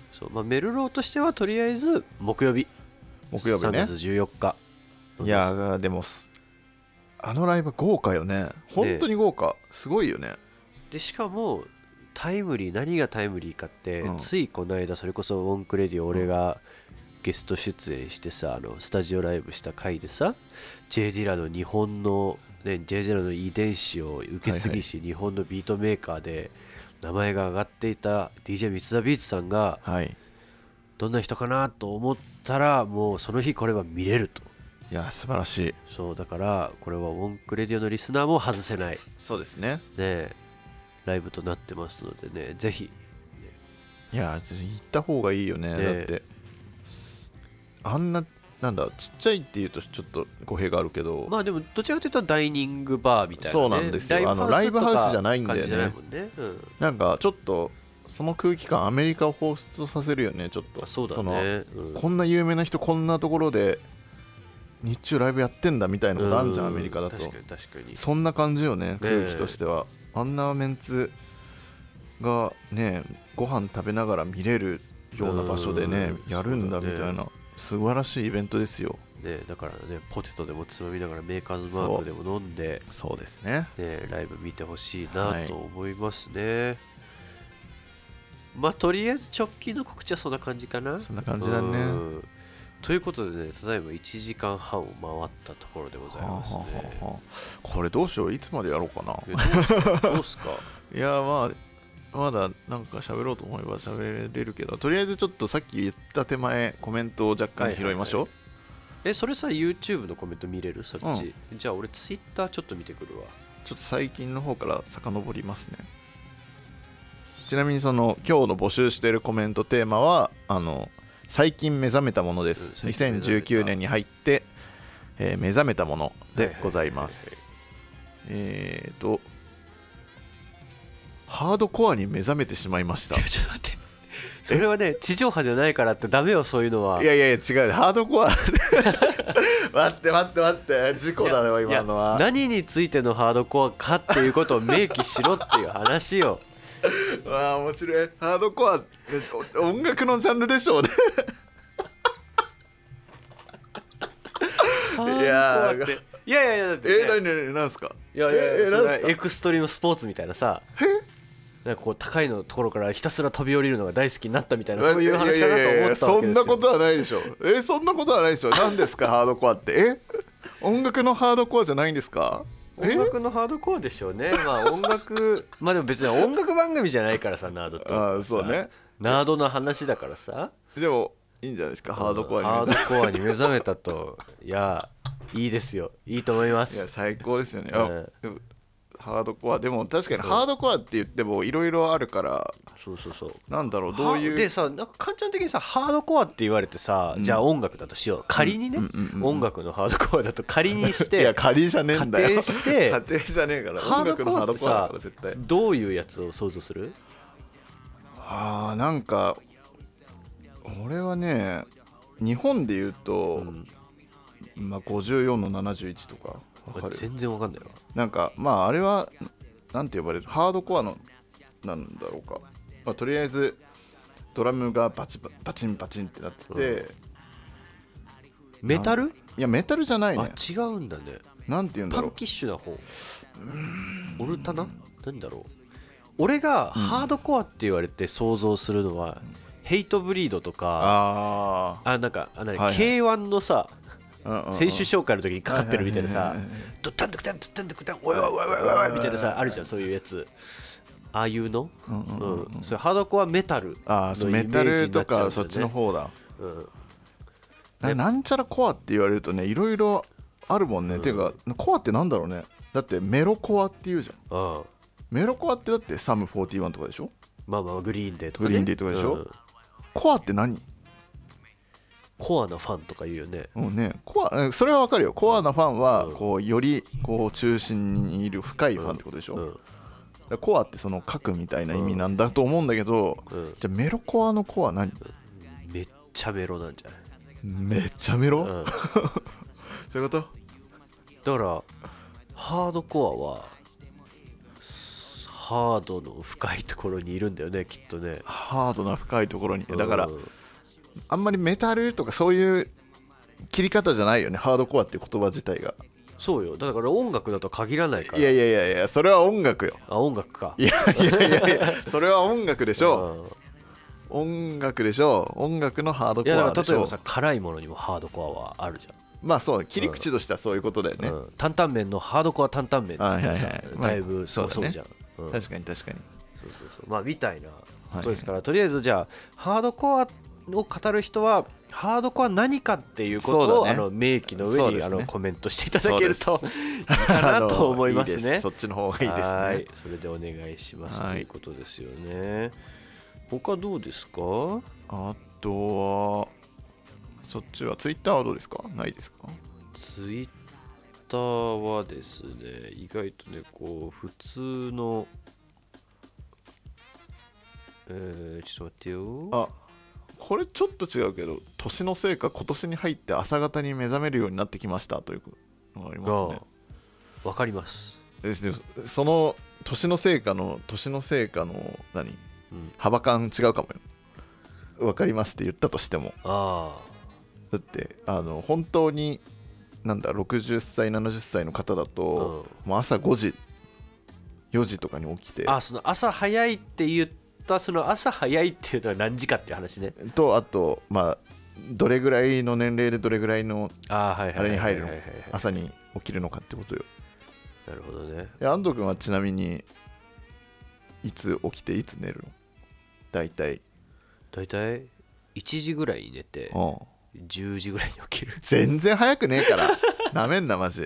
そう、まあ、メルローとしてはとりあえず木曜日
木曜日ね
さんがつじゅうよっか。
いやでもあのライブ豪華よね本当に豪華、ね、すごいよね。
でしかもタイムリー何がタイムリーかって、うん、ついこの間それこそウォンクレディ俺がゲスト出演してさあのスタジオライブした回でさ J ディラの日本の、ね、J ディラの遺伝子を受け継ぎし、はいはい、日本のビートメーカーで名前が挙がっていた ディージェー 三ツ田ビーツさんが、はい、どんな人かなと思ったらもうその日これは見れると。
いや素晴らしい。
そうだからこれはウォンクレディオのリスナーも外せない
そうですね
ねライブとなってますのでねぜひ、ね、
いや行った方がいいよね、ねだってあんななんだちっちゃいっていうとちょっと語弊があるけど、
まあでもどちらかというとダイニングバーみたいな、ね、
そうなんですよ。あのライブハウスじゃないんだよね。
ね、うん、
なんかちょっとその空気感アメリカを彷彿とさせるよね。ちょっと
そうだね、
その、
うん、
こんな有名な人こんなところで日中ライブやってんだみたいなことあるじゃん、アメリカだと。
確かに確かに
そんな感じよね、空気としては。
ね、
あんなメンツがねご飯食べながら見れるような場所でねやるんだみたいな、素晴らしいイベントですよ。
ね、だからねポテトでもつまみながらメーカーズマークでも飲んで、
そうですね、
ね、ライブ見てほしいなと思いますね、はい、まあとりあえず直近の告知はそんな感じかな。
そんな感じだね。
ということでね、ただいまいちじかんはんを回ったところでございますね。はあはあは
あ、これどうしよう、いつまでやろうかな。
どうすか
いやまあまだなんか喋ろうと思えば喋れるけど、とりあえずちょっとさっき言った手前コメントを若干拾いましょう。はいはいはい、
えそれさ YouTube のコメント見れるそっち、うん、じゃあ俺 Twitter ちょっと見てくるわ。
ちょっと最近の方から遡りますね。ちなみにその今日の募集しているコメントテーマはあの最近目覚めたものです、うん、にせんじゅうきゅうねんに入って、えー、目覚めたものでございます。えーとハードコアに目覚めてしまいました。
ちょっと待って、それはね地上波じゃないからってダメよ、そういうのは。
いやいやいや違う、ハードコア待って待って待って事故だよ今のは。
何についてのハードコアかっていうことを明記しろっていう話よ。
わあ面白い。ハードコアって音楽のジャンルでしょうね。
いやいやいやいやだって、ね、
え何何何すか。
いやいやいや、それエクストリームスポーツみたいなさ、なんかこう高いのところからひたすら飛び降りるのが大好きになったみたいな、そういう話かなと思ったわけですよ。
そんなことはないでしょ。えそんなことはないでしょ。何ですかハードコアって。え音楽のハードコアじゃないんですか。
音楽のハードコアでしょうね。まあ音楽まあでも別に音楽番組じゃないからさ、ナードって
ああそうね、
ナードの話だからさ。
でもいいんじゃないですか、ハードコアに
ハードコアに目覚めたと。いやいいですよ、いいと思います。
いや最高ですよね、
うん、
ハードコアでも確かにハードコアって言ってもいろいろあるから、
そうそうそう、
なんだろうどういう
でさ、なんか簡単的にさハードコアって言われてさ、うん、じゃあ音楽だとしよう、仮にね、うんうんうんうん、音楽のハードコアだと仮にして
いや仮じゃねえんだよ、
仮定して
仮定じゃねえから、
ハードコアってさどういうやつを想像する？
あーなんか俺はね日本で言うと、うん、まあごじゅうよんのななじゅういちとかわかる？
全然わかんないわ。
なんかまああれはなんて呼ばれるハードコアのなんだろうか、まあ、とりあえずドラムがバチバチンバチンってなってて、うん、
メタル？
いやメタルじゃないね。
あ違うんだね。
なんて言うんだろう、
パンキッシュな方、オルタナなんだろう。俺がハードコアって言われて想像するのは、うん、ヘイトブリードとか、ああなんかあ何、はいはい、ケーワン のさ選手紹介の時にかかってるみたいなさ、ドッタンドッタンドッタンドッタンおいおいおいおいおいみたいなさあるじゃん、そういうやつ。ああいうの、うんうんうん、それハードコアメタルのイメージになっちゃうんだね。メタルとか
そっちの方だ、うん、な, なんちゃらコアって言われるとねいろいろあるもんね、うん、ていうかコアってなんだろうね。だってメロコアって言うじゃん。ああメロコアってだってサムフォーティーワンとかでしょ。
まあまあグリーンデーとかね、
グリーンデーとかでしょ、うん、コアって何？
コアなファンとか言うよね。
うんね、コアそれはわかるよ。コアなファンはこうよりこう中心にいる深いファンってことでしょ、うんうん、だコアってその核みたいな意味なんだと思うんだけど、うん、じゃあメロコアのコア何？
めっちゃメロなんじゃない？
めっちゃメロ、うん、そういうこと
だからハードコアはハードの深いところにいるんだよねきっとね。
ハードな深いところにだから、うん、あんまりメタルとかそういう切り方じゃないよね、ハードコアっていう言葉自体が。
そうよ、だから音楽だと限らないから。
いやいやいやいやそれは音楽よ。
あ音楽か。
いやいやいやいやそれは音楽でしょう、音楽でしょう、音楽のハードコアでしょ。いやだから
例えばさ辛いものにもハードコアはあるじゃん。
まあそう切り口としてはそういうことだよね、うん、
担々麺のハードコア担々麺ってさ、はいはいはい、だいぶそうそうじゃん、
うん、確かに確かに
そうそうそうまあみたいなことですから、はいはい、とりあえずじゃあハードコアを語る人はハードコア何かっていうことを、ね、あの明記の上に、ね、あのコメントしていただけるといいかなと思いますね。
いいそっちの方がいいですね。
はいそれでお願いします、はい、ということですよね。他どうですか？
あとはそっちはツイッターはどうですか？ないですか？
ツイッターはですね、意外とね、こう、普通の、えー、ちょっと待ってよ。
あ、これちょっと違うけど、年のせいか今年に入って朝方に目覚めるようになってきましたというのがありますね。
わかります。
ですね、その年のせいかの年のせいかの何、
うん、
幅感違うかもよ。わかりますって言ったとしても。
あ
だってあの本当になんだろくじゅっさいななじゅっさいの方だと、うん、もう朝ごじよじとかに起きて、
あ、その朝早いって言ったその朝早いっていうのは何時かっていう話ね。
とあとまあどれぐらいの年齢でどれぐらいのあれに入るの、朝に起きるのかってことよ。
なるほどね。
安藤君はちなみにいつ起きていつ寝るの？大体
大体いちじぐらいに寝て、うん、じゅうじぐらいに起きる。
全然早くねえからなめんなマジ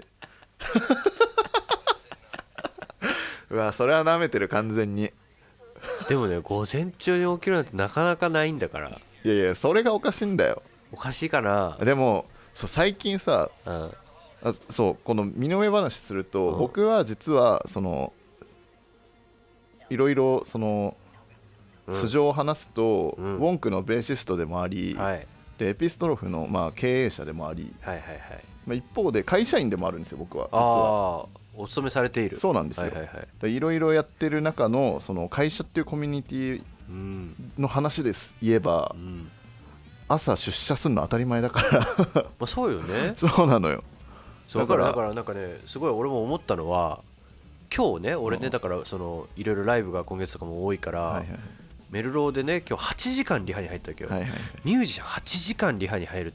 うわ、それはなめてる完全に
でもね、午前中に起きるなんてなかなかないんだから。
いやいや、それがおかしいんだよ。
おかしいかな。
でもそう最近さ、うん、あそうこの身の上話すると、うん、僕は実はそのいろいろその素性を話すと、うん、ウォンクのベーシストでもあり、はい、でエピストロフのまあ経営者でもあり、はいはいはい、まあ、一方で会社員でもあるんですよ僕は。実は
あお勤めされている。
そうなんですよ。いろいろやってる中のその会社っていうコミュニティの話です、うん、言えば、うん、朝出社するの当たり前だからま
あそうよね。
そうなのよ。
だからだからなんかね、すごい俺も思ったのは、今日ね俺ね、だからそのいろいろライブが今月とかも多いから、はいはい、メルローでね今日はちじかんリハに入ったわけよ、はいはいはい、ミュージシャンはちじかんリハに入るって、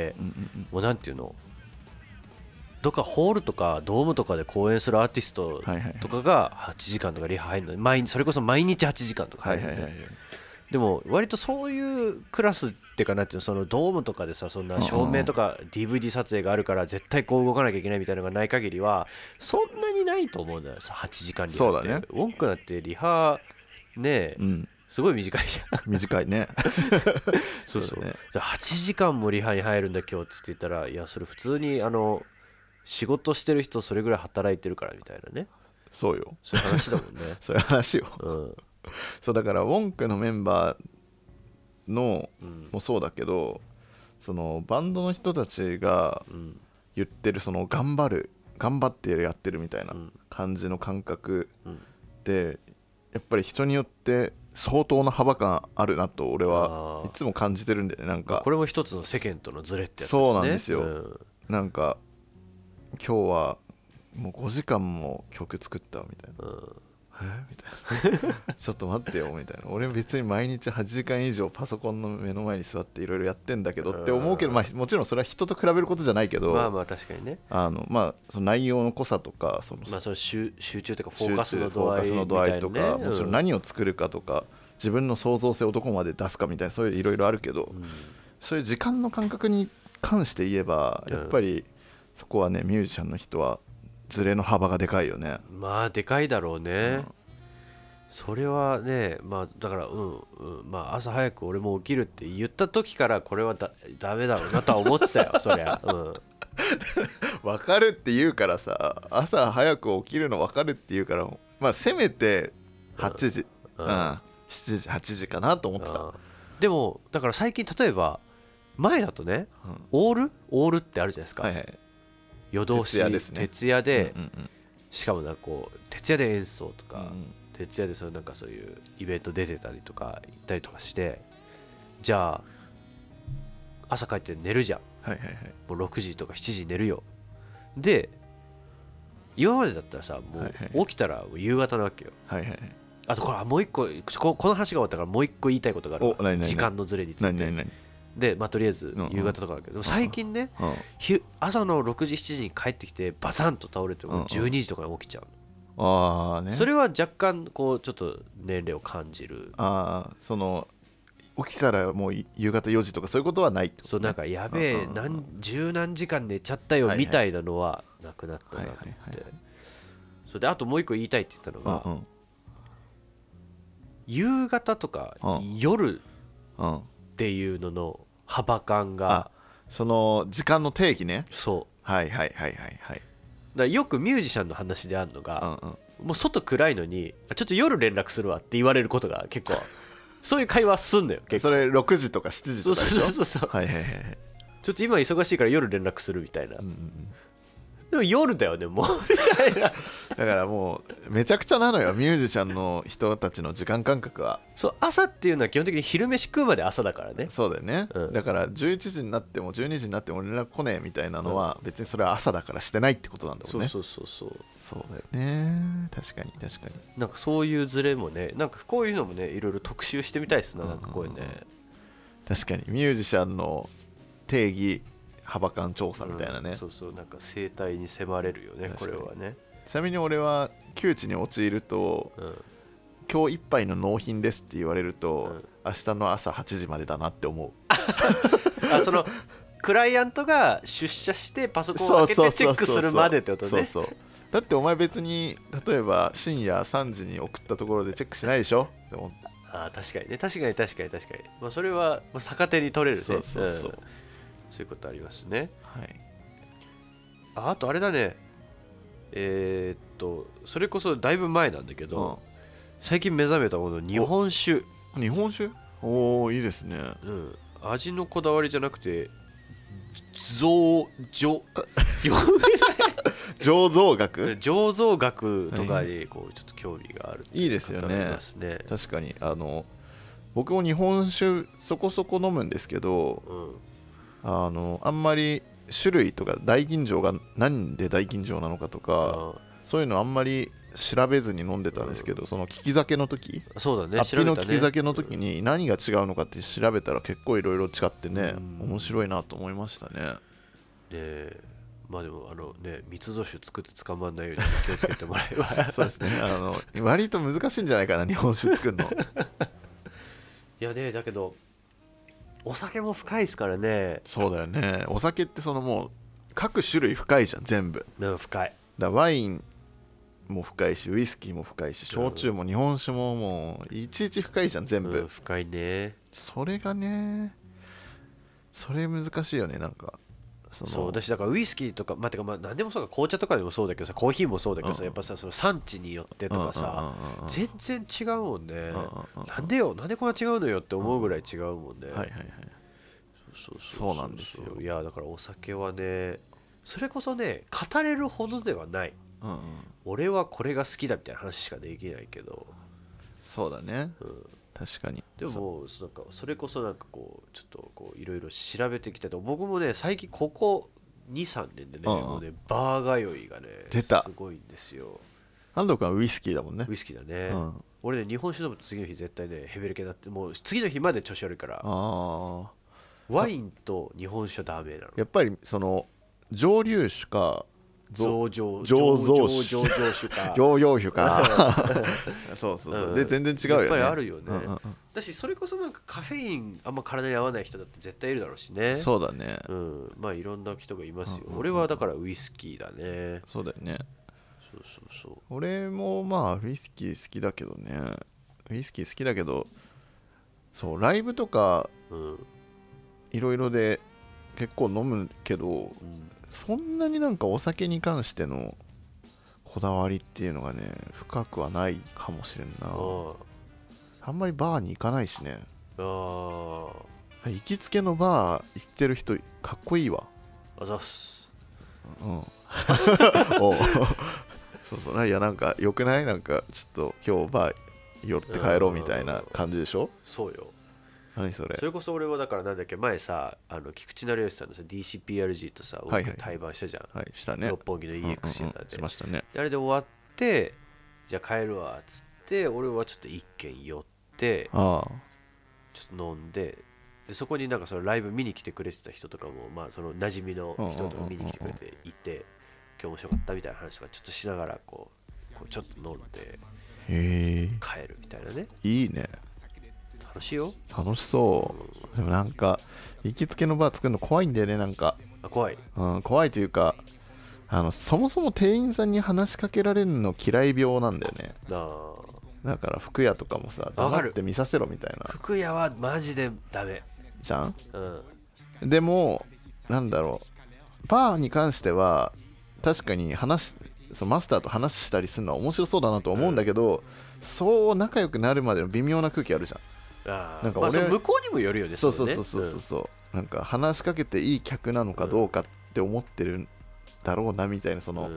うんうんうん、もうなんていうの、どっかホールとかドームとかで公演するアーティストとかがはちじかんとかリハ入るの、毎それこそ毎日はちじかんとか入るのね、はいはいはいはい、でも割とそういうクラスっていうか、なんていうの、そのドームとかでさ、そんな照明とか ディーブイディー 撮影があるから絶対こう動かなきゃいけないみたいなのがない限りはそんなにないと思うんだよさ。はちじかんリハって。そうだね。ウォンクだってリハね、うん、すごい短いじゃん。
短いね
そうそう、ね、はちじかんもリハに入るんだ今日って言ったら、いやそれ普通にあの仕事してる人それぐらい働いてるからみたいなね。
そうよ、
そういう話だもんね
そういう話よ、うん、そうだからウォンクのメンバーの、うん、もそうだけど、そのバンドの人たちが言ってるその頑張る頑張ってやってるみたいな感じの感覚で、やっぱり人によって相当な幅感あるなと俺はいつも感じてるんでね。なんか
これも一つの世間とのズレってやつですね。
そうなんですよ、うん、なんか今日はもうごじかんも曲作ったみたいな、うん、えみたいなちょっと待ってよみたいな、俺別に毎日はちじかん以上パソコンの目の前に座っていろいろやってんだけどって思うけど、まあ、もちろんそれは人と比べることじゃないけど、
まあまあ確かにね、
あのまあその内容の濃さとか、その、
まあ、その 集, 集中とかフォーカスの度合いみたいな、ね、フォーカスの度合いとか、もちろん何を作るかとか、自分の創造性をどこまで出すかみたいな、そういういろいろあるけど、うん、そういう時間の感覚に関して言えばやっぱりそこはね、ミュージシャンの人はズレの幅がでかいよね。 まあでかいだろうね、うん、それはね、まあだからうん、うん、まあ朝早く俺も起きるって言った時からこれはだダメだろうなとは思ってたよそりゃ、うん、
分かるって言うからさ、朝早く起きるの分かるって言うから、まあせめてはちじ、うんうん、しちじはちじかなと思ってた、うん、
でもだから最近例えば前だとね、うん、オールオールってあるじゃないですか、はいはい、夜通し徹夜ですね、徹夜で、うんうんうん、しかもなんかこう徹夜で演奏とか、うん、徹夜でそういうなんかそういうイベント出てたりとか行ったりとかして、じゃあ朝帰って寝るじゃん、はいはいはい、もうろくじとかしちじに寝るよ。で今までだったらさ、もう起きたら夕方なわけよ、はいはいはい、あとこれもう一個この話が終わったからもう一個言いたいことがあるわ。何々時間のズレについて。何々何で、まあ、とりあえず夕方とかだけど、うんうん、最近ね、うん、朝のろくじしちじに帰ってきてバタンと倒れてもじゅうにじとかに起きちゃう、うんうん、あ、ね、それは若干こうちょっと年齢を感じる。
あ、その起きたらもう夕方よじとかそういうことはないってこと、ね、
そうなんかやべえ、うんうん、何十何時間寝ちゃったよみたいなのはなくなったなと思って、それであともう一個言いたいって言ったのが、うんうん、夕方とか夜っていうのの幅感が
その時間の定義ね。
そう
はいはいはいはいはい。
だからよくミュージシャンの話であるのが、
うんうん
もう外暗いのにちょっと夜連絡するわって言われることが結構そういう会話すんのよ結構。
それろくじとかしちじとかでしょ。
そうそうそうそう、
はいはいはいはい。
ちょっと今忙しいから夜連絡するみたいな、
うんうんうん、
でも夜だよねもうみたいな。
だからもうめちゃくちゃなのよミュージシャンの人たちの時間感覚は。
そう朝っていうのは基本的に昼飯食うまで朝だからね。
そうだよね、
うん、
だからじゅういちじになってもじゅうにじになっても連絡来ねえみたいなのは別にそれは朝だからしてないってことなんだもんね。
そうそうそうそう
そうだよね。確かに確かに。
なんかそういうズレもねなんかこういうのもねいろいろ特集してみたいですな。なんかこういうね、
確かにミュージシャンの定義幅感調査みたいなね、
うん、そうそうなんか生態に迫れるよねこれはね。
ちなみに俺は窮地に陥ると、うん、今日いっぱいの納品ですって言われると、うん、明日の朝はちじまでだなって思う。
あそのクライアントが出社してパソコンを開けてチェックするまでってことね。
そうそうそうだってお前別に例えば深夜さんじに送ったところでチェックしないでしょ。
あ確かにね確かに確かに確かに、まあ、それは逆手に取れるね。
そうそうそう、うん、
そういうことありますね。
はい。
あ, あとあれだねえー、っとそれこそだいぶ前なんだけど、うん、最近目覚めたもの日本酒。
日本酒おおいいですね、
うん、味のこだわりじゃなくて醸醸
醸造学
醸造学とかにこうちょっと興味がある、
はい、いいですよね。確かにあの僕も日本酒そこそこ飲むんですけど、うん、あのあんまり種類とか大吟醸が何で大吟醸なのかとかそういうのあんまり調べずに飲んでたんですけど、うん、その利き酒の時
そうだね、
アッピの利き酒の時に何が違うのかって調べたら結構いろいろ違ってね、うん、面白いなと思いましたね。
でまあでもあのね密造酒作って捕まんないように気をつけてもらえば
そうですねあの割と難しいんじゃないかな日本酒作るの。
いやねだけどお酒も深いですからね。
そうだよね。お酒ってそのもう各種類深いじゃん全部。
うん深い。
だワインも深いしウイスキーも深いし焼酎も日本酒ももういちいち深いじゃん全部、
うん、深いね。
それがねそれ難しいよねなんかその
そう私だからウイスキーとかまあてかまあ何でもそうか紅茶とかでもそうだけどさコーヒーもそうだけどさ、うん、やっぱさその産地によってとかさ、うん、全然違うもんね、うん、なんでよなんでこんな違うのよって思うぐらい違うもんね、うん、はいはいはい
そうそうそうそうなんですよ。
いやだからお酒はねそれこそね語れるほどではない、うんうん、俺はこれが好きだみたいな話しかできないけど。
そうだね、うん、確かに。
でもなんかそれこそなんかこうちょっとこういろいろ調べてきたと僕もね最近ここ にさんねんでね、うんうん、もうねバー通いがね
出た
すごいんですよ。
安藤君はウイスキーだもんね。
ウイスキーだね、うん、俺ね日本酒飲むと次の日絶対ねヘベレケになってもう次の日まで調子悪いから。あワインと日本酒はダメなの。
やっぱりその蒸留酒か
醸造
醸造
酒か
醸造酒かそうそうそう、うん、で全然違うよね。
やっぱりあるよね、うんうんうん、だしそれこそなんかカフェインあんま体に合わない人だって絶対いるだろうしね。
そうだね、
うん、まあいろんな人がいますよ、うんうんうん、俺はだからウイスキーだね。
そうだよね。
そうそうそう。
俺もまあウイスキー好きだけどねウイスキー好きだけどそうライブとかいろいろで結構飲むけど、うん、そんなになんかお酒に関してのこだわりっていうのがね深くはないかもしれんな。 あ, あんまりバーに行かないしね。あ行きつけのバー行ってる人かっこいいわ。
あざっす。
うんおそうそういやなんかよくないなんかちょっと今日バー寄って帰ろうみたいな感じでしょ。
そうよ。
何それ。
それこそ俺はだからなんだっけ前さあの菊池成吉さんのさ ディーシーピーアールジー とさ
はいはい、
対バンしたじゃん、
はいしたね、
六本木の イーエックス シアターで、
うんうんうん、しましたね。
あれで終わってじゃあ帰るわっつって俺はちょっと一軒寄ってあちょっと飲んででそこになんかそのライブ見に来てくれてた人とかもまあその馴染みの人とか見に来てくれていて今日面白かったみたいな話とかちょっとしながらこう、こうちょっと飲んでへ帰るみたいなね。
いいね。
楽しいよ。
楽しそう、うん、でもなんか行きつけのバー作るの怖いんだよねなんか。
あ怖い、
うん、怖いというかあのそもそも店員さんに話しかけられるの嫌い病なんだよね。あだから服屋とかもさ黙って見させろみたいな。
服屋はマジでダメ
じゃん、うん、でもなんだろう、バーに関しては確かに話そのマスターと話したりするのは面白そうだなと思うんだけど、うん、そう仲良くなるまでの微妙な空気あるじゃん。
あなんか俺、まあ、向こうにもよるよね。
そうそうそうそうそうそう、うん、なんか話しかけていい客なのかどうかって思ってるんだろうなみたいな、その、うん、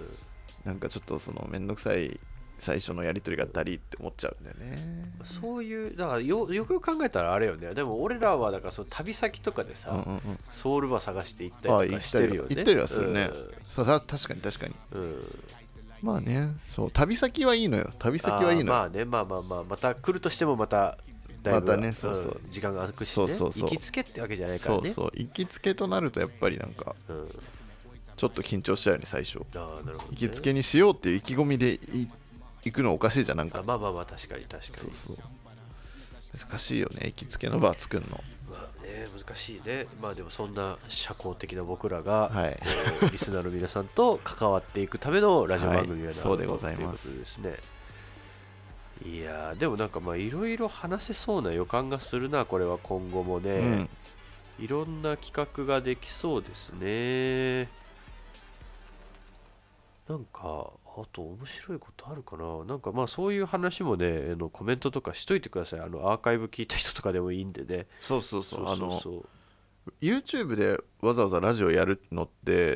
なんかちょっとそのめんどくさい最初のやり取りがだりって思っちゃうんだよね。
そういうだから よ, よくよく考えたらあれよね。でも俺らはだからその旅先とかでさ、うんうんうん、ソウルバー探して行ったりとかしてるよね。
行ったりはするね、うん、そう確かに確かに、うん、まあね、そう旅先はいいのよ。旅先はいいのよ。
まあね、まあまあまあまた来るとしてもまただいぶ、またね、そうそう、うん、時間が空くしね。そうそうそう、行きつけってわけじゃないからね。
そうそう、行きつけとなるとやっぱりなんか、うん、ちょっと緊張しちゃうよね最初。あ、なるほどね、行きつけにしようっていう意気込みで行くのおかしいじゃん。なんか
あまあまあまあ確かに確かに。
そうそう、難しいよね行きつけのバー作るの。
まあね、難しいね。まあでもそんな社交的な僕らが、はい、えー、リスナーの皆さんと関わっていくためのラジオ番組がなる、はい、
そうでございます。
ということですね。いやでもなんかまあいろいろ話せそうな予感がするな。これは今後もね、うん、いろんな企画ができそうですね。なんかあと面白いことあるかな。なんかまあそういう話もね、あのコメントとかしといてください。あのアーカイブ聞いた人とかでもいいんでね。
そうそうそう、あの YouTube でわざわざラジオやるのって、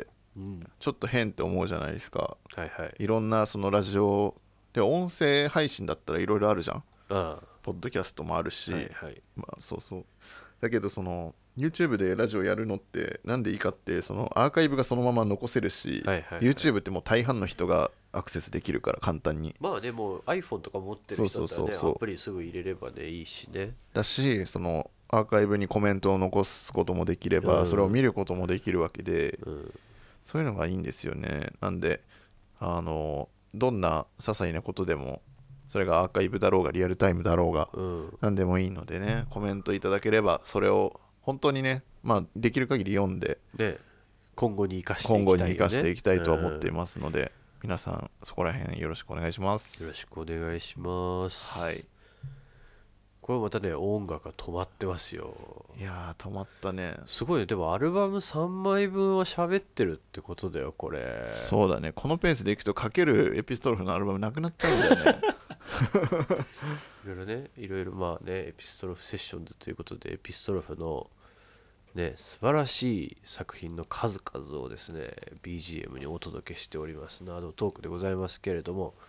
うん、ちょっと変って思うじゃないですか。はいはい。いろんなそのラジオで音声配信だったらいろいろあるじゃん。ああ、ポッドキャストもあるし、はいはい、まあそうそう。だけどその YouTube でラジオやるのってなんでいいかって、そのアーカイブがそのまま残せるし、はいはいはい、YouTube ってもう大半の人がアクセスできるから簡単に。
まあね、もう iPhone とか持ってる人だったらね、そうそうそうそう、アプリすぐ入れればねいいしね。
だし、そのアーカイブにコメントを残すこともできれば、うん、それを見ることもできるわけで、うん、そういうのがいいんですよね。なんであのどんな些細なことでも、それがアーカイブだろうがリアルタイムだろうが、うん、何でもいいのでね、コメントいただければそれを本当にね、まあ、できる限り読んで、ね、
今後に生かしていきたい、ね、
今後に生かしていきたいと思っていますので、うん、皆さんそこら辺よろしくお願いします。
よろしくお願いします。
はい。
これまたね、音楽が止まってますよ。
いやー止まったね。
すごいね。でもアルバムさんまいぶんは喋ってるってことだよこれ。
そうだね。このペースでいくとかけるエピストロフのアルバムなくなっちゃうんだよね。
いろいろね、いろいろまあね、エピストロフセッションズということでエピストロフのね、素晴らしい作品の数々をですね ビージーエム にお届けしておりますナードトークでございますけれども、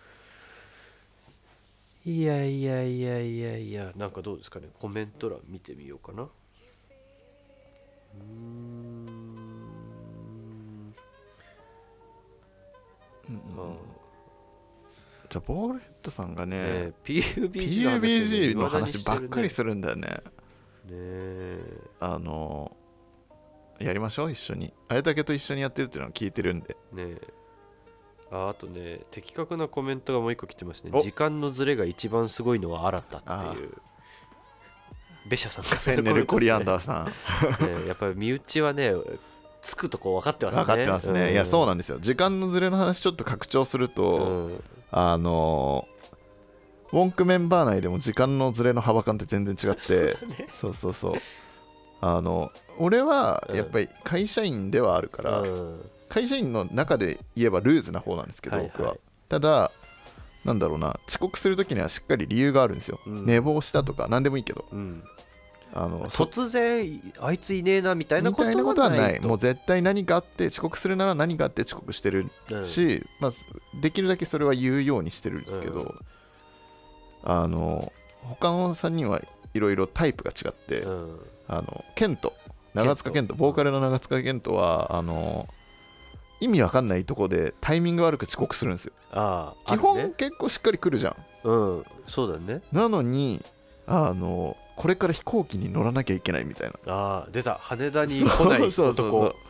いやいやいやいやいや、なんかどうですかね。コメント欄見てみようかな。うーん、
うんうん、じゃあボールヘッドさんがね、ね
ピーユービージー
の話ばっかりするんだよね。ね
え、
あのやりましょう一緒に。あやたけと一緒にやってるっていうのは聞いてるんで
ね。あ, あとね、的確なコメントがもう一個来てますね。時間のズレが一番すごいのは新たっていう、ベシャさんが、
フェンネルコリアンダーさん、
ね、やっぱり身内はねつくとこ分かってますね。
分かってますね、うん、いやそうなんですよ。時間のズレの話ちょっと拡張すると、うん、あのウォンクメンバー内でも時間のズレの幅感って全然違って、そうだね、そうそうそう、あの俺はやっぱり会社員ではあるから、うん、会社員の中で言えばルーズな方なんですけど、はいはい、僕はただなんだろうな、遅刻するときにはしっかり理由があるんですよ、うん、寝坊したとか何でもいいけど、うん、あの
突然あいついねえなみたいなことはないと。みたいなことはない。
もう絶対何があって遅刻するなら何があって遅刻してるし、うん、まあ、できるだけそれは言うようにしてるんですけど、うん、あの他のさんにんはいろいろタイプが違って、うん、あのケント長塚健人、ボーカルの長塚健人はあの意味わかんないとこでタイミング悪く遅刻するんですよ。ああ、基本、ね、結構しっかり来るじゃん。
うん、そうだね。
なのにあのこれから飛行機に乗らなきゃいけないみたいな。
ああ、出た、羽田に来ない男。そうそうそうそう、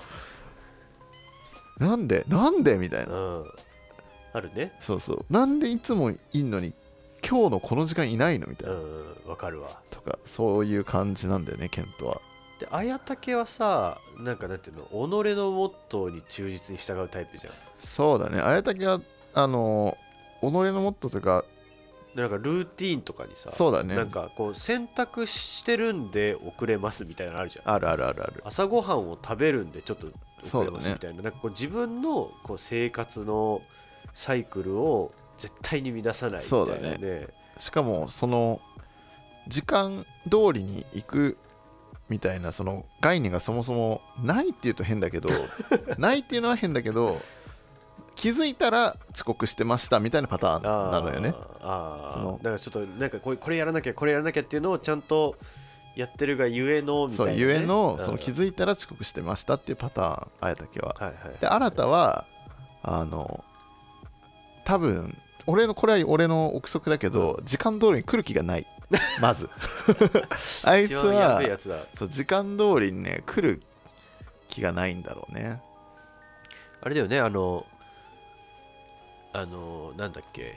なんでなんでみたいな、
うん、あるね。
そうそう、なんでいつもいんのに今日のこの時間いないのみたいな。
うん、わかるわ。
とかそういう感じなんだよね、ケントは。
で、綾竹はさ、なんかなんていうの、己のモットーに忠実に従うタイプじゃん。
そうだね、綾竹はあの己のモットーというか
でなんかルーティーンとかにさ、
そうだね、
なんかこう選択してるんで遅れますみたいなのあるじゃん。
あるあるあるある。
朝ごはんを食べるんでちょっと遅れますみたいな、ね、なんかこう自分のこう生活のサイクルを絶対に乱さないみたいなね。そうだね。
しかもその時間通りに行くみたいなその概念がそもそもないっていうと変だけどないっていうのは変だけど、気づいたら遅刻してましたみたいなパターンなのよね。
ああ、だからちょっとなんかこれこれやらなきゃこれやらなきゃっていうのをちゃんとやってるがゆえのみたいな、ね、
そうゆえのその気づいたら遅刻してましたっていうパターン、あやたけは、
はいはいはい、
で新たはあの多分俺のこれは俺の憶測だけど、うん、時間通りに来る気がないまずあいつはそう時間通りにね来る気がないんだろうね。
あれだよね、あのあのなんだっけ、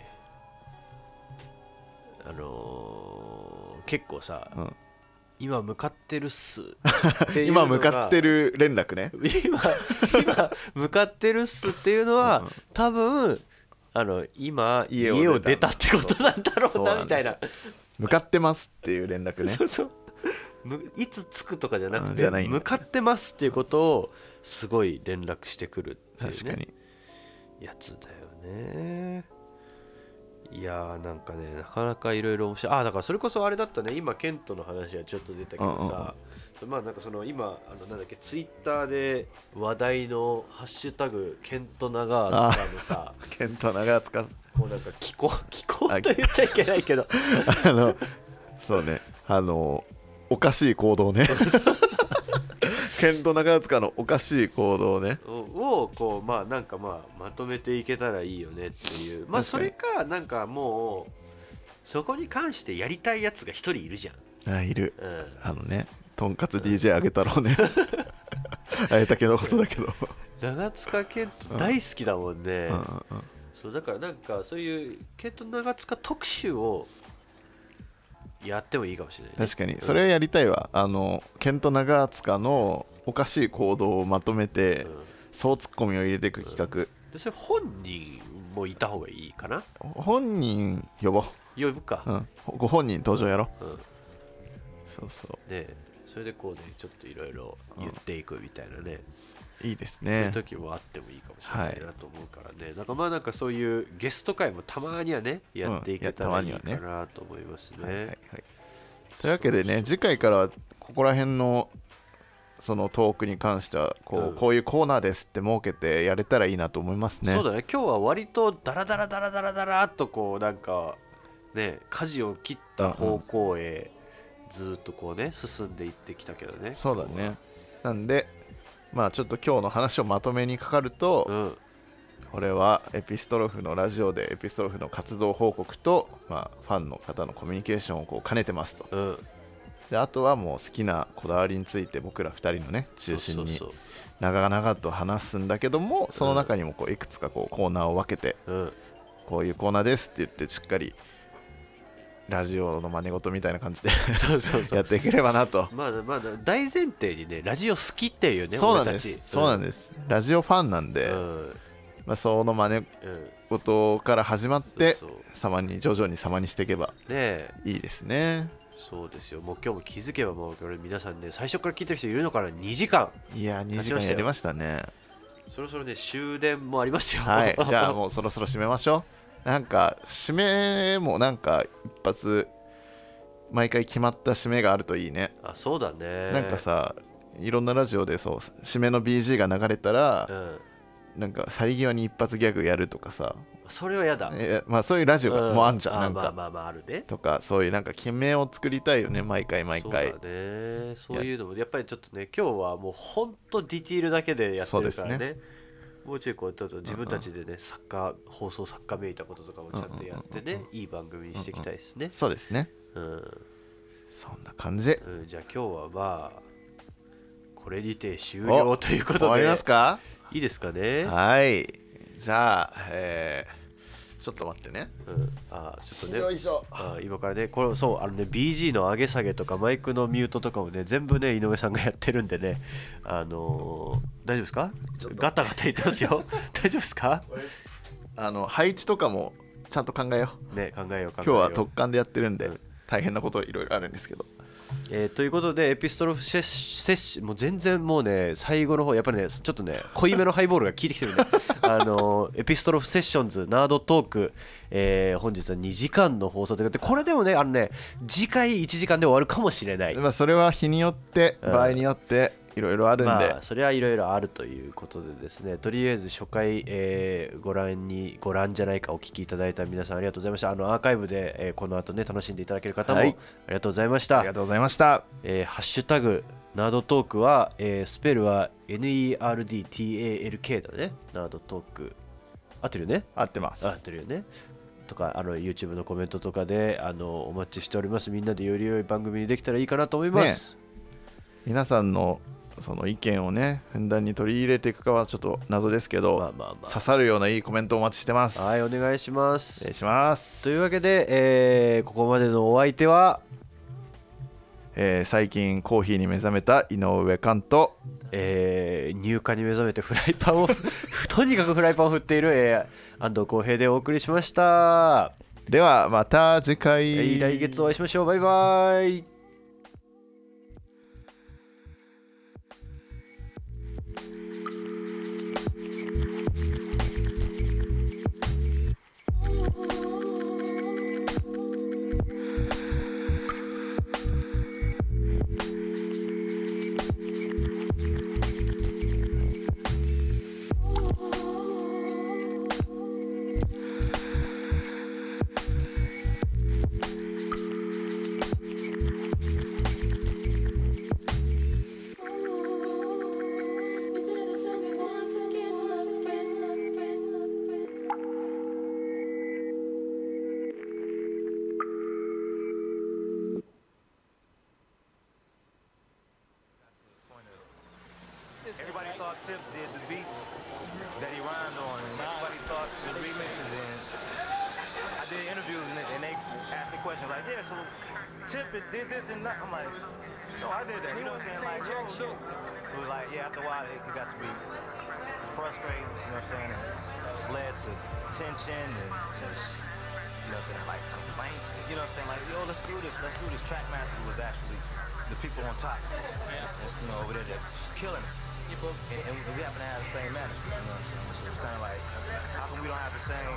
あのー、結構さ、うん、今向かってるっすっていうのが
今向かってる連絡ね
今今向かってるっすっていうのは、うん、多分あの今家を 出, 家を出たってことなんだろうなみたいな、
向かってますっていう連絡ね
そうそう、いつ着くとかじゃなくて、うん、向かってますっていうことをすごい連絡してくるっていう、ね、
確かに
やつだよね。いやーなんかね、なかなかいろいろ面白い。ああ、だからそれこそあれだったね、今ケントの話はちょっと出たけどさ、うんうん、まあなんかその今あのなんだっけ、ツイッターで話題のハッシュタグケント長塚のさ、
ケント長塚、
こうなんか気候気候と言っちゃいけないけど
あのそうね、あのおかしい行動ねケント長塚のおかしい行動ね
をこうまあなんかまあまとめていけたらいいよねっていう、まあそれかなんかもうそこに関してやりたいやつが一人いるじゃん。
あ、いる、
うん、
あのね、とんかつ ディージェー あげたろうねあげたけのことだけど
長塚健人大好きだもんね、
うんうんうん、
そうだからなんかそういう健人長塚特集をやってもいいかもしれない、ね、
確かにそれをやりたいわ。あのケント長塚のおかしい行動をまとめて、うん、そうツッコミを入れていく企画、うん、
でそれ本人もいた方がいいかな。
本人呼ぼう、
呼ぶか、
うん、ご本人登場やろう、うん、そうそう
でそれでこうねちょっといろいろ言っていくみたいなね、
うん、いいですね。
そういう時もあってもいいかもしれないなと思うからね、はい、なんかまあなんかそういうゲスト会もたまにはねやっていけたらいいかなと思いますね、うん、はいはいはい、
というわけでね、次回からはここら辺のそのトークに関してはこう、うん、こういうコーナーですって設けてやれたらいいなと思いますね。
そうだね、今日は割とダラダラダラダラダラっとこうなんかね舵を切った方向へずっとこうね進んでいってきたけどね。
そうだね。なんでまあちょっと今日の話をまとめにかかると、うん、これはエピストロフのラジオでエピストロフの活動報告と、まあ、ファンの方のコミュニケーションをこう兼ねてますと、うん、であとはもう好きなこだわりについて僕らふたりのね中心に長々と話すんだけども、その中にもこういくつかこうコーナーを分けて、うん、こういうコーナーですって言ってしっかりラジオの真似事みたいな感じでそうそうそうやっていければなと。
まだまだ大前提にねラジオ好きっていうね、
そうなんです、そうなんです、ラジオファンなんで、うん、まあ、その真似事から始まって、うん、様に徐々に様にしていけばいいですね。
そうですよ、もう今日も気づけばもうこれ皆さんね最初から聞いてる人いるのかな。にじか
ん、いやにじかんやりましたね。
そろそろね終電もありますよ。
はいじゃあもうそろそろ締めましょう。なんか締めもなんか一発毎回決まった締めがあるといいね。
あ、そうだね。
なんかさいろんなラジオでそう締めの ビージー が流れたら、うん、なんか去り際に一発ギャグやるとかさ、
それはやだ。
え、まあ、そういうラジオもあんじゃん、うん、なんか
まあまあまああるね
とか、そういうなんか決めを作りたいよね毎回毎回。
そうだね、そういうのもやっぱりちょっとね今日はもうほんとディティールだけでやってるからね。もうちょいこうちょっと自分たちでね、うんうん、作家放送作家めいたこととかもちゃんとやってね、うんうんうんうん、いい番組にしていきたいですね、うんうん、
そうですね、うん、そんな感じ、
うん、じゃあ今日はまあこれにて終了ということで
終わりますか。
いいですかね。
はい、じゃあ、えー、ちょっと待ってね、
うん、あちょっとね
よいしょ。
あ今からねこれそうあのね ビージー の上げ下げとかマイクのミュートとかもね全部ね井上さんがやってるんでね、あのー、大丈夫ですか。ガタガタ言ってますよ大丈夫ですか。
あの配置とかもちゃんと考えよう。
ね、考えよう考えよう。
今日は特感でやってるんで、
うん
大変なこといろいろあるんですけど。
えー、ということでエピストロフセッシもう全然もうね最後の方やっぱりねちょっとね濃いめのハイボールが効いてきてるんであのエピストロフセッションズナードトーク、えー、本日はにじかんの放送ということでこれでもねあのね次回いちじかんで終わるかもしれない、
まあそれは日によって場合によっていろいろあるんで、
まあそれはいろいろあるということでですねとりあえず初回、えー、ご覧にご覧じゃないかお聞きいただいた皆さんありがとうございました。あのアーカイブで、えー、この後ね楽しんでいただける方も、
はい、
ありがとうございました。
ありがとうございました。
えー、ハッシュタグナードトークは、えー、スペルは エヌイーアールディーティーエーエルケー だね。ナードトーク合ってるよね。
合ってます。
合ってるよね。とかあの YouTube のコメントとかであのお待ちしております。みんなでより良い番組にできたらいいかなと思います。
ね、皆さんのその意見をねふんだんに取り入れていくかはちょっと謎ですけど、まあまあまあ、刺さるようないいコメントお待ちしてます。
はい、お願いします。
お願いします。
というわけで、えー、ここまでのお相手は、
えー、最近コーヒーに目覚めた井上寛と、
えー、入荷に目覚めてフライパンをとにかくフライパンを振っている、えー、安藤浩平でお送りしました。
ではまた次回、
はい、来月お会いしましょう。バイバイ。
Everybody thought Tip did the beats that he rhymed on, and everybody thought the remixes. And I did interviews, and they, and they asked me questions like, "Yeah, so Tip did this and that." I'm like, "No, I did that." You know what I'm saying? Like, jack shit. So it was like, yeah, after a while, it, it got to be frustrating. You know what I'm saying? And it's led to tension and just, you know what I'm saying, like complaints. You know what I'm saying? Like, yo, let's do this, let's do this. Trackmaster was actually the people on top, you know, over there just killing it. And, and we happen to have the same manager, you know what I'm saying? So it's kind of like, how come we don't have the same?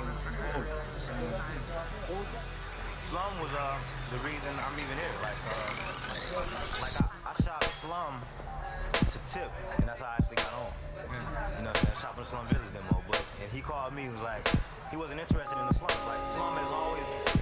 Slum was uh, the reason I'm even here. Like, uh, like I, I shot Slum to Tip, and that's how I actually got on. You know what I'm saying? Shopping the Slum Village demo, but and he called me, he was like, he wasn't interested in the slums. Like, Slum has always